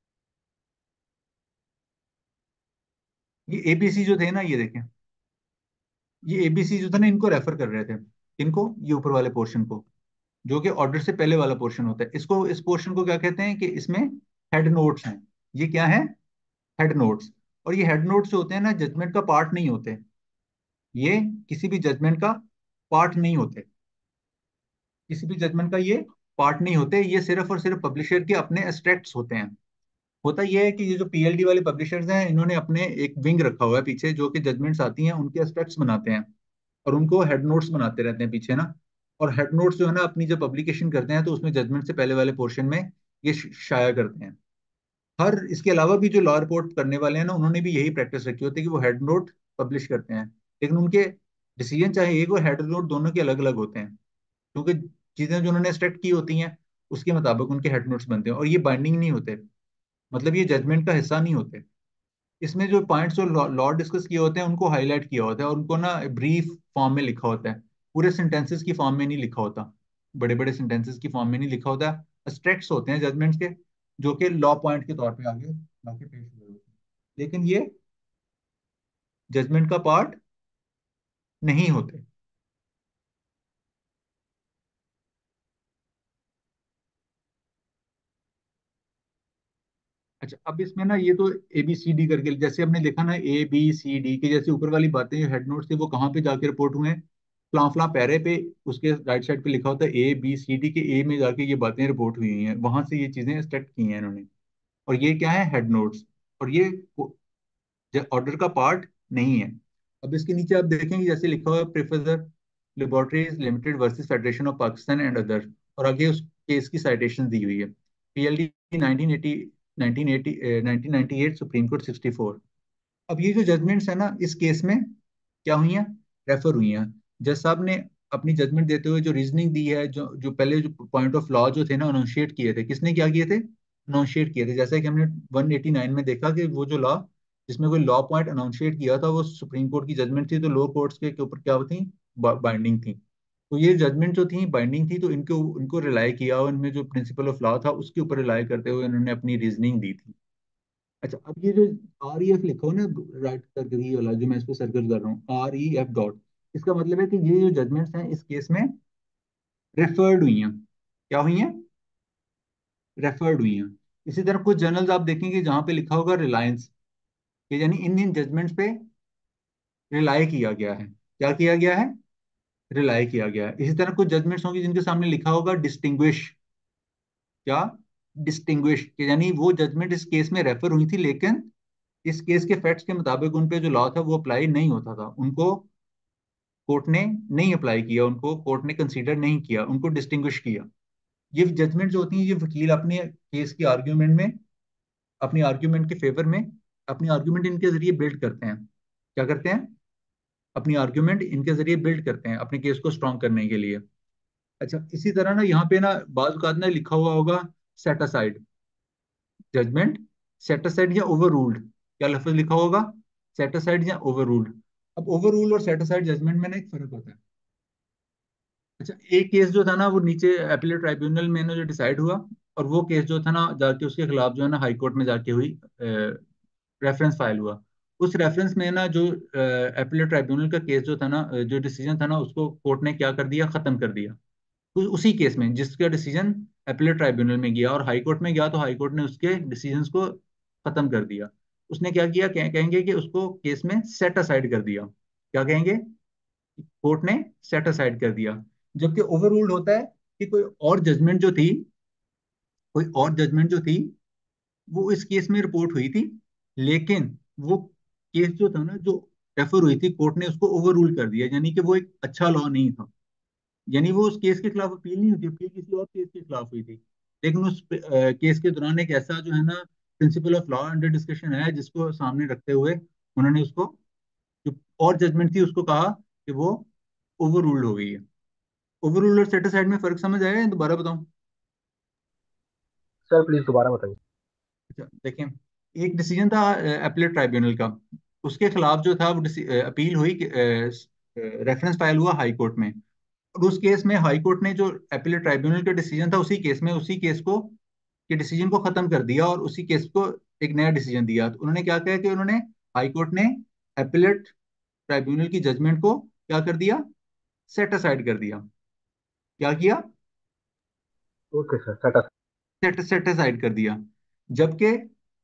ये एबीसी जो थे ना, ये देखें, ये एबीसी जो था ना, इनको रेफर कर रहे थे। इनको, ये ऊपर वाले पोर्शन को, जो कि ऑर्डर से पहले वाला पोर्शन होता है, इसको, इस पोर्शन को क्या कहते हैं? कि इसमें हेड नोट्स हैं। ये क्या है? Head notes. और ये हेड नोट्स जो होते हैं ना, जजमेंट का पार्ट नहीं होते। ये किसी भी जजमेंट का पार्ट नहीं होते। किसी भी जजमेंट का ये पार्ट नहीं होते। ये सिर्फ और सिर्फ पब्लिशर के अपने एक्सट्रैक्ट्स होते हैं। होता यह है कि ये जो पीएलडी वाले पब्लिशर्स हैं, इन्होंने अपने एक विंग रखा हुआ है पीछे, जो कि जजमेंट्स आती हैं उनके एक्सट्रैक्ट्स बनाते हैं, और उनको हेड नोट्स बनाते रहते हैं पीछे ना। और हेड नोट्स जो है ना अपनी जब पब्लिकेशन करते हैं तो उसमें जजमेंट से पहले वाले पोर्शन में ये श- शाया करते हैं। हर इसके अलावा भी जो लॉ रिपोर्ट करने वाले हैं ना उन्होंने भी यही प्रैक्टिस रखी होती है कि वो हेड नोट पब्लिश करते हैं, लेकिन उनके डिसीजन चाहे एक और हेड नोट दोनों के अलग अलग होते हैं, क्योंकि चीजें जो उन्होंने एक्सट्रैक्ट की होती हैं उसके मुताबिक उनके हेड नोट्स बनते हैं और ये बाइंडिंग नहीं होते, मतलब ये जजमेंट का हिस्सा नहीं होते। इसमें जो पॉइंट्स जो लॉ डिस्कस किए होते हैं उनको हाईलाइट किया होता है और उनको ना ब्रीफ फॉर्म में लिखा होता है, पूरे सेंटेंसेस की फॉर्म में नहीं लिखा होता, बड़े बड़े सेंटेंसेस की फॉर्म में नहीं लिखा होता, एब्स्ट्रैक्ट्स होते हैं जजमेंट्स के जो कि लॉ पॉइंट के तौर पे आगे आगे पेश हुए होते हैं, लेकिन ये जजमेंट का पार्ट नहीं होते। अच्छा, अब इसमें ना ये तो ए बी सी डी करके जैसे हमने देखा ना ए बी सी डी के जैसे ऊपर वाली बातें जो हेड नोट्स थे वो कहाँ पे जाके रिपोर्ट हुए हैं, फ्लां फ्लां पैरे पे उसके राइट साइड पे लिखा होता है ए बी सी डी के ए में जाके ये बातें रिपोर्ट हुई हैं, वहां से ये चीजें एक्सट्रैक्ट की हैं इन्होंने, और ये क्या है हेड नोट्स, और ये ऑर्डर का पार्ट नहीं है। अब इसके नीचे आप देखेंगे जैसे लिखा हुआ है professor laboratories limited versus federation of Pakistan and other, और आगे उस केस की साइटेशन दी हुई है PLD nineteen eighty nineteen eighty nineteen ninety eight supreme court sixty four. अब ये जो जजमेंट्स है ना इस केस में क्या हुई हैं, रेफर हुई हैं। जज साहब ने अपनी जजमेंट देते हुए जो रीजनिंग दी है, जो जो पहले जो पॉइंट ऑफ लॉ जो थे ना अनाउंशिएट किए थे, किसने क्या किए थे, अनाउंशिएट किए थे। जैसा कि हमने वन एटी नाइन में देखा कि वो जो लॉ जिसमें कोई लॉ पॉइंट अनाउंशिएट किया था वो सुप्रीम कोर्ट की जजमेंट थी, तो लोअर कोर्ट्स के, के ऊपर क्या थी, बाइंडिंग थी। तो ये जजमेंट जो थी बाइंडिंग थी, तो इनको इनको रिलाई किया और इनमें जो प्रिंसिपल ऑफ लॉ था उसके ऊपर रिलाई करते हुए इन्होंने अपनी रीजनिंग दी थी। अच्छा, अब ये जो आर ई एफ लिखा हो ना राइट करके ये वाला जो मैं इस पर सर्कल कर रहा हूँ आर ई एफ डॉट, इसका मतलब है कि ये जो जजमेंट्स हैं इस केस में रेफर्ड हुई हैं, क्या हुई हैं, रेफर्ड हुई हैं। इसी तरह कुछ जर्नल्स आप देखेंगे जहां पे लिखा होगा रिलायंस, कि यानी इन इन जजमेंट्स पे रिलाई किया गया है, क्या किया गया है, रिलाई किया गया है। इसी तरह कुछ जजमेंट्स होंगी जिनके सामने लिखा होगा डिस्टिंग्विश, क्या, डिस्टिंग्विश, कि यानी वो जजमेंट इस केस में रेफर हुई थी लेकिन इस केस के फैक्ट्स के मुताबिक उन पे जो लॉ था वो अप्लाई नहीं होता था, उनको कोर्ट ने नहीं अप्लाई किया, उनको कोर्ट ने कंसीडर नहीं किया, उनको डिस्टिंग्विश किया। ये जजमेंट जो होती है ये वकील अपने केस की आर्ग्यूमेंट में, अपनी आर्ग्यूमेंट के फेवर में अपनी आर्ग्यूमेंट इनके जरिए बिल्ड करते हैं, क्या करते हैं, अपनी आर्ग्यूमेंट इनके जरिए बिल्ड करते हैं अपने केस को स्ट्रॉन्ग करने के लिए। अच्छा, इसी तरह ना यहाँ पे ना बाज़ औक़ात ना लिखा हुआ होगा set aside, judgment set aside या ओवर रूल्ड, क्या लफ्ज लिखा होगा, सेट असाइड या ओवर रूल्ड। अब ओवर रूल और सेट असाइड जजमेंट में ना एक फर्क होता है। अच्छा, एक केस जो था ना वो नीचे अपीलेट ट्राइब्यूनल में ना जो डिसाइड हुआ, और वो केस जो था ना जाके उसके खिलाफ जो है ना हाई कोर्ट में जाके हुई रेफरेंस फाइल हुआ। उस रेफरेंस में ना जो अपीलेट ट्राइब्यूनल का केस जो था ना, अ, जो डिसीजन था ना उसको कोर्ट ने क्या कर दिया, खत्म कर दिया। तो उसी केस में जिसका डिसीजन अपीलेट ट्राइब्यूनल में गया और हाई कोर्ट में गया, तो हाई कोर्ट ने उसके डिसीजंस को खत्म कर दिया। उसने क्या किया, कह, कहेंगे कि उसको केस में सेट असाइड कर दिया, क्या कहेंगे, कोर्ट ने सेट असाइड कर दिया। जबकि ओवर रूल्ड होता है कि कोई और जजमेंट जो थी, कोई और जजमेंट जो थी वो इस केस में रिपोर्ट हुई थी, लेकिन वो केस जो था ना जो रेफर हुई थी कोर्ट ने उसको ओवर रूल कर दिया, यानी कि वो एक अच्छा लॉ नहीं था, यानी वो उस केस के खिलाफ अपील नहीं हुई थी, अपील किसी और केस के खिलाफ हुई थी, लेकिन उस केस के दौरान एक ऐसा जो है ना principle of law under discussion है जिसको सामने रखते हुए उन्होंने उसको जो और जजमेंट थी उसको कहा कि वो ओवर रूल्ड हो गई है। ओवर रूल्ड और सेटिस्फाइड में फर्क समझ आया है, दोबारा बताऊं। सर प्लीज दोबारा बताइए। अच्छा देखें, एक डिसीजन था अपीलेट ट्राइब्यूनल का, उसके खिलाफ जो था वो अपील हुई, रेफरेंस फाइल हुआ हाई कोर्ट में, और उस केस में हाई कोर्ट ने जो अपीलेट ट्राइब्यूनल का डिसीजन था उसी केस में उसी केस को के डिसीजन को खत्म कर दिया और उसी केस को एक नया डिसीजन दिया। तो उन्होंने क्या किया कि उन्होंने हाई कोर्ट ने अपीलेट ट्राइब्यूनल की जजमेंट को क्या कर दिया, सेट असाइड कर दिया, क्या किया, okay sir, set set set aside कर दिया। जबकि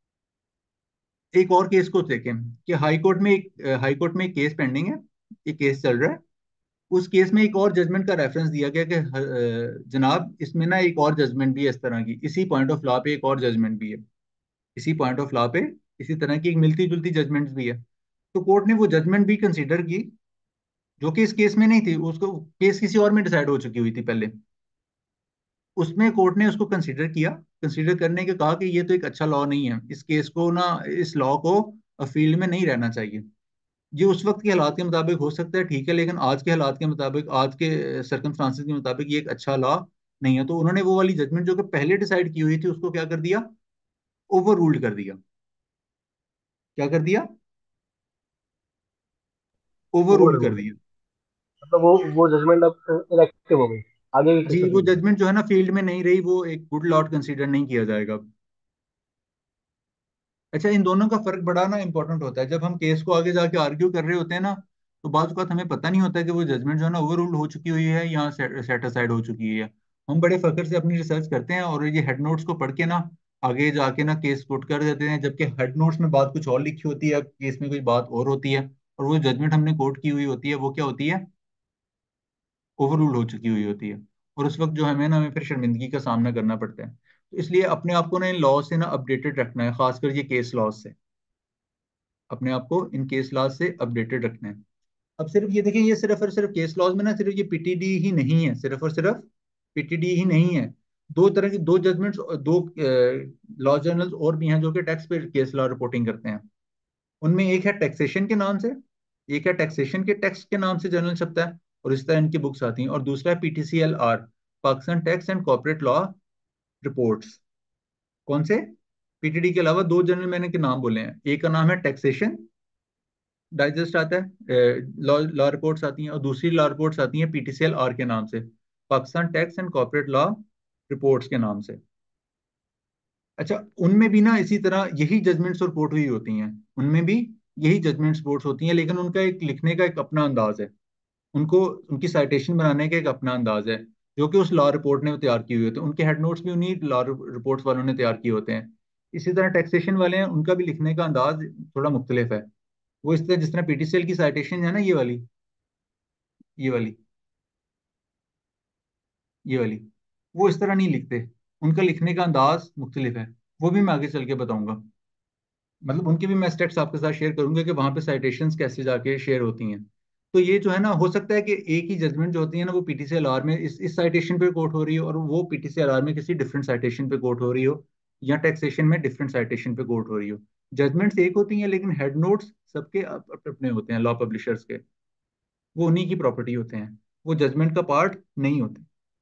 एक और केस को देखें कि हाई कोर्ट में एक हाई कोर्ट में एक केस पेंडिंग है, एक केस चल रहा है, उस केस में एक और जजमेंट का रेफरेंस दिया गया कि अ, जनाब इसमें ना एक और जजमेंट भी है इस तरह की, इसी पॉइंट ऑफ लॉ पे एक और जजमेंट भी है, इसी पॉइंट ऑफ लॉ पे इसी तरह की एक मिलती जुलती जजमेंट भी है। तो कोर्ट ने वो जजमेंट भी कंसीडर की जो कि इस केस में नहीं थी, उसको केस किसी और में डिसाइड हो चुकी हुई थी पहले। उसमें कोर्ट ने उसको कंसीडर किया, कंसीडर करने के कहा कि ये तो एक अच्छा लॉ नहीं है, इस केस को ना, इस लॉ को फील्ड में नहीं रहना चाहिए। ये उस वक्त के हालात के मुताबिक हो सकता है, ठीक है, लेकिन आज के हालात के मुताबिक, आज के सर्कमस्टांसेस के मुताबिक ये एक अच्छा लॉ नहीं है। तो उन्होंने वो वाली जजमेंट जो कि पहले डिसाइड की हुई थी उसको क्या कर दिया, ओवर रूल्ड कर दिया। क्या कर दिया, ओवर ओवर रूल्ड कर रूल्ड, दिया। मतलब वो वो जजमेंट अब इनएक्टिव हो गई, आगे भी जी, चल वो सकती है। जजमेंट जो है ना फील्ड में नहीं रही, वो एक गुड लॉट कंसीडर नहीं किया जाएगा अब। अच्छा, इन दोनों का फर्क बड़ा ना इंपॉर्टेंट होता है। जब हम केस को आगे जाके आर्ग्यू कर रहे होते हैं ना, तो बात बात हमें पता नहीं होता कि वो जजमेंट जो है ना ओवर रूल्ड हो चुकी हुई है या सेटिस्फाइड हो चुकी है। हम बड़े फकर से अपनी रिसर्च करते हैं और ये हेड नोट्स को पढ़ के ना आगे जाके ना केस कोट कर देते हैं, जबकि हेड नोट्स में बात कुछ और लिखी होती है, केस में कोई बात और होती है, और वो जजमेंट हमने कोट की हुई होती है वो क्या होती है, ओवर रूल्ड हो चुकी हुई होती है। और उस वक्त जो हमें ना, हमें फिर शर्मिंदगी का सामना करना पड़ता है। तो इसलिए अपने आप को ना इन लॉ से ना अपडेटेड रखना है, खासकर ये केस लॉ से। अपने आप को इन केस लॉ से अपडेटेड रखना है। अब सिर्फ ये देखिए, ये सिर्फ और सिर्फ केस लॉज में ना सिर्फ ये पीटीडी ही नहीं है, सिर्फ और सिर्फ पीटीडी ही नहीं है। दो तरह की दो जजमेंट्स, दो लॉ जर्नल्स और भी हैं जो कि टैक्स पे केस लॉ रिपोर्टिंग करते हैं। उनमें एक है टैक्सेशन के नाम से, एक है टैक्सेशन के टैक्स के नाम से जर्नल छपता है और इस तरह इनकी बुक्स आती हैं, और दूसरा है PTCL R, Pakistan tax and corporate law reports. कौन से, पीटीडी के अलावा दो जर्नल मैंने के नाम बोले हैं, एक का नाम है टैक्सेशन डाइजेस्ट आता है, लॉ लॉ रिपोर्ट्स आती हैं, और दूसरी लॉ रिपोर्ट्स आती हैं पीटीसीएल आर के नाम से, Pakistan tax and corporate law reports के नाम से। अच्छा, उनमें भी ना इसी तरह यही जजमेंट्स रिपोर्ट हुई होती हैं, उनमें भी यही जजमेंट्स रिपोर्ट्स होती हैं, लेकिन उनका एक लिखने का एक अपना अंदाज है, उनको उनकी साइटेशन बनाने का एक अपना अंदाज है जो कि उस लॉ रिपोर्ट ने तैयार की हुई होती है। उनके हेड नोट्स भी उन्हीं लॉ रिपोर्ट्स वालों ने तैयार किए होते हैं। इसी तरह टैक्सेशन वाले हैं, उनका भी लिखने का अंदाज थोड़ा मुख्तलिफ है। वो इस तरह, जिस तरह पीटीसीएल की साइटेशन है ना, ये वाली, ये वाली, ये वाली, वो इस तरह नहीं लिखते, उनका लिखने का अंदाज मुख्तलिफ है। वो भी मैं आगे चल के बताऊंगा, मतलब उनके भी मैं स्टेप्स आपके साथ शेयर करूंगा कि वहां पे साइटेशंस कैसे जाके शेयर होती हैं। तो ये जो है ना, हो सकता है कि एक ही जजमेंट जो होती है ना वो पीटीसीएल में इस इस साइटेशन पे कोर्ट हो रही हो, और वो पीटीसीएल में किसी डिफरेंट साइटेशन पे कोर्ट हो रही हो, या टैक्सेशन में डिफरेंट साइटेशन पे कोर्ट हो रही हो। जजमेंट्स एक होती हैं लेकिन हेड नोट्स सबके अप- अपने होते हैं, लॉ पब्लिशर्स के, वो उन्हीं की प्रॉपर्टी होते हैं, वो जजमेंट का पार्ट नहीं होते।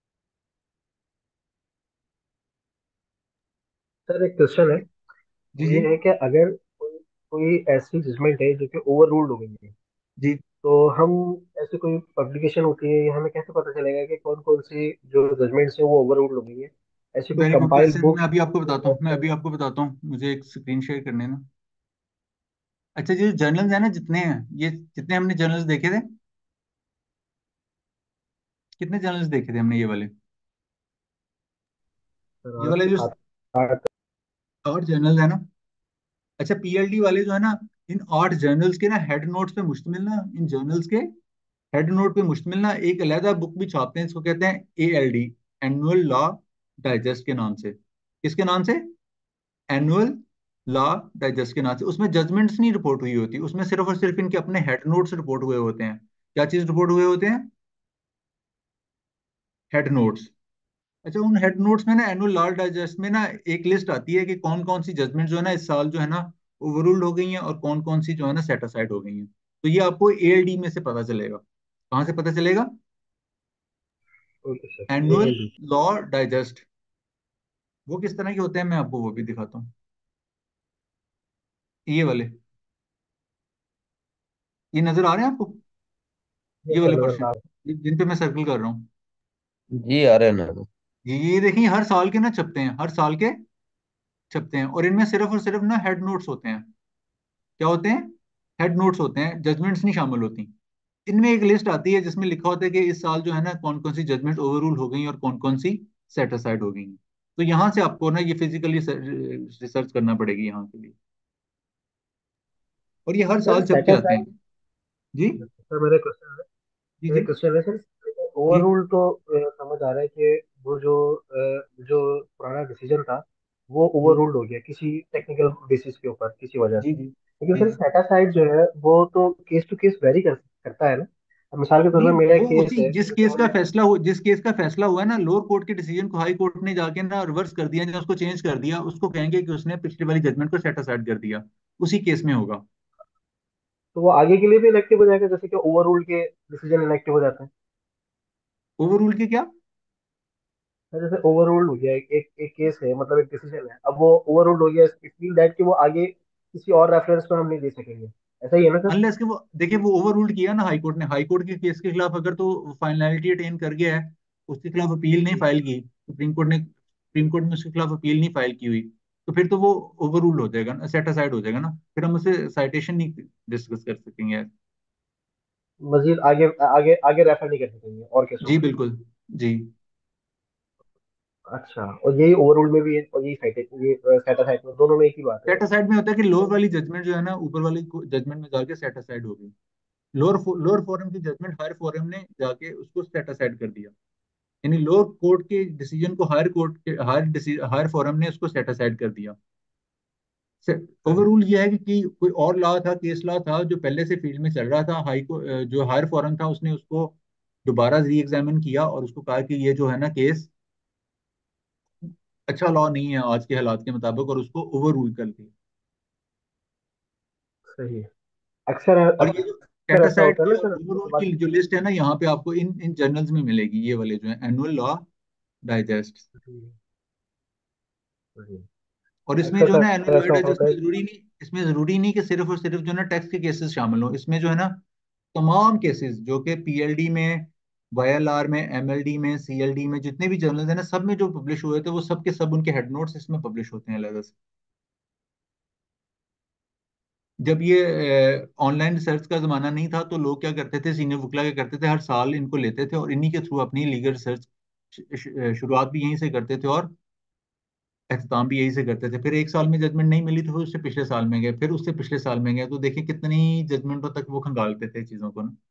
सर एक क्वेश्चन है, जी जी ये है कि अगर कोई कोई ऐसी जजमेंट है जो कि ओवर रूल्ड हो गई है, जी। तो हम, ऐसी कोई पब्लिकेशन होती है, ये हमें कैसे पता चलेगा कि कौन कौन सी जो जजमेंट्स है वो ओवर रूल्ड हो गई है? ऐसी कोई वेरी गुड कंपाइल्ड क्वेश्चन, मैं बुक? अभी आपको बताता हूँ, मैं अभी आपको बताता हूँ, मुझे एक स्क्रीन शेयर करने ना। अच्छा, ये जर्नल्स है ना जितने हैं, ये जितने हमने जर्नल्स देखे थे, कितने जर्नल्स देखे थे हमने, ये वाले, ये वाले जो आठ। आठ जर्नल्स है ना। अच्छा, पीएलडी वाले जो है ना, इन आठ जर्नल्स के ना हेड नोट्स पे मुश्तमिल ना, इन जर्नल्स के हेड नोट पे मुश्तमिल ना एक अलहदा बुक भी छापते हैं, इसको कहते हैं एएलडी, एनुअल लॉ डाइजेस्ट के नाम से। किसके नाम से, एनुअल लॉ डाइजेस्ट के नाम से। उसमें जजमेंट्स नहीं रिपोर्ट हुई होती, उसमें सिर्फ और सिर्फ इनके अपने हेड नोट्स रिपोर्ट हुए होते हैं। क्या चीज रिपोर्ट हुए होते हैं, हेड नोट्स। अच्छा, उन हेड नोट्स में ना, एनुअल लॉ डाइजेस्ट में ना एक लिस्ट आती है कि कौन कौन सी जजमेंट जो है ना इस साल जो है ना ओवररूल्ड हो गई हैं, और कौन कौन सी जो है ना सेट असाइड हो गई हैं। तो ये आपको एएलडी में से पता चलेगा। कहाँ से पता चलेगा, ओके सर, ये एनुअल है जी। Law digest. वो किस तरह के होते हैं मैं आपको वो भी दिखाता हूँ, ये वाले, ये नजर आ रहे हैं आपको, ये ये सर वाले नजर पोर्शन आ जिन पे मैं सर्कल कर रहा हूँ। जी आ रहे हैं ना। ये ये देखिए, हर साल के ना छपते हैं, हर साल के छपते हैं, और इनमें सिर्फ और सिर्फ ना हेड नोट्स होते हैं। क्या होते हैं, हेड नोट्स होते हैं, जजमेंट्स नहीं शामिल होती। इनमें एक लिस्ट आती है जिसमें लिखा होता है कि इस साल जो है ना कौन कौन सी जजमेंट ओवररूल हो गई और कौन कौन सी सेट असाइड हो गई हैं। तो यहाँ से आपको ना ये फिजिकली रिसर्च करना पड़ेगी यहाँ के लिए, और ये हर सर साल छप के आते हैं। सेटिस्फाइड। जी सर मेरा क्वेश्चन है, जी मेरे जी क्वेश्चन है सर, ओवर जी रूल तो अ, समझ आ रहा है कि वो जो अ, जो पुराना डिसीजन था वो ओवर जी रूल्ड हो गया किसी टेक्निकल बेसिस के ऊपर, किसी वजह जी से। जी लेकिन जी सर जी सेटासाइड जो है वो तो केस टू केस वेरी कर, करता है ना। मिसाल के तौर नहीं, पर मेरा एक वो केस उसी है जिस जिसमें केस का हमने। फैसला हो जिस केस का फैसला हुआ है ना, लोअर कोर्ट के डिसीजन को हाई कोर्ट ने जाके ना रिवर्स कर दिया या उसको चेंज कर दिया, उसको कहेंगे कि उसने पिछली वाली जजमेंट को सेट असाइड कर दिया, उसी केस में होगा। तो वो आगे के लिए भी इलेक्टिव हो जाएगा, जैसे कि ओवर रूल के डिसीजन इलेक्टिव हो जाते हैं। ओवर रूल के क्या? तो जैसे ओवर रूल हो गया, एक एक, एक केस है, मतलब एक डिसीजन है, अब वो ओवर रूल हो गया, इट मीन दैट कि वो आगे किसी और रेफरेंस पे हम नहीं दे सकेंगे। ऐसा ही है ना सर? अनलेस कि वो देखिए, वो ओवर रूल्ड किया ना हाई कोर्ट ने, हाई कोर्ट के केस के खिलाफ अगर तो फाइनलिटी अटेन कर गया है, उसके खिलाफ अपील नहीं फाइल की, सुप्रीम कोर्ट ने सुप्रीम कोर्ट में उसके खिलाफ अपील नहीं फाइल की हुई, तो फिर तो वो ओवर रूल हो जाएगा ना, सेट असाइड हो जाएगा ना, फिर हम उसे साइटेशन नहीं डिस्कस कर सकेंगे। मजीद आगे आगे आगे रेफर नहीं कर सकेंगे और केसों जी में। बिल्कुल। जी। अच्छा, और यही ओवर रूल में भी है और यही साइड ये सेट असाइड में, दोनों में एक ही बात है सेट वैसे। असाइड में होता है कि लोअर वाली जजमेंट जो है ना, ऊपर वाली जजमेंट में जाके सेट असाइड हो गई। लोअर लोअर फोरम की जजमेंट हायर फोरम ने जाके उसको सेट असाइड कर दिया, यानी लोअर कोर्ट के डिसीजन को हायर कोर्ट के हायर हायर फोरम ने उसको सेट असाइड कर दिया। सही। ओवररूल ये है कि, कि कोई और लॉ था, केस लॉ था जो पहले से फील्ड में चल रहा था, हाई को अ, जो हायर फोरम था उसने उसको दोबारा री एग्जामिन किया और उसको कहा कि ये जो है ना केस अच्छा लॉ नहीं है आज के हालात के मुताबिक, और उसको ओवर रूल कर दिया। सही है। अक्सर और ये जो अक्सर ऐसा सेटासाइड होता है की ना और सर, ओवरऑल उसके बाद। की जो लिस्ट है ना, यहाँ पे आपको इन इन जर्नल्स में मिलेगी, ये वाले जो है एनुअल लॉ डाइजेस्ट। जी, जी। और इसमें जो है ना एनुअल अक्सर लॉ ऐसा डाइजेस्ट होता में है जरूरी कि। नहीं इसमें जरूरी नहीं कि सिर्फ और सिर्फ जो है ना टैक्स के केसेस शामिल हो, इसमें जो है ना तमाम केसेस जो कि पीएलडी में, वाईएलआर में, एमएलडी में, सीएलडी में, जितने भी जर्नल्स हैं ना, सब में जो पब्लिश हुए थे वो सब के सब उनके हेड नोट्स इसमें पब्लिश होते हैं अलग से। जब ये ऑनलाइन रिसर्च का जमाना नहीं था तो लोग क्या करते थे, सीनियर वकला क्या करते थे, हर साल इनको लेते थे और इन्हीं के थ्रू अपनी लीगल रिसर्च शुरुआत भी यहीं से करते थे और एख्ताम भी यहीं से करते थे। फिर एक साल में जजमेंट नहीं मिली तो फिर उससे पिछले साल में गए, फिर उससे पिछले साल में गए, तो देखिए कितनी जजमेंटों तक वो खंगालते थे चीजों को ना।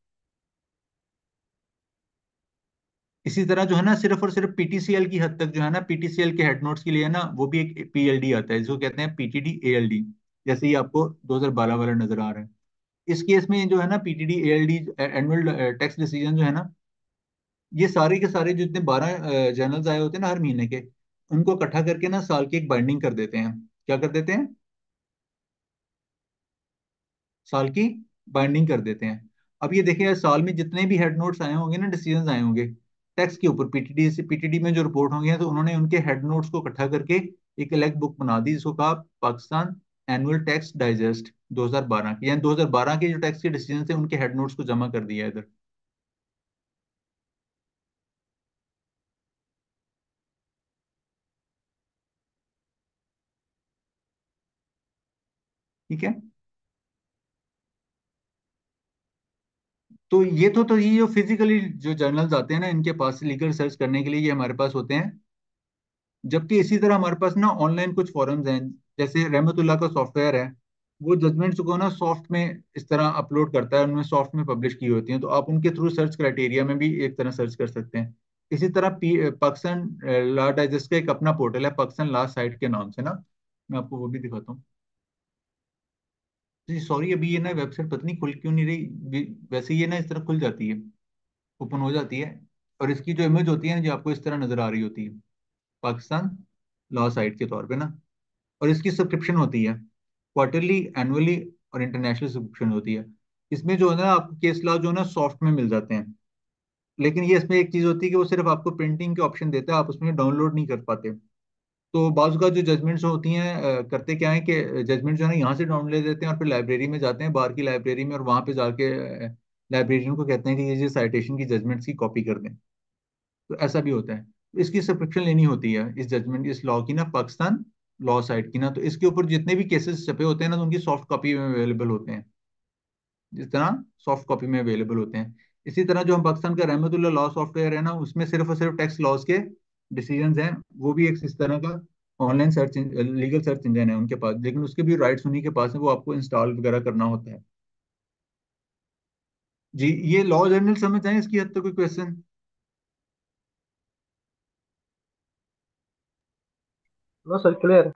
इसी तरह जो है ना सिर्फ और सिर्फ पीटीसीएल की हद तक जो है ना, पीटीसीएल के हेड नोट्स के लिए ना वो भी एक पीएलडी आता है जिसको कहते हैं पीटीडी एएलडी, जैसे ही आपको दो हज़ार बारह वाला नजर आ रहा है। इस केस में जो है ना PTD ALD annual tax decision जो है ना, ये सारे के सारे जितने बारह जर्नल्स आए होते हैं ना हर महीने के, उनको इकट्ठा करके ना साल की एक बाइंडिंग कर देते हैं। क्या कर देते हैं? साल की बाइंडिंग कर देते हैं। अब ये देखिए साल में जितने भी हेड नोट्स आए होंगे ना, डिसीजन आए होंगे टैक्स के ऊपर, पीटीडी से पीटीडी में जो रिपोर्ट होंगे तो उन्होंने उनके हेड नोट्स को इकट्ठा करके एक अलग बुक बना दी जिसको कहा पाकिस्तान एनुअल टैक्स डाइजेस्ट दो हज़ार बारह की, यानी दो हज़ार बारह के जो टैक्स के डिसीजन थे उनके हेड नोट्स को जमा कर दिया इधर। ठीक है। तो ये तो तो ये जो फिजिकली जो जर्नल्स आते हैं ना इनके पास लीगल रिसर्च करने के लिए ये हमारे पास होते हैं। जबकि इसी तरह हमारे पास ना ऑनलाइन कुछ फॉरम्स हैं, जैसे रहमतुल्लाह का सॉफ्टवेयर है, वो जजमेंट्स को ना सॉफ्ट में इस तरह अपलोड करता है, उनमें सॉफ्ट में पब्लिश की होती हैं, तो आप उनके थ्रू सर्च क्राइटेरिया में भी एक तरह सर्च कर सकते हैं। इसी तरह पी पाकिस्तान लॉ डाइजेस्ट का एक अपना पोर्टल है पाकिस्तान लॉ साइट के नाम से ना, मैं आपको वो भी दिखाता हूँ। जी सॉरी, अभी ये ना वेबसाइट पता नहीं खुल क्यों नहीं रही, भी- वैसे ये ना इस तरह खुल जाती है, ओपन हो जाती है, और इसकी जो इमेज होती है ना जो आपको इस तरह नजर आ रही होती है पाकिस्तान लॉ साइट के तौर पे ना, और इसकी सब्सक्रिप्शन होती है क्वार्टरली, एनुअली और इंटरनेशनल सब्सक्रिप्शन होती है। इसमें जो है ना आपको केस लॉ जो है ना सॉफ्ट में मिल जाते हैं, लेकिन ये इसमें एक चीज़ होती है कि वो सिर्फ आपको प्रिंटिंग के ऑप्शन देता है, आप उसमें डाउनलोड नहीं कर पाते। तो बाजू का जो जजमेंट्स होती हैं अ, करते क्या है कि जजमेंट जो है ना यहाँ से डाउनलोड ले लेते हैं और फिर लाइब्रेरी में जाते हैं, बाहर की लाइब्रेरी में, और वहाँ पे जाके लाइब्रेरियन को कहते हैं कि ये जो साइटेशन की जजमेंट्स की कॉपी कर दें, तो ऐसा भी होता है। तो इसकी सब्सक्रिप्शन लेनी होती है इस जजमेंट इस लॉ की ना, पाकिस्तान लॉ साइट की ना, तो इसके ऊपर जितने भी केसेस छपे होते हैं ना तो उनकी सॉफ्ट कॉपी में अवेलेबल होते हैं, जिस तरह सॉफ्ट कॉपी में अवेलेबल होते हैं। इसी तरह जो हम पाकिस्तान का रहमतुल्लाह लॉ सॉफ्टवेयर है ना, उसमें सिर्फ और सिर्फ टैक्स लॉज के डिसीजंस हैं, वो भी एक इस तरह का online search legal search engine है उनके पास, लेकिन उसके भी राइट्स उन्हीं के पास है, वो आपको इंस्टॉल वगैरह करना होता है। जी, ये लॉ जर्नल समझ आए इसकी हद तक, कोई क्वेश्चन? No sir, clear.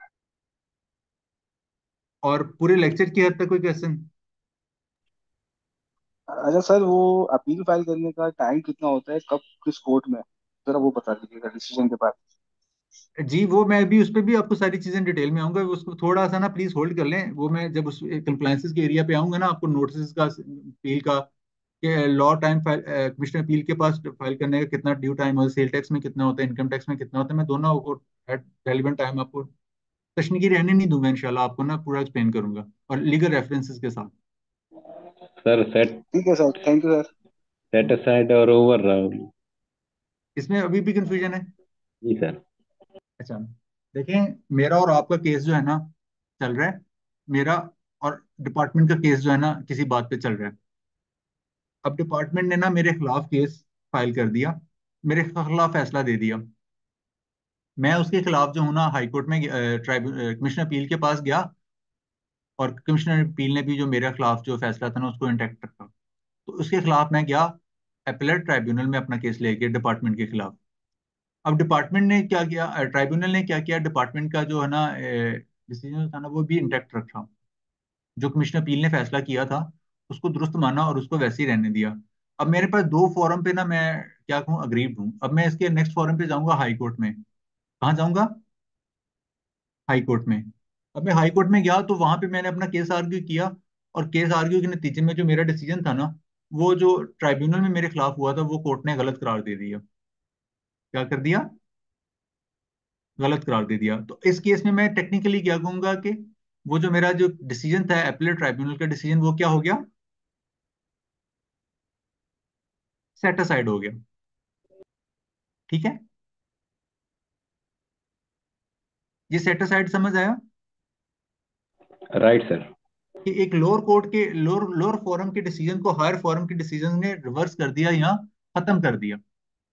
और पूरे लेक्चर की हद तक कोई क्वेश्चन? अच्छा सर, वो अपील फाइल करने का टाइम कितना होता है, कब किस कोर्ट में, जरा वो बता दीजिएगा डिसीजन के बाद। जी वो मैं भी उस पर भी आपको सारी चीजें डिटेल में आऊंगा, उसको थोड़ा सा ना प्लीज होल्ड कर लें। वो मैं जब उस कंप्लायंसेस के एरिया पे आऊंगा ना, आपको नोटिस का अपील का law time file commissioner appeal के पास फाइल करने का कितना ड्यू टाइम होता है, सेल टैक्स में कितना होता है, इनकम टैक्स में कितना होता है, मैं दोनों को एट रेलिवेंट टाइम आपको तशनीकी रहने नहीं दूंगा, इंशाल्लाह आपको ना पूरा एक्सप्लेन करूंगा और लीगल रेफरेंसेस के साथ। सर सेट ठीक है sir, thank you sir. Set aside और ओवर इसमें अभी भी कंफ्यूजन है? जी सर। अच्छा देखें, मेरा और आपका केस जो है ना चल रहा है, मेरा और डिपार्टमेंट का केस जो है ना किसी बात पे चल रहा है। अब डिपार्टमेंट ने ना मेरे खिलाफ केस फाइल कर दिया, मेरे खिलाफ फैसला दे दिया। मैं उसके खिलाफ जो हूँ ना हाई कोर्ट में ट्राइब्यूनल कमिश्नर अपील के पास गया, और कमिश्नर अपील ने भी जो मेरे खिलाफ जो फैसला था ना उसको इंटैक्ट रखा। तो उसके खिलाफ मैं गया अपीलेट ट्राइब्यूनल में अपना केस लेके डिपार्टमेंट के खिलाफ। अब डिपार्टमेंट ने क्या किया, ट्राइब्यूनल ने क्या किया, डिपार्टमेंट का जो है ना डिसीजन था ना वो भी इंटैक्ट रखा। जो कमिश्नर अपील ने फैसला किया था उसको दुरुस्त माना और उसको वैसे ही रहने दिया। अब मेरे पास दो फोरम पे ना मैं क्या कहूँ अग्रीड हूँ। अब मैं इसके नेक्स्ट फोरम पे जाऊंगा हाई कोर्ट में। कहाँ जाऊंगा? हाई कोर्ट में। अब मैं हाई कोर्ट में गया तो वहां पे मैंने अपना केस आर्ग्यू किया, और केस आर्ग्यू के नतीजे में जो मेरा डिसीजन था ना वो जो ट्राइब्यूनल में मेरे खिलाफ हुआ था वो कोर्ट ने गलत करार दे दिया। क्या कर दिया? गलत करार दे दिया। तो इस केस में मैं टेक्निकली क्या कहूंगा कि वो जो मेरा जो डिसीजन था अपीलेट ट्राइब्यूनल का डिसीजन वो क्या हो गया? सेट असाइड हो गया। ठीक है, ये सेट असाइड समझ आया? Right sir. कि एक लोअर कोर्ट के लोअर लोअर फोरम के डिसीजन को हायर फोरम के डिसीजन ने रिवर्स कर दिया या खत्म कर दिया।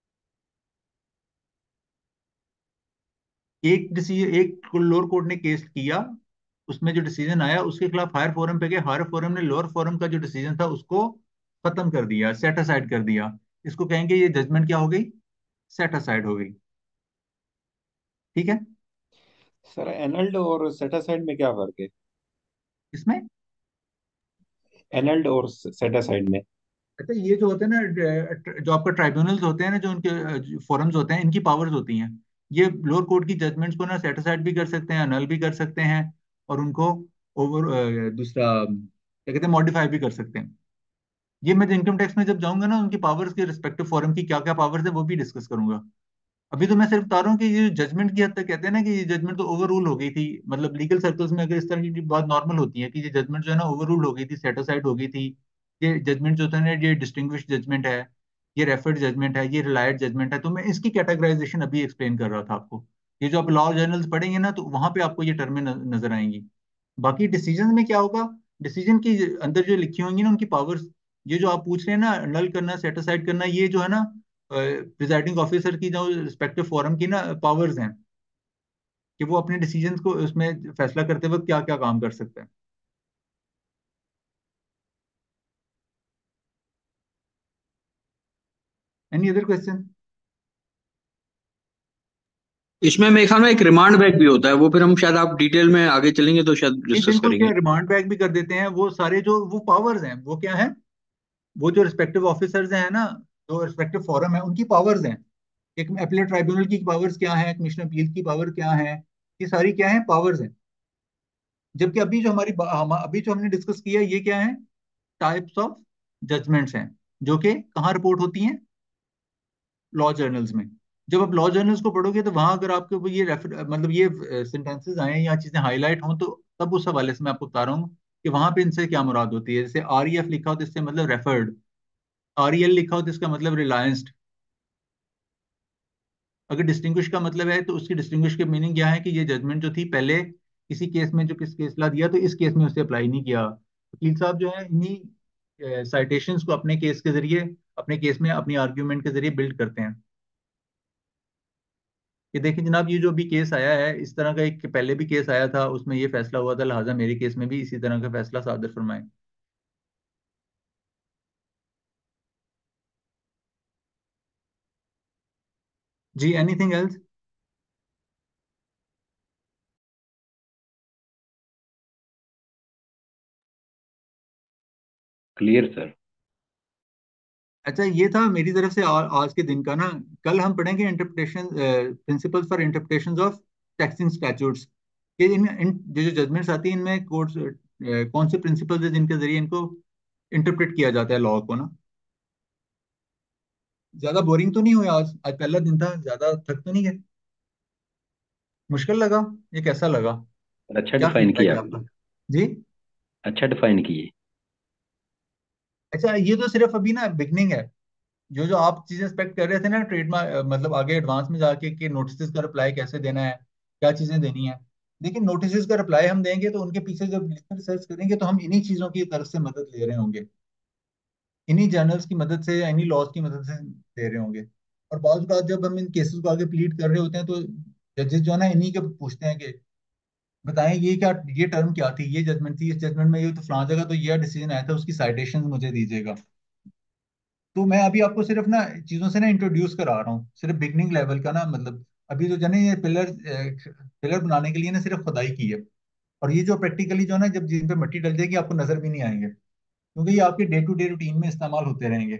एक डिसीजन एक लोअर कोर्ट ने केस किया, उसमें जो डिसीजन आया उसके खिलाफ हायर फोरम पे गए, हायर फोरम ने लोअर फोरम का जो डिसीजन था उसको खत्म कर दिया, सेट असाइड कर दिया। इसको कहेंगे ये जजमेंट क्या हो गई? सेट असाइड हो गई। ठीक है, सर एनल्ड और सेटासाइड में क्या फर्क है? इसमें एनल्ड और सेटासाइड में? अच्छा ये जो होते हैं ना जो आपका ट्राइब्यूनल्स होते हैं ना, जो उनके फोरम्स होते हैं, इनकी पावर्स होती हैं। ये लोअर कोर्ट की जजमेंट्स को ना सेट असाइड भी कर सकते हैं, अनल भी कर सकते हैं, और उनको ओवर दूसरा क्या कहते हैं मॉडिफाई भी कर सकते हैं। ये मैं इनकम टैक्स में जब जाऊंगा ना उनकी पावर्स के रिस्पेक्टिव फोरम की क्या क्या पावर्स है वो भी डिस्कस करूंगा। अभी तो मैं सिर्फ बता रहा हूँ कि ये जजमेंट की हद तक कहते हैं ना कि ये जजमेंट तो ओवर रूल हो गई थी। मतलब लीगल सर्कल्स में अगर इस तरह की बात नॉर्मल होती है कि ये जजमेंट जो है ना ओवर रूल हो गई थी, सेट असाइड हो गई थी। ये जजमेंट जो था ना ये डिस्टिंग्विश जजमेंट है, ये रेफर्ड जजमेंट है, ये रिलायड जजमेंट है। तो मैं इसकी कैटेगराइजेशन अभी एक्सप्लेन कर रहा था आपको। ये जो आप लॉ जर्नल्स पढ़ेंगे ना तो वहां पे आपको ये टर्में नजर आएंगी। बाकी डिसीजन में क्या होगा, डिसीजन की अंदर जो लिखी होंगी ना उनकी पावर्स, ये जो आप पूछ रहे हैं ना नल करना सेट असाइड करना, ये जो है ना प्रिजाइडिंग ऑफिसर की जो रिस्पेक्टिव फोरम की ना पावर्स हैं कि वो अपने डिसीजंस को उसमें फैसला करते वक्त क्या क्या काम कर सकते हैं। Any other question? इसमें मेरे ख्याल में एक रिमांड बैक भी होता है, वो फिर हम शायद आप डिटेल में आगे चलेंगे तो शायद नहीं डिस्कस बिल्कुल, क्या करेंगे। रिमांड बैक भी कर देते हैं। वो सारे जो वो पावर्स हैं वो क्या है, वो जो रिस्पेक्टिव ऑफिसर्स हैं ना, जो रिस्पेक्टिव फोरम है उनकी पावर्स हैं। एक अपीलेट ट्राइब्यूनल की पावर्स क्या है, कमिश्नर अपील की पावर क्या है, ये सारी क्या है पावर्स हैं। जबकि अभी जो हमारी हम, अभी जो हमने डिस्कस किया ये क्या है, टाइप्स ऑफ जजमेंट्स हैं जो कि कहाँ रिपोर्ट होती हैं, लॉ जर्नल्स में। जब आप लॉ जर्नल्स को पढ़ोगे तो वहां अगर आपके वो ये रेफर मतलब ये सेंटेंसेस आए या चीजें हाईलाइट हों तो तब उस हवाले से मैं आपको बता रहा हूँ कि वहां पे इनसे क्या मुराद होती है। जैसे आर ई एफ लिखा हो तो इससे मतलब रेफर्ड, आर ई एल लिखा हो तो इसका मतलब रिलायंस्ड। अगर डिस्टिंग्विश का मतलब है तो उसकी डिस्टिंग्विश के मीनिंग क्या है कि ये जजमेंट जो थी पहले किसी केस में जो किस केस ला दिया तो इस केस में उसे अप्लाई नहीं किया। वकील साहब जो है इन्हीं साइटेशंस को अपने केस के जरिए अपने केस में अपनी आर्ग्यूमेंट के जरिए बिल्ड करते हैं कि देखिए जनाब ये जो भी केस आया है इस तरह का एक पहले भी केस आया था उसमें ये फैसला हुआ था, लिहाजा मेरे केस में भी इसी तरह का फैसला सादर फरमाएं। जी एनीथिंग एल्स? Clear sir. अच्छा, ये था मेरी तरफ से आ, आज के दिन का ना। कल हम पढ़ेंगे interpretation, principles for interpretation of taxing statutes, कि इन इन जो जो जजमेंट्स आती हैं इनमें कोर्ट्स कौन से प्रिंसिपल्स है जिनके जरिए इनको इंटरप्रेट किया जाता है लॉ को ना। ज्यादा बोरिंग तो नहीं हुआ आज? आज पहला दिन था, ज्यादा थक तो नहीं गए? मुश्किल लगा? ये कैसा लगा? और अच्छा क्या डिफाइन फीडबैक किया है आपने। आपका? जी। अच्छा डिफाइन किए। अच्छा, ये तो सिर्फ अभी ना बिगनिंग है। जो जो आप चीजें एक्सपेक्ट कर रहे थे ना ट्रेडमार्क, मतलब आगे एडवांस में जाके कि नोटिस का रिप्लाई कैसे देना है, क्या चीजें देनी है। लेकिन नोटिस का रिप्लाई हम देंगे तो उनके पीछे जब रिसर्च करेंगे तो हम इन्हीं चीजों की तरफ से मदद ले रहे होंगे, इन्हीं जर्नल्स की मदद से या इन्हीं लॉज की मदद से दे रहे होंगे। और बाद बात जब हम इन केसेस को आगे प्लीड कर रहे होते हैं तो जजेस जो है ना इन्हीं के पूछते हैं कि बताएं ये क्या, ये टर्म क्या थी, ये जजमेंट थी, इस जजमेंट में ये तो फलां जगह तो ये डिसीजन आया था, उसकी साइटेशन मुझे दीजिएगा। तो मैं अभी आपको सिर्फ ना चीजों से ना इंट्रोड्यूस करा रहा हूँ, सिर्फ बिगनिंग लेवल का ना, मतलब अभी जो जने ये पिलर पिलर बनाने के लिए ना सिर्फ खुदाई की है। और ये जो प्रैक्टिकली जो है ना, जब जिन पे मिट्टी डल जाएगी आपको नजर भी नहीं आएंगे, क्योंकि ये आपके डे टू डे रूटीन में इस्तेमाल होते रहेंगे।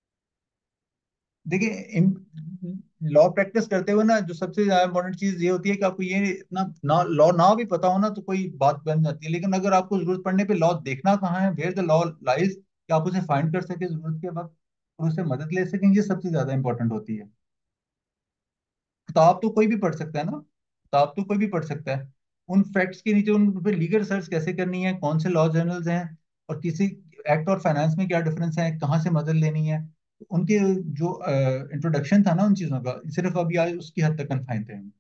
देखिए, लॉ प्रैक्टिस करते हुए ना जो सबसे ज्यादा इंपॉर्टेंट चीज ये होती है कि आपको ये इतना ना लॉ ना भी पता हो ना तो कोई बात बन जाती है, लेकिन अगर आपको जरूरत पड़ने पे लॉ देखना कहाँ है, वेयर द लॉ लाइज, कि आप उसे फाइंड कर सके जरूरत के वक्त और उससे मदद ले सकें, ये सबसे ज्यादा इंपॉर्टेंट होती है। किताब तो कोई भी पढ़ सकता है ना, किताब तो कोई भी पढ़ सकता है। उन फैक्ट्स के नीचे उन पे लीगल रिसर्च कैसे करनी है, कौन से लॉ जर्नल्स हैं, और किसी एक्ट और फाइनेंस में क्या डिफरेंस है, कहाँ से मदद लेनी है, उनके जो इंट्रोडक्शन था ना उन चीजों का, सिर्फ अभी आज उसकी हद तक कन्फाइन थे हम।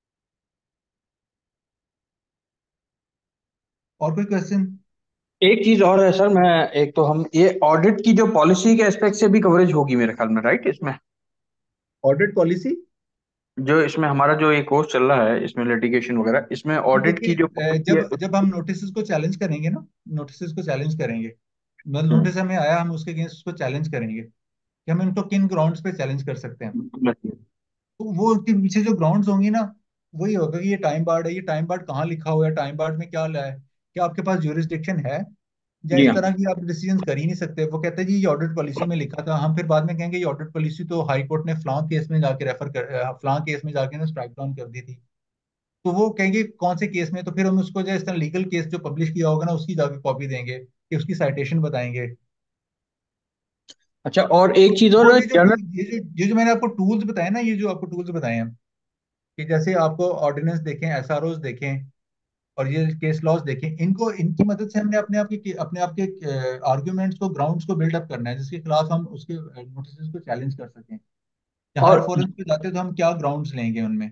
और कोई क्वेश्चन? एक चीज और है सर, मैं एक तो हम ये ऑडिट की जो पॉलिसी के एस्पेक्ट से भी कवरेज होगी मेरे ख्याल में, राइट? इसमें ऑडिट पॉलिसी? जो इसमें हमारा जो ये कोर्स चल रहा है इसमें लिटिगेशन वगैरह, इसमें जी ऑडिट की देखिए, जो अ, पॉलिसी है जब जब हम नोटिस को चैलेंज करेंगे ना, नोटिस को चैलेंज करेंगे, मतलब हम्म, नोटिस हमें आया, हम उसके अगेंस्ट उसको चैलेंज करेंगे कि हम इनको किन ग्राउंड्स पे चैलेंज कर सकते हैं। तो वो उसके पीछे जो ग्राउंड्स होंगी ना, वही होगा कि ये टाइम बार्ड है, ये टाइम बार्ड कहाँ लिखा हुआ है, टाइम बार्ड में क्या लाया है, क्या आपके पास ज्यूरिसडिक्शन है, या जी इस हाँ। तरह की आप डिसीजन कर ही नहीं सकते। वो कहते हैं जी ये ऑडिट पॉलिसी में लिखा था, हम फिर बाद में कहेंगे ये ऑडिट पॉलिसी तो हाई कोर्ट ने फलां केस में जाके रेफर कर, फलां केस में जाके ना स्ट्राइक डाउन कर दी थी। तो वो कहेंगे कौन से केस में, तो फिर हम उसको जो इस तरह लीगल केस जो पब्लिश किया होगा ना उसकी जाके कॉपी देंगे कि उसकी साइटेशन बताएंगे। अच्छा, और एक चीज वो और ये जो जनरल। ये जो ये जो मैंने आपको टूल्स बताए ना, ये जो आपको टूल्स बताए हैं कि जैसे आपको ऑर्डिनेंस देखें, एसआरओज देखें, और ये केस लॉज देखें, इनको इनकी मदद से हमने अपने आप के अपने आप के आर्ग्यूमेंट्स को, ग्राउंड्स को बिल्डअप करना है जिसके खिलाफ हम उसके नोटिस को चैलेंज कर सकें। या हायर और फोरम पे जाते हैं तो हम क्या ग्राउंड्स लेंगे उनमें।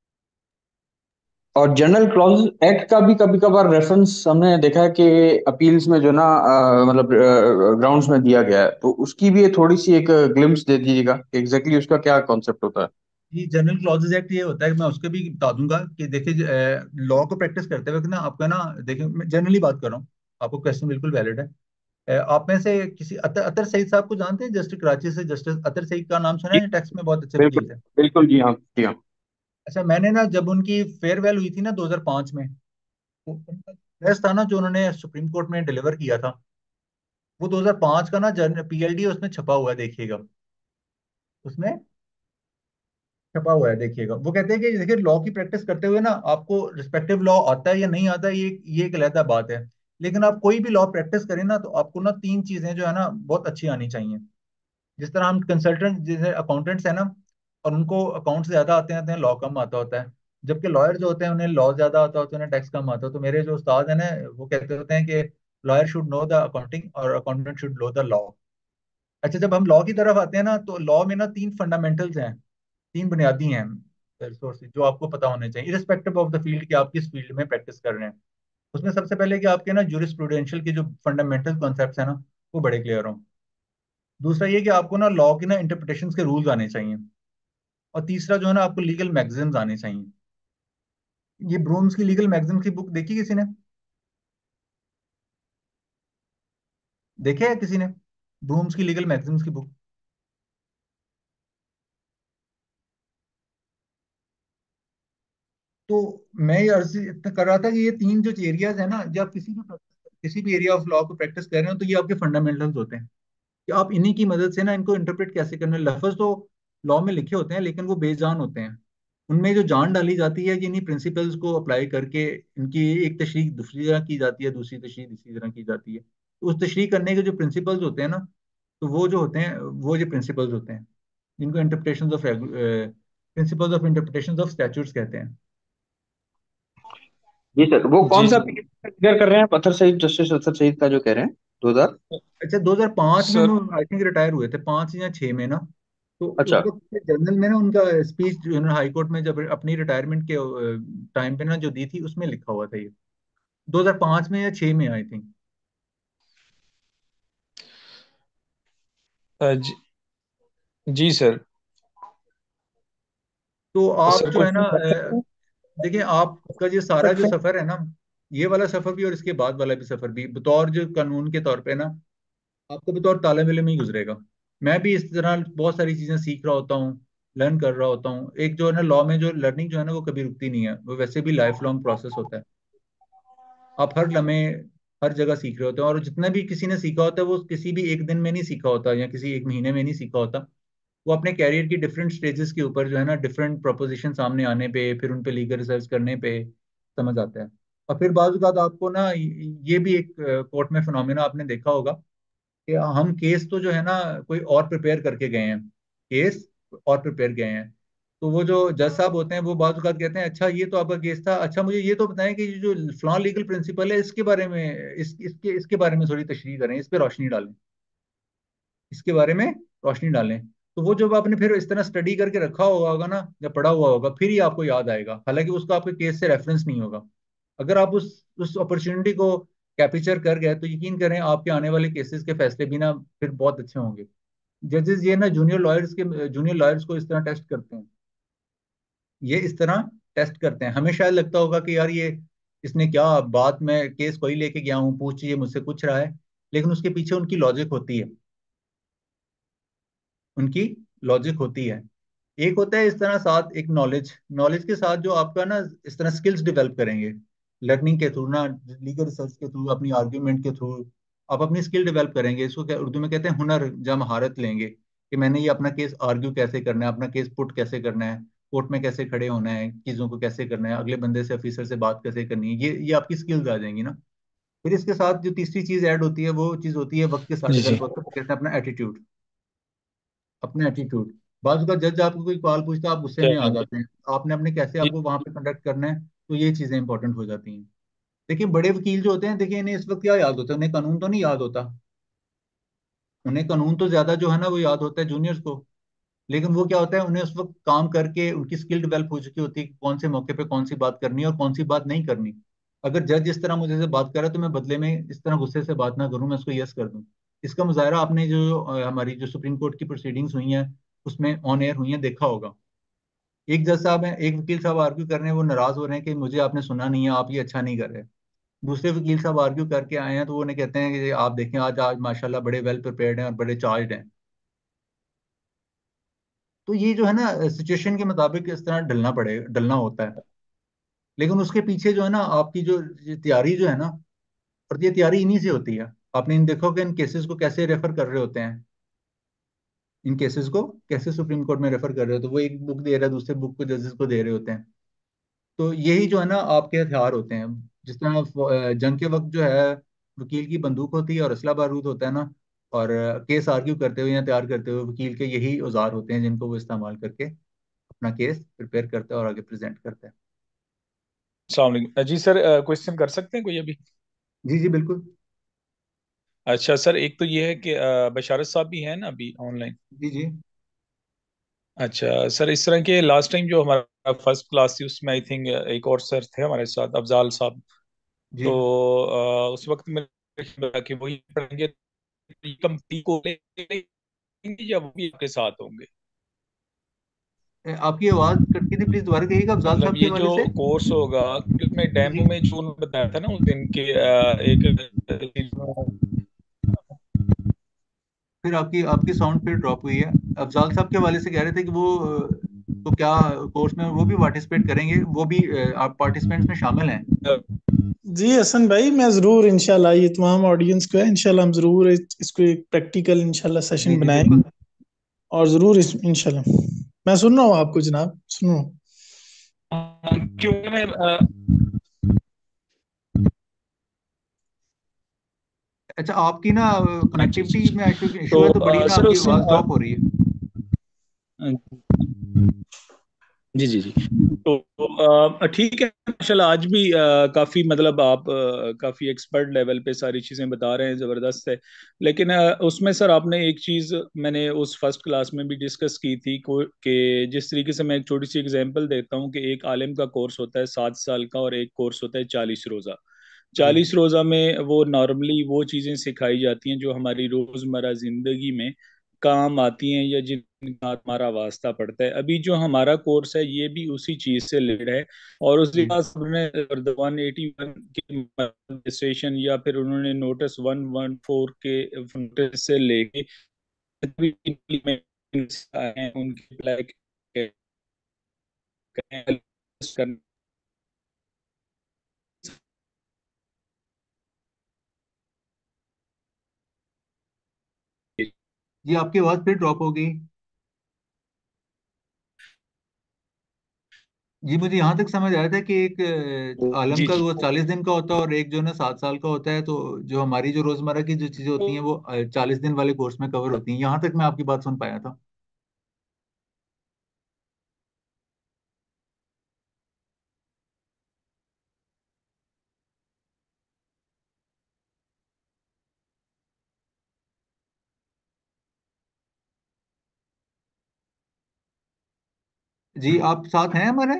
और जनरल क्लॉज एक्ट का भी कभी कभार रेफरेंस हमने देखा है कि अपील्स में जो ना अ, मतलब ग्राउंड्स में दिया गया है, तो उसकी भी थोड़ी सी एक ग्लिम्स दे दीजिएगा एग्जैक्टली exactly उसका क्या कॉन्सेप्ट होता है। ये जनरल क्लॉजेज एक्ट ये होता है कि मैं उसके भी बता दूंगा कि देखिए, लॉ को प्रैक्टिस करते वक्त ना आपका ना, देखिए मैं जनरली बात कर रहा हूँ, आपको क्वेश्चन बिल्कुल वैलिड है। अ, आप में से किसी अतर अतर सईद साहब को जानते हैं? जस्टिस कराची से जस्टिस अतर सईद का नाम सुना जी है? टैक्स में बहुत अच्छे बिल्कुल। वकील थे। बिल्कुल जी हाँ, जी हाँ। अच्छा, मैंने ना जब उनकी फेयरवेल हुई थी ना दो हज़ार पाँच में, तो उनका एड्रेस था ना जो उन्होंने सुप्रीम कोर्ट में डिलीवर किया था, वो दो हज़ार पाँच का ना जर्नल पीएलडी उसमें छपा हुआ है, देखिएगा उसमें छपा हुआ है, देखिएगा। वो कहते हैं कि देखिए लॉ की प्रैक्टिस करते हुए ना आपको रिस्पेक्टिव लॉ आता है या नहीं आता है, ये ये एक अलग बात है, लेकिन आप कोई भी लॉ प्रैक्टिस करें ना तो आपको ना तीन चीजें जो है ना बहुत अच्छी आनी चाहिए। जिस तरह हम कंसल्टेंट जैसे अकाउंटेंट्स है ना, और उनको अकाउंट्स ज्यादा आते हैं लॉ कम आता होता है, जबकि लॉयर जो होते हैं उन्हें लॉ ज्यादा आता होता है, उन्हें टैक्स कम आता है। तो मेरे जो उस्ताद है ना वो कहते होते हैं कि lawyer should know the accounting और accountant should know the law. अच्छा, जब हम लॉ की तरफ आते हैं ना तो लॉ में ना तीन फंडामेंटल्स हैं, तीन बुनियादी हैं रिसोर्सेज जो आपको पता होने चाहिए इरिस्पेक्टिव ऑफ द फील्ड कि आप किस फील्ड में प्रैक्टिस कर रहे हैं। उसमें सबसे पहले कि आपके ना जूरिस्प्रूडेंशियल के जो फंडामेंटल कॉन्सेप्ट्स हैं ना वो बड़े क्लियर हों। दूसरा ये कि आपको ना लॉ के ना इंटरप्रिटेशन के रूल्स आने चाहिए। और तीसरा जो है ना आपको लीगल मैगजीन्स आने चाहिए। ये ब्रूम्स की लीगल मैगजीन की बुक देखी किसी ने? देखे है किसी ने ब्रूम्स की लीगल मैगजीन्स की बुक? तो मैं ये अर्ज इतना कर रहा था कि ये तीन जो एरियाज है ना, जब आप किसी भी किसी भी एरिया ऑफ लॉ को प्रैक्टिस कर रहे हो तो ये आपके फंडामेंटल्स होते हैं। कि आप इन्हीं की मदद से ना इनको इंटरप्रेट कैसे करना है। लफ्ज तो लॉ में लिखे होते हैं लेकिन वो बेजान होते हैं। उनमें जो जान डाली जाती है कि इन्हीं प्रिंसिपल्स को अप्लाई करके इनकी एक तशरीह दूसरी तरह की जाती है, दूसरी तशरीह तीसरी तरह की जाती है। तो उस तशरीह करने के जो प्रिंसिपल्स होते हैं ना, तो वो जो होते हैं वो जो प्रिंसिपल्स होते हैं जिनको interpretation of principles of interpretation of statutes कहते हैं। जी सर, वो जी कौन सा जी पीरियड क्लियर कर रहे हैं, पत्थर शहीद, जस्टिस पत्थर शहीद का जो कह रहे हैं, दो हज़ार? अच्छा, दो हज़ार पाँच में सर। वो आई थिंक रिटायर हुए थे, पाँच या छः में ना। तो उस अच्छा। वक्त के जर्नल में ना उनका स्पीच जो उन्होंने हाई कोर्ट में जब अपनी रिटायरमेंट के टाइम पे ना जो दी थी उसमें लिखा हुआ था ये, दो हज़ार पाँच में या छः में I think. A, ji, ji sir. तो आप सर जो है ना क्वेश्चन कर सकते अ, हैं? देखिए आपका ये सारा जो सकते हैं। सफर है ना, ये वाला सफर भी और इसके बाद वाला भी सफर भी बतौर जो कानून के तौर पे ना आपको बतौर तालिब इल्म ही गुजरेगा। मैं भी इस तरह बहुत सारी चीजें सीख रहा होता हूँ, लर्न कर रहा होता हूँ। एक जो है ना लॉ में जो लर्निंग जो है ना वो कभी रुकती नहीं है, वो वैसे भी लाइफ लॉन्ग प्रोसेस होता है। आप हर लम्हे हर जगह सीख रहे होते हैं, और जितना भी किसी ने सीखा होता है वो किसी भी एक दिन में नहीं सीखा होता या किसी एक महीने में नहीं सीखा होता। वो अपने कैरियर की डिफरेंट स्टेजेस के ऊपर जो है ना डिफरेंट प्रोपोजिशन सामने आने पे, फिर उन पे लीगल रिसर्च करने पे समझ आता है। और फिर बाज़ औक़ात आपको ना ये भी एक कोर्ट में फिनोमेना आपने देखा होगा कि हम केस तो जो है ना कोई और प्रिपेयर करके गए हैं, केस और प्रिपेयर गए हैं। तो वो जो जज साहब होते हैं वो बाज़ औक़ात कहते हैं अच्छा ये तो आपका केस था, अच्छा मुझे ये तो बताएं कि ये जो फलां लीगल प्रिंसिपल है इसके बारे में इस इसके इसके बारे में थोड़ी तशरीह करें, इस पे रोशनी डालें, इसके बारे में रोशनी डालें। तो वो जब आपने फिर इस तरह स्टडी करके रखा हुआ होगा ना या पढ़ा हुआ होगा फिर ही आपको याद आएगा, हालांकि उसका आपके केस से रेफरेंस नहीं होगा। अगर आप उस उस अपॉर्चुनिटी को कैप्चर कर गए तो यकीन करें आपके आने वाले केसेस के फैसले भी ना फिर बहुत अच्छे होंगे। जजेस ये ना जूनियर लॉयर्स के जूनियर लॉयर्स को इस तरह टेस्ट करते हैं, ये इस तरह टेस्ट करते हैं। हमें शायद लगता होगा कि यार ये इसने क्या बात, मैं केस कोई लेके गया हूँ, पूछ ये मुझसे पूछ रहा है, लेकिन उसके पीछे उनकी लॉजिक होती है, उनकी लॉजिक होती है। एक होता है इस तरह साथ एक नॉलेज, नॉलेज के साथ जो आपका ना इस तरह स्किल्स डेवलप करेंगे लर्निंग के थ्रू ना, लीगल रिसर्च के थ्रू, अपनी आर्ग्यूमेंट के थ्रू आप अपनी स्किल डेवलप करेंगे। इसको क्या उर्दू में कहते हैं हुनर, जब महारत लेंगे कि मैंने ये अपना केस आर्ग्यू कैसे करना है, अपना केस पुट कैसे करना है, कोर्ट में कैसे खड़े होना है, चीज़ों को कैसे करना है, अगले बंदे से ऑफिसर से बात कैसे करनी है, ये ये आपकी स्किल्स आ जाएंगी ना। फिर इसके साथ जो तीसरी चीज़ ऐड होती है वो चीज़ होती है वक्त के साथ जी जी डेवलप होता है, कहते हैं अपना एटीट्यूड, अपने एटीट्यूड। बात का जज आपको कोई सवाल पूछता है आप गुस्से में आ चलेंगे। जाते हैं, आपने अपने कैसे जी आपको वहां पे कंडक्ट करना है, तो ये चीजें इंपॉर्टेंट हो जाती हैं। देखिए बड़े वकील जो होते हैं, देखिए इन्हें इस वक्त क्या याद होता है, उन्हें कानून तो नहीं याद होता, उन्हें कानून तो ज्यादा जो है ना वो याद होता है जूनियर्स को। लेकिन वो क्या होता है, उन्हें उस वक्त काम करके उनकी स्किल डेवलप हो चुकी होती है कि कौन से मौके पे कौन सी बात करनी है और कौन सी बात नहीं करनी। अगर जज इस तरह मुझे से बात कर रहा है तो मैं बदले में इस तरह गुस्से से बात ना करूं, मैं उसको यस कर दूं। इसका मुजाहरा आपने जो अ, हमारी जो सुप्रीम कोर्ट की प्रोसीडिंग्स हुई हैं उसमें ऑन एयर हुई हैं देखा होगा। एक जज साहब हैं, एक वकील साहब आर्ग्यू कर रहे हैं, वो नाराज हो रहे हैं कि मुझे आपने सुना नहीं है, आप ये अच्छा नहीं कर रहे। दूसरे वकील साहब आर्ग्यू करके आए हैं तो वो उन्हें कहते हैं कि आप देखें आज आज माशाल्लाह बड़े वेल प्रिपेयर्ड हैं और बड़े चार्ज हैं। तो ये जो है ना सिचुएशन के मुताबिक इस तरह ढलना पड़े ढलना होता है। लेकिन उसके पीछे जो है ना आपकी जो ये तैयारी जो है ना, और ये तैयारी इन्हीं से होती है। आपने इन देखो कि इन केसेस को कैसे रेफर कर रहे होते हैं, इन केसेस को कैसे सुप्रीम कोर्ट में रेफर कर रहे होते हैं, वो एक बुक दे रहा है दूसरे बुक को जजेस को दे रहे होते हैं। तो यही जो है ना आपके हथियार होते हैं। जिस तरह अ, जंग के वक्त जो है वकील की बंदूक होती है और असला बारूद होता है ना, और अ, केस आर्ग्यू करते हुए या तैयार करते हुए वकील के यही औजार होते हैं जिनको वो इस्तेमाल करके अपना केस प्रिपेयर करता है और आगे प्रेजेंट करता है। अस्सलाम वालेकुम। जी सर, क्वेश्चन कर सकते हैं कोई अभी? जी जी बिल्कुल। अच्छा सर, एक तो ये है कि अ, बशारत साहब भी हैं ना अभी ऑनलाइन? जी जी अच्छा सर, इस तरह के लास्ट टाइम जो हमारा फर्स्ट क्लास थी उसमें आई थिंक एक और सर थे हमारे साथ, अफजाल साहब। जी। तो अ, उस वक्त मेरे ख्याल में कि वही पढ़ेंगे, कंपनी को लेंगे या वो भी आपके साथ होंगे? ए, आपकी आवाज कटती थी, प्लीज दोबारा कहिएगा अफजाल मतलब साहब के ये जो हवाले से। कोर्स होगा, क्योंकि उसमें जी जी। डेमो में जो उन्होंने बताया था ना उस दिन के अ, एक फिर आपकी आपकी साउंड फिर ड्रॉप हुई है। अफजाल साहब के हवाले से कह रहे थे कि वो तो क्या कोर्स में वो भी पार्टिसिपेट करेंगे? वो भी अ, आप पार्टिसिपेंट्स में शामिल हैं? जी हसन भाई, मैं जरूर इंशाल्लाह, ये तमाम ऑडियंस को है इंशाल्लाह, हम जरूर इस- इसको एक प्रैक्टिकल इंशाल्लाह जी सेशन जी बनाएंगे बिल्कुल। और जरूर इस इंशाल्लाह। मैं सुन रहा हूँ आपको जनाब, सुन रहा हूँ। क्योंकि मैं अ, अच्छा, आपकी ना अच्छा अच्छा कनेक्टिविटी अच्छा। में इशू इशू तो है तो बड़ी अ, ना सर आपकी उससे आवाज़ अ, ड्रॉप हो रही है। जी जी जी। तो अ, ठीक है माशाल्लाह, आज भी अ, काफी मतलब आप अ, काफी एक्सपर्ट लेवल पे सारी चीजें बता रहे हैं, जबरदस्त है। लेकिन अ, उसमें सर आपने एक चीज मैंने उस फर्स्ट क्लास में भी डिस्कस की थी को कि जिस तरीके से मैं एक छोटी सी एग्जांपल देता हूँ कि एक आलिम का कोर्स होता है सात साल का और एक कोर्स होता है चालीस रोजा। जी चालीस रोजा में वो नॉर्मली वो चीजें सिखाई जाती हैं जो हमारी रोजमर्रा जिंदगी में काम आती हैं या जिनका हमारा वास्ता पड़ता है। अभी जो हमारा कोर्स है ये भी उसी चीज से रिलेटेड है, और उस जी लिहाज से उन्होंने वन एटी वन के रजिस्ट्रेशन या फिर उन्होंने नोटिस वन वन फोर के नोटिस से लेके भी implements आए हैं, उनकी अप्लाई करने जी आपकी आवाज़ फिर ड्रॉप हो गई। जी मुझे यहाँ तक समझ आया था कि एक अ, आलम जी का जी। वो चालीस दिन का होता है और एक जो है ना सात साल का होता है, तो जो हमारी जो रोजमर्रा की जो चीजें होती हैं वो चालीस दिन वाले कोर्स में कवर होती हैं। यहाँ तक मैं आपकी बात सुन पाया था। जी आप साथ हैं हमारे?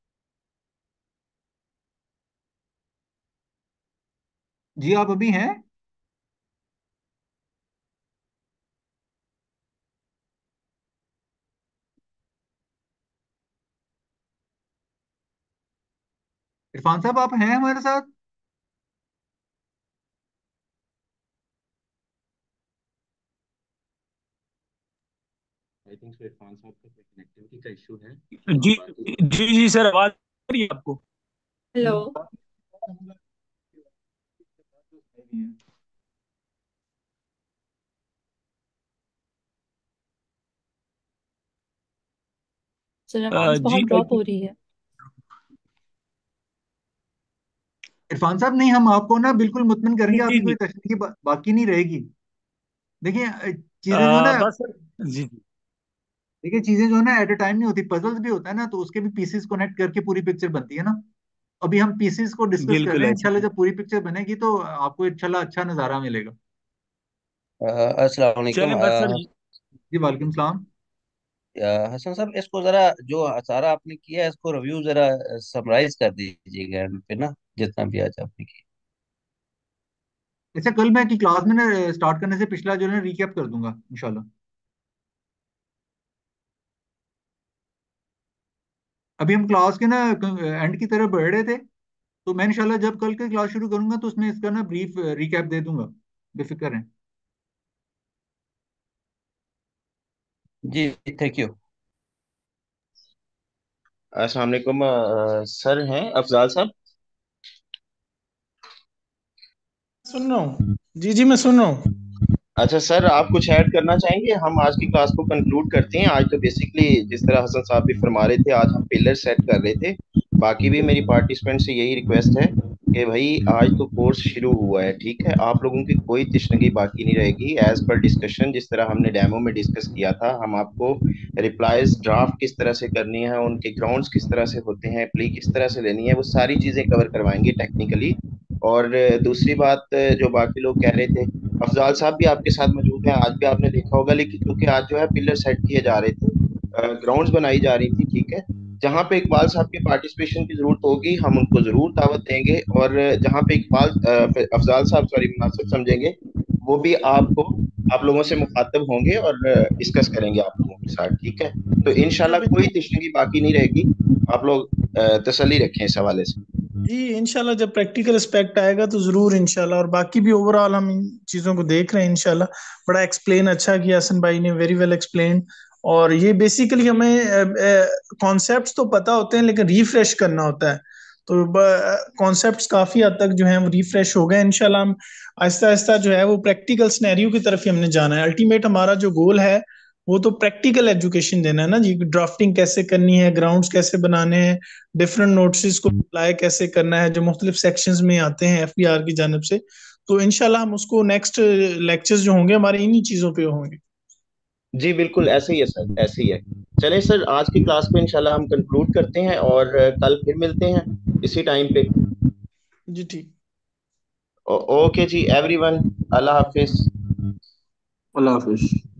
जी आप अभी हैं? इरफान साहब आप हैं हमारे साथ? आई थिंक सो इरफान साहब का कोई कनेक्टिविटी का इशू है। जी बाकी जी जी सर, आवाज आ रही है आपको? हेलो। सर अ, आवाज जी बहुत ड्रॉप हो रही है। इरफान साहब नहीं, हम आपको ना बिल्कुल मुतमिन करेंगे, जी आपकी कोई जी। तशवीश बा, बाकी नहीं रहेगी। देखिए अ, अ, चीजें जो है ना, बस सर, जी जी। देखिए चीजें जो है ना एट अ टाइम नहीं होती, पजल्स भी होता है ना, तो उसके भी पीसेस कनेक्ट करके पूरी पिक्चर बनती है ना। अभी हम पीसेस को डिस्कस कर बिल्कुल रहे हैं, ऐसे इंशाल्लाह ही। जब पूरी पिक्चर बनेगी तो आपको इंशाल्लाह अच्छा नजारा मिलेगा। अस्सलाम वालेकुम। चले बस सर। अ, जी वालेकुम सलाम। अ, हसन साहब, इसको जरा जो सारा आपने किया है इसको रिव्यू जरा समराइज कर दीजिएगा एंड पे ना, जितना भी आज आपने किया। अच्छा, कल मैं की क्लास में ना स्टार्ट करने से पिछला जो है ना रिकैप कर दूंगा इंशाल्लाह। अभी हम क्लास के ना एंड की तरफ बढ़ रहे थे, तो मैं इंशाल्लाह जब कल की क्लास शुरू करूंगा तो उसमें इसका ना ब्रीफ रिकैप दे दूंगा, बेफिक्र हैं। जी, थैंक यू। अस्सलाम वालेकुम। अ, सर हैं अफजाल साहब? सुन रहा हूँ, जी जी मैं सुन रहा हूँ। अच्छा सर, आप कुछ ऐड करना चाहेंगे? हम आज की क्लास को कंक्लूड करते हैं। आज तो बेसिकली जिस तरह हसन साहब भी फरमा रहे थे, आज हम पिलर सेट कर रहे थे। बाकी भी मेरी पार्टिसिपेंट से यही रिक्वेस्ट है कि भाई आज तो कोर्स शुरू हुआ है, ठीक है, आप लोगों की कोई तिश्नगी बाकी नहीं रहेगी। एज पर डिस्कशन जिस तरह हमने डेमो में डिस्कस किया था, हम आपको रिप्लाईज ड्राफ्ट किस तरह से करनी है, उनके ग्राउंड्स किस तरह से होते हैं, प्ली किस तरह से लेनी है, वो सारी चीज़ें कवर करवाएंगे टेक्निकली। और दूसरी बात, जो बाकी लोग कह रहे थे, अफजाल साहब भी आपके साथ मौजूद हैं, आज भी आपने देखा होगा, लेकिन क्योंकि आज जो है पिलर सेट किए जा रहे थे, ग्राउंड्स बनाई जा रही थी, ठीक है, जहाँ पे इकबाल साहब की पार्टिसिपेशन की जरूरत होगी हम उनको जरूर दावत देंगे, और जहाँ पे इकबाल अ, अफजाल साहब सॉरी मुनासिब समझेंगे, वो भी आपको आप लोगों से मुखातब होंगे और डिस्कस करेंगे आप लोगों के साथ, ठीक है। तो इंशाल्लाह कोई तिश्नगी बाकी नहीं रहेगी, आप लोग अ, तसल्ली रखें इस हवाले से। जी इंशाल्लाह जब प्रैक्टिकल एस्पेक्ट आएगा तो जरूर इंशाल्लाह, और बाकी भी ओवरऑल हम इन चीजों को देख रहे हैं इंशाल्लाह। बड़ा एक्सप्लेन अच्छा किया हसन भाई ने, वेरी वेल एक्सप्लेन। और ये बेसिकली हमें कॉन्सेप्ट्स तो पता होते हैं लेकिन रिफ्रेश करना होता है। तो कॉन्सेप्ट्स काफी हद तक जो है वो रिफ्रेश हो गए। इंशाल्लाह हम आहिस्ता आहिस्ता जो है वो प्रैक्टिकल सिनेरियो की तरफ ही हमने जाना है। अल्टीमेट हमारा जो गोल है वो तो प्रैक्टिकल एजुकेशन देना है ना जी। ड्राफ्टिंग कैसे करनी है, ग्राउंड्स कैसे बनाने हैं, डिफरेंट नोटिस को अप्लाई कैसे करना है जो मुख्तलिफ सेक्शंस में आते हैं एफबीआर की जानिब से। तो इंशाल्लाह हम उसको नेक्स्ट लेक्चर्स जो होंगे हमारे इन्हीं चीजों पे होंगे। जी बिल्कुल ऐसे ही है सर, ऐसे ही है। चलें सर, आज की क्लास को इंशाल्लाह हम कंक्लूड करते हैं और कल फिर मिलते हैं इसी टाइम पे। जी ठीक। ओके जी एवरीवन, अल्लाह हाफिज। अल्लाह हाफिज।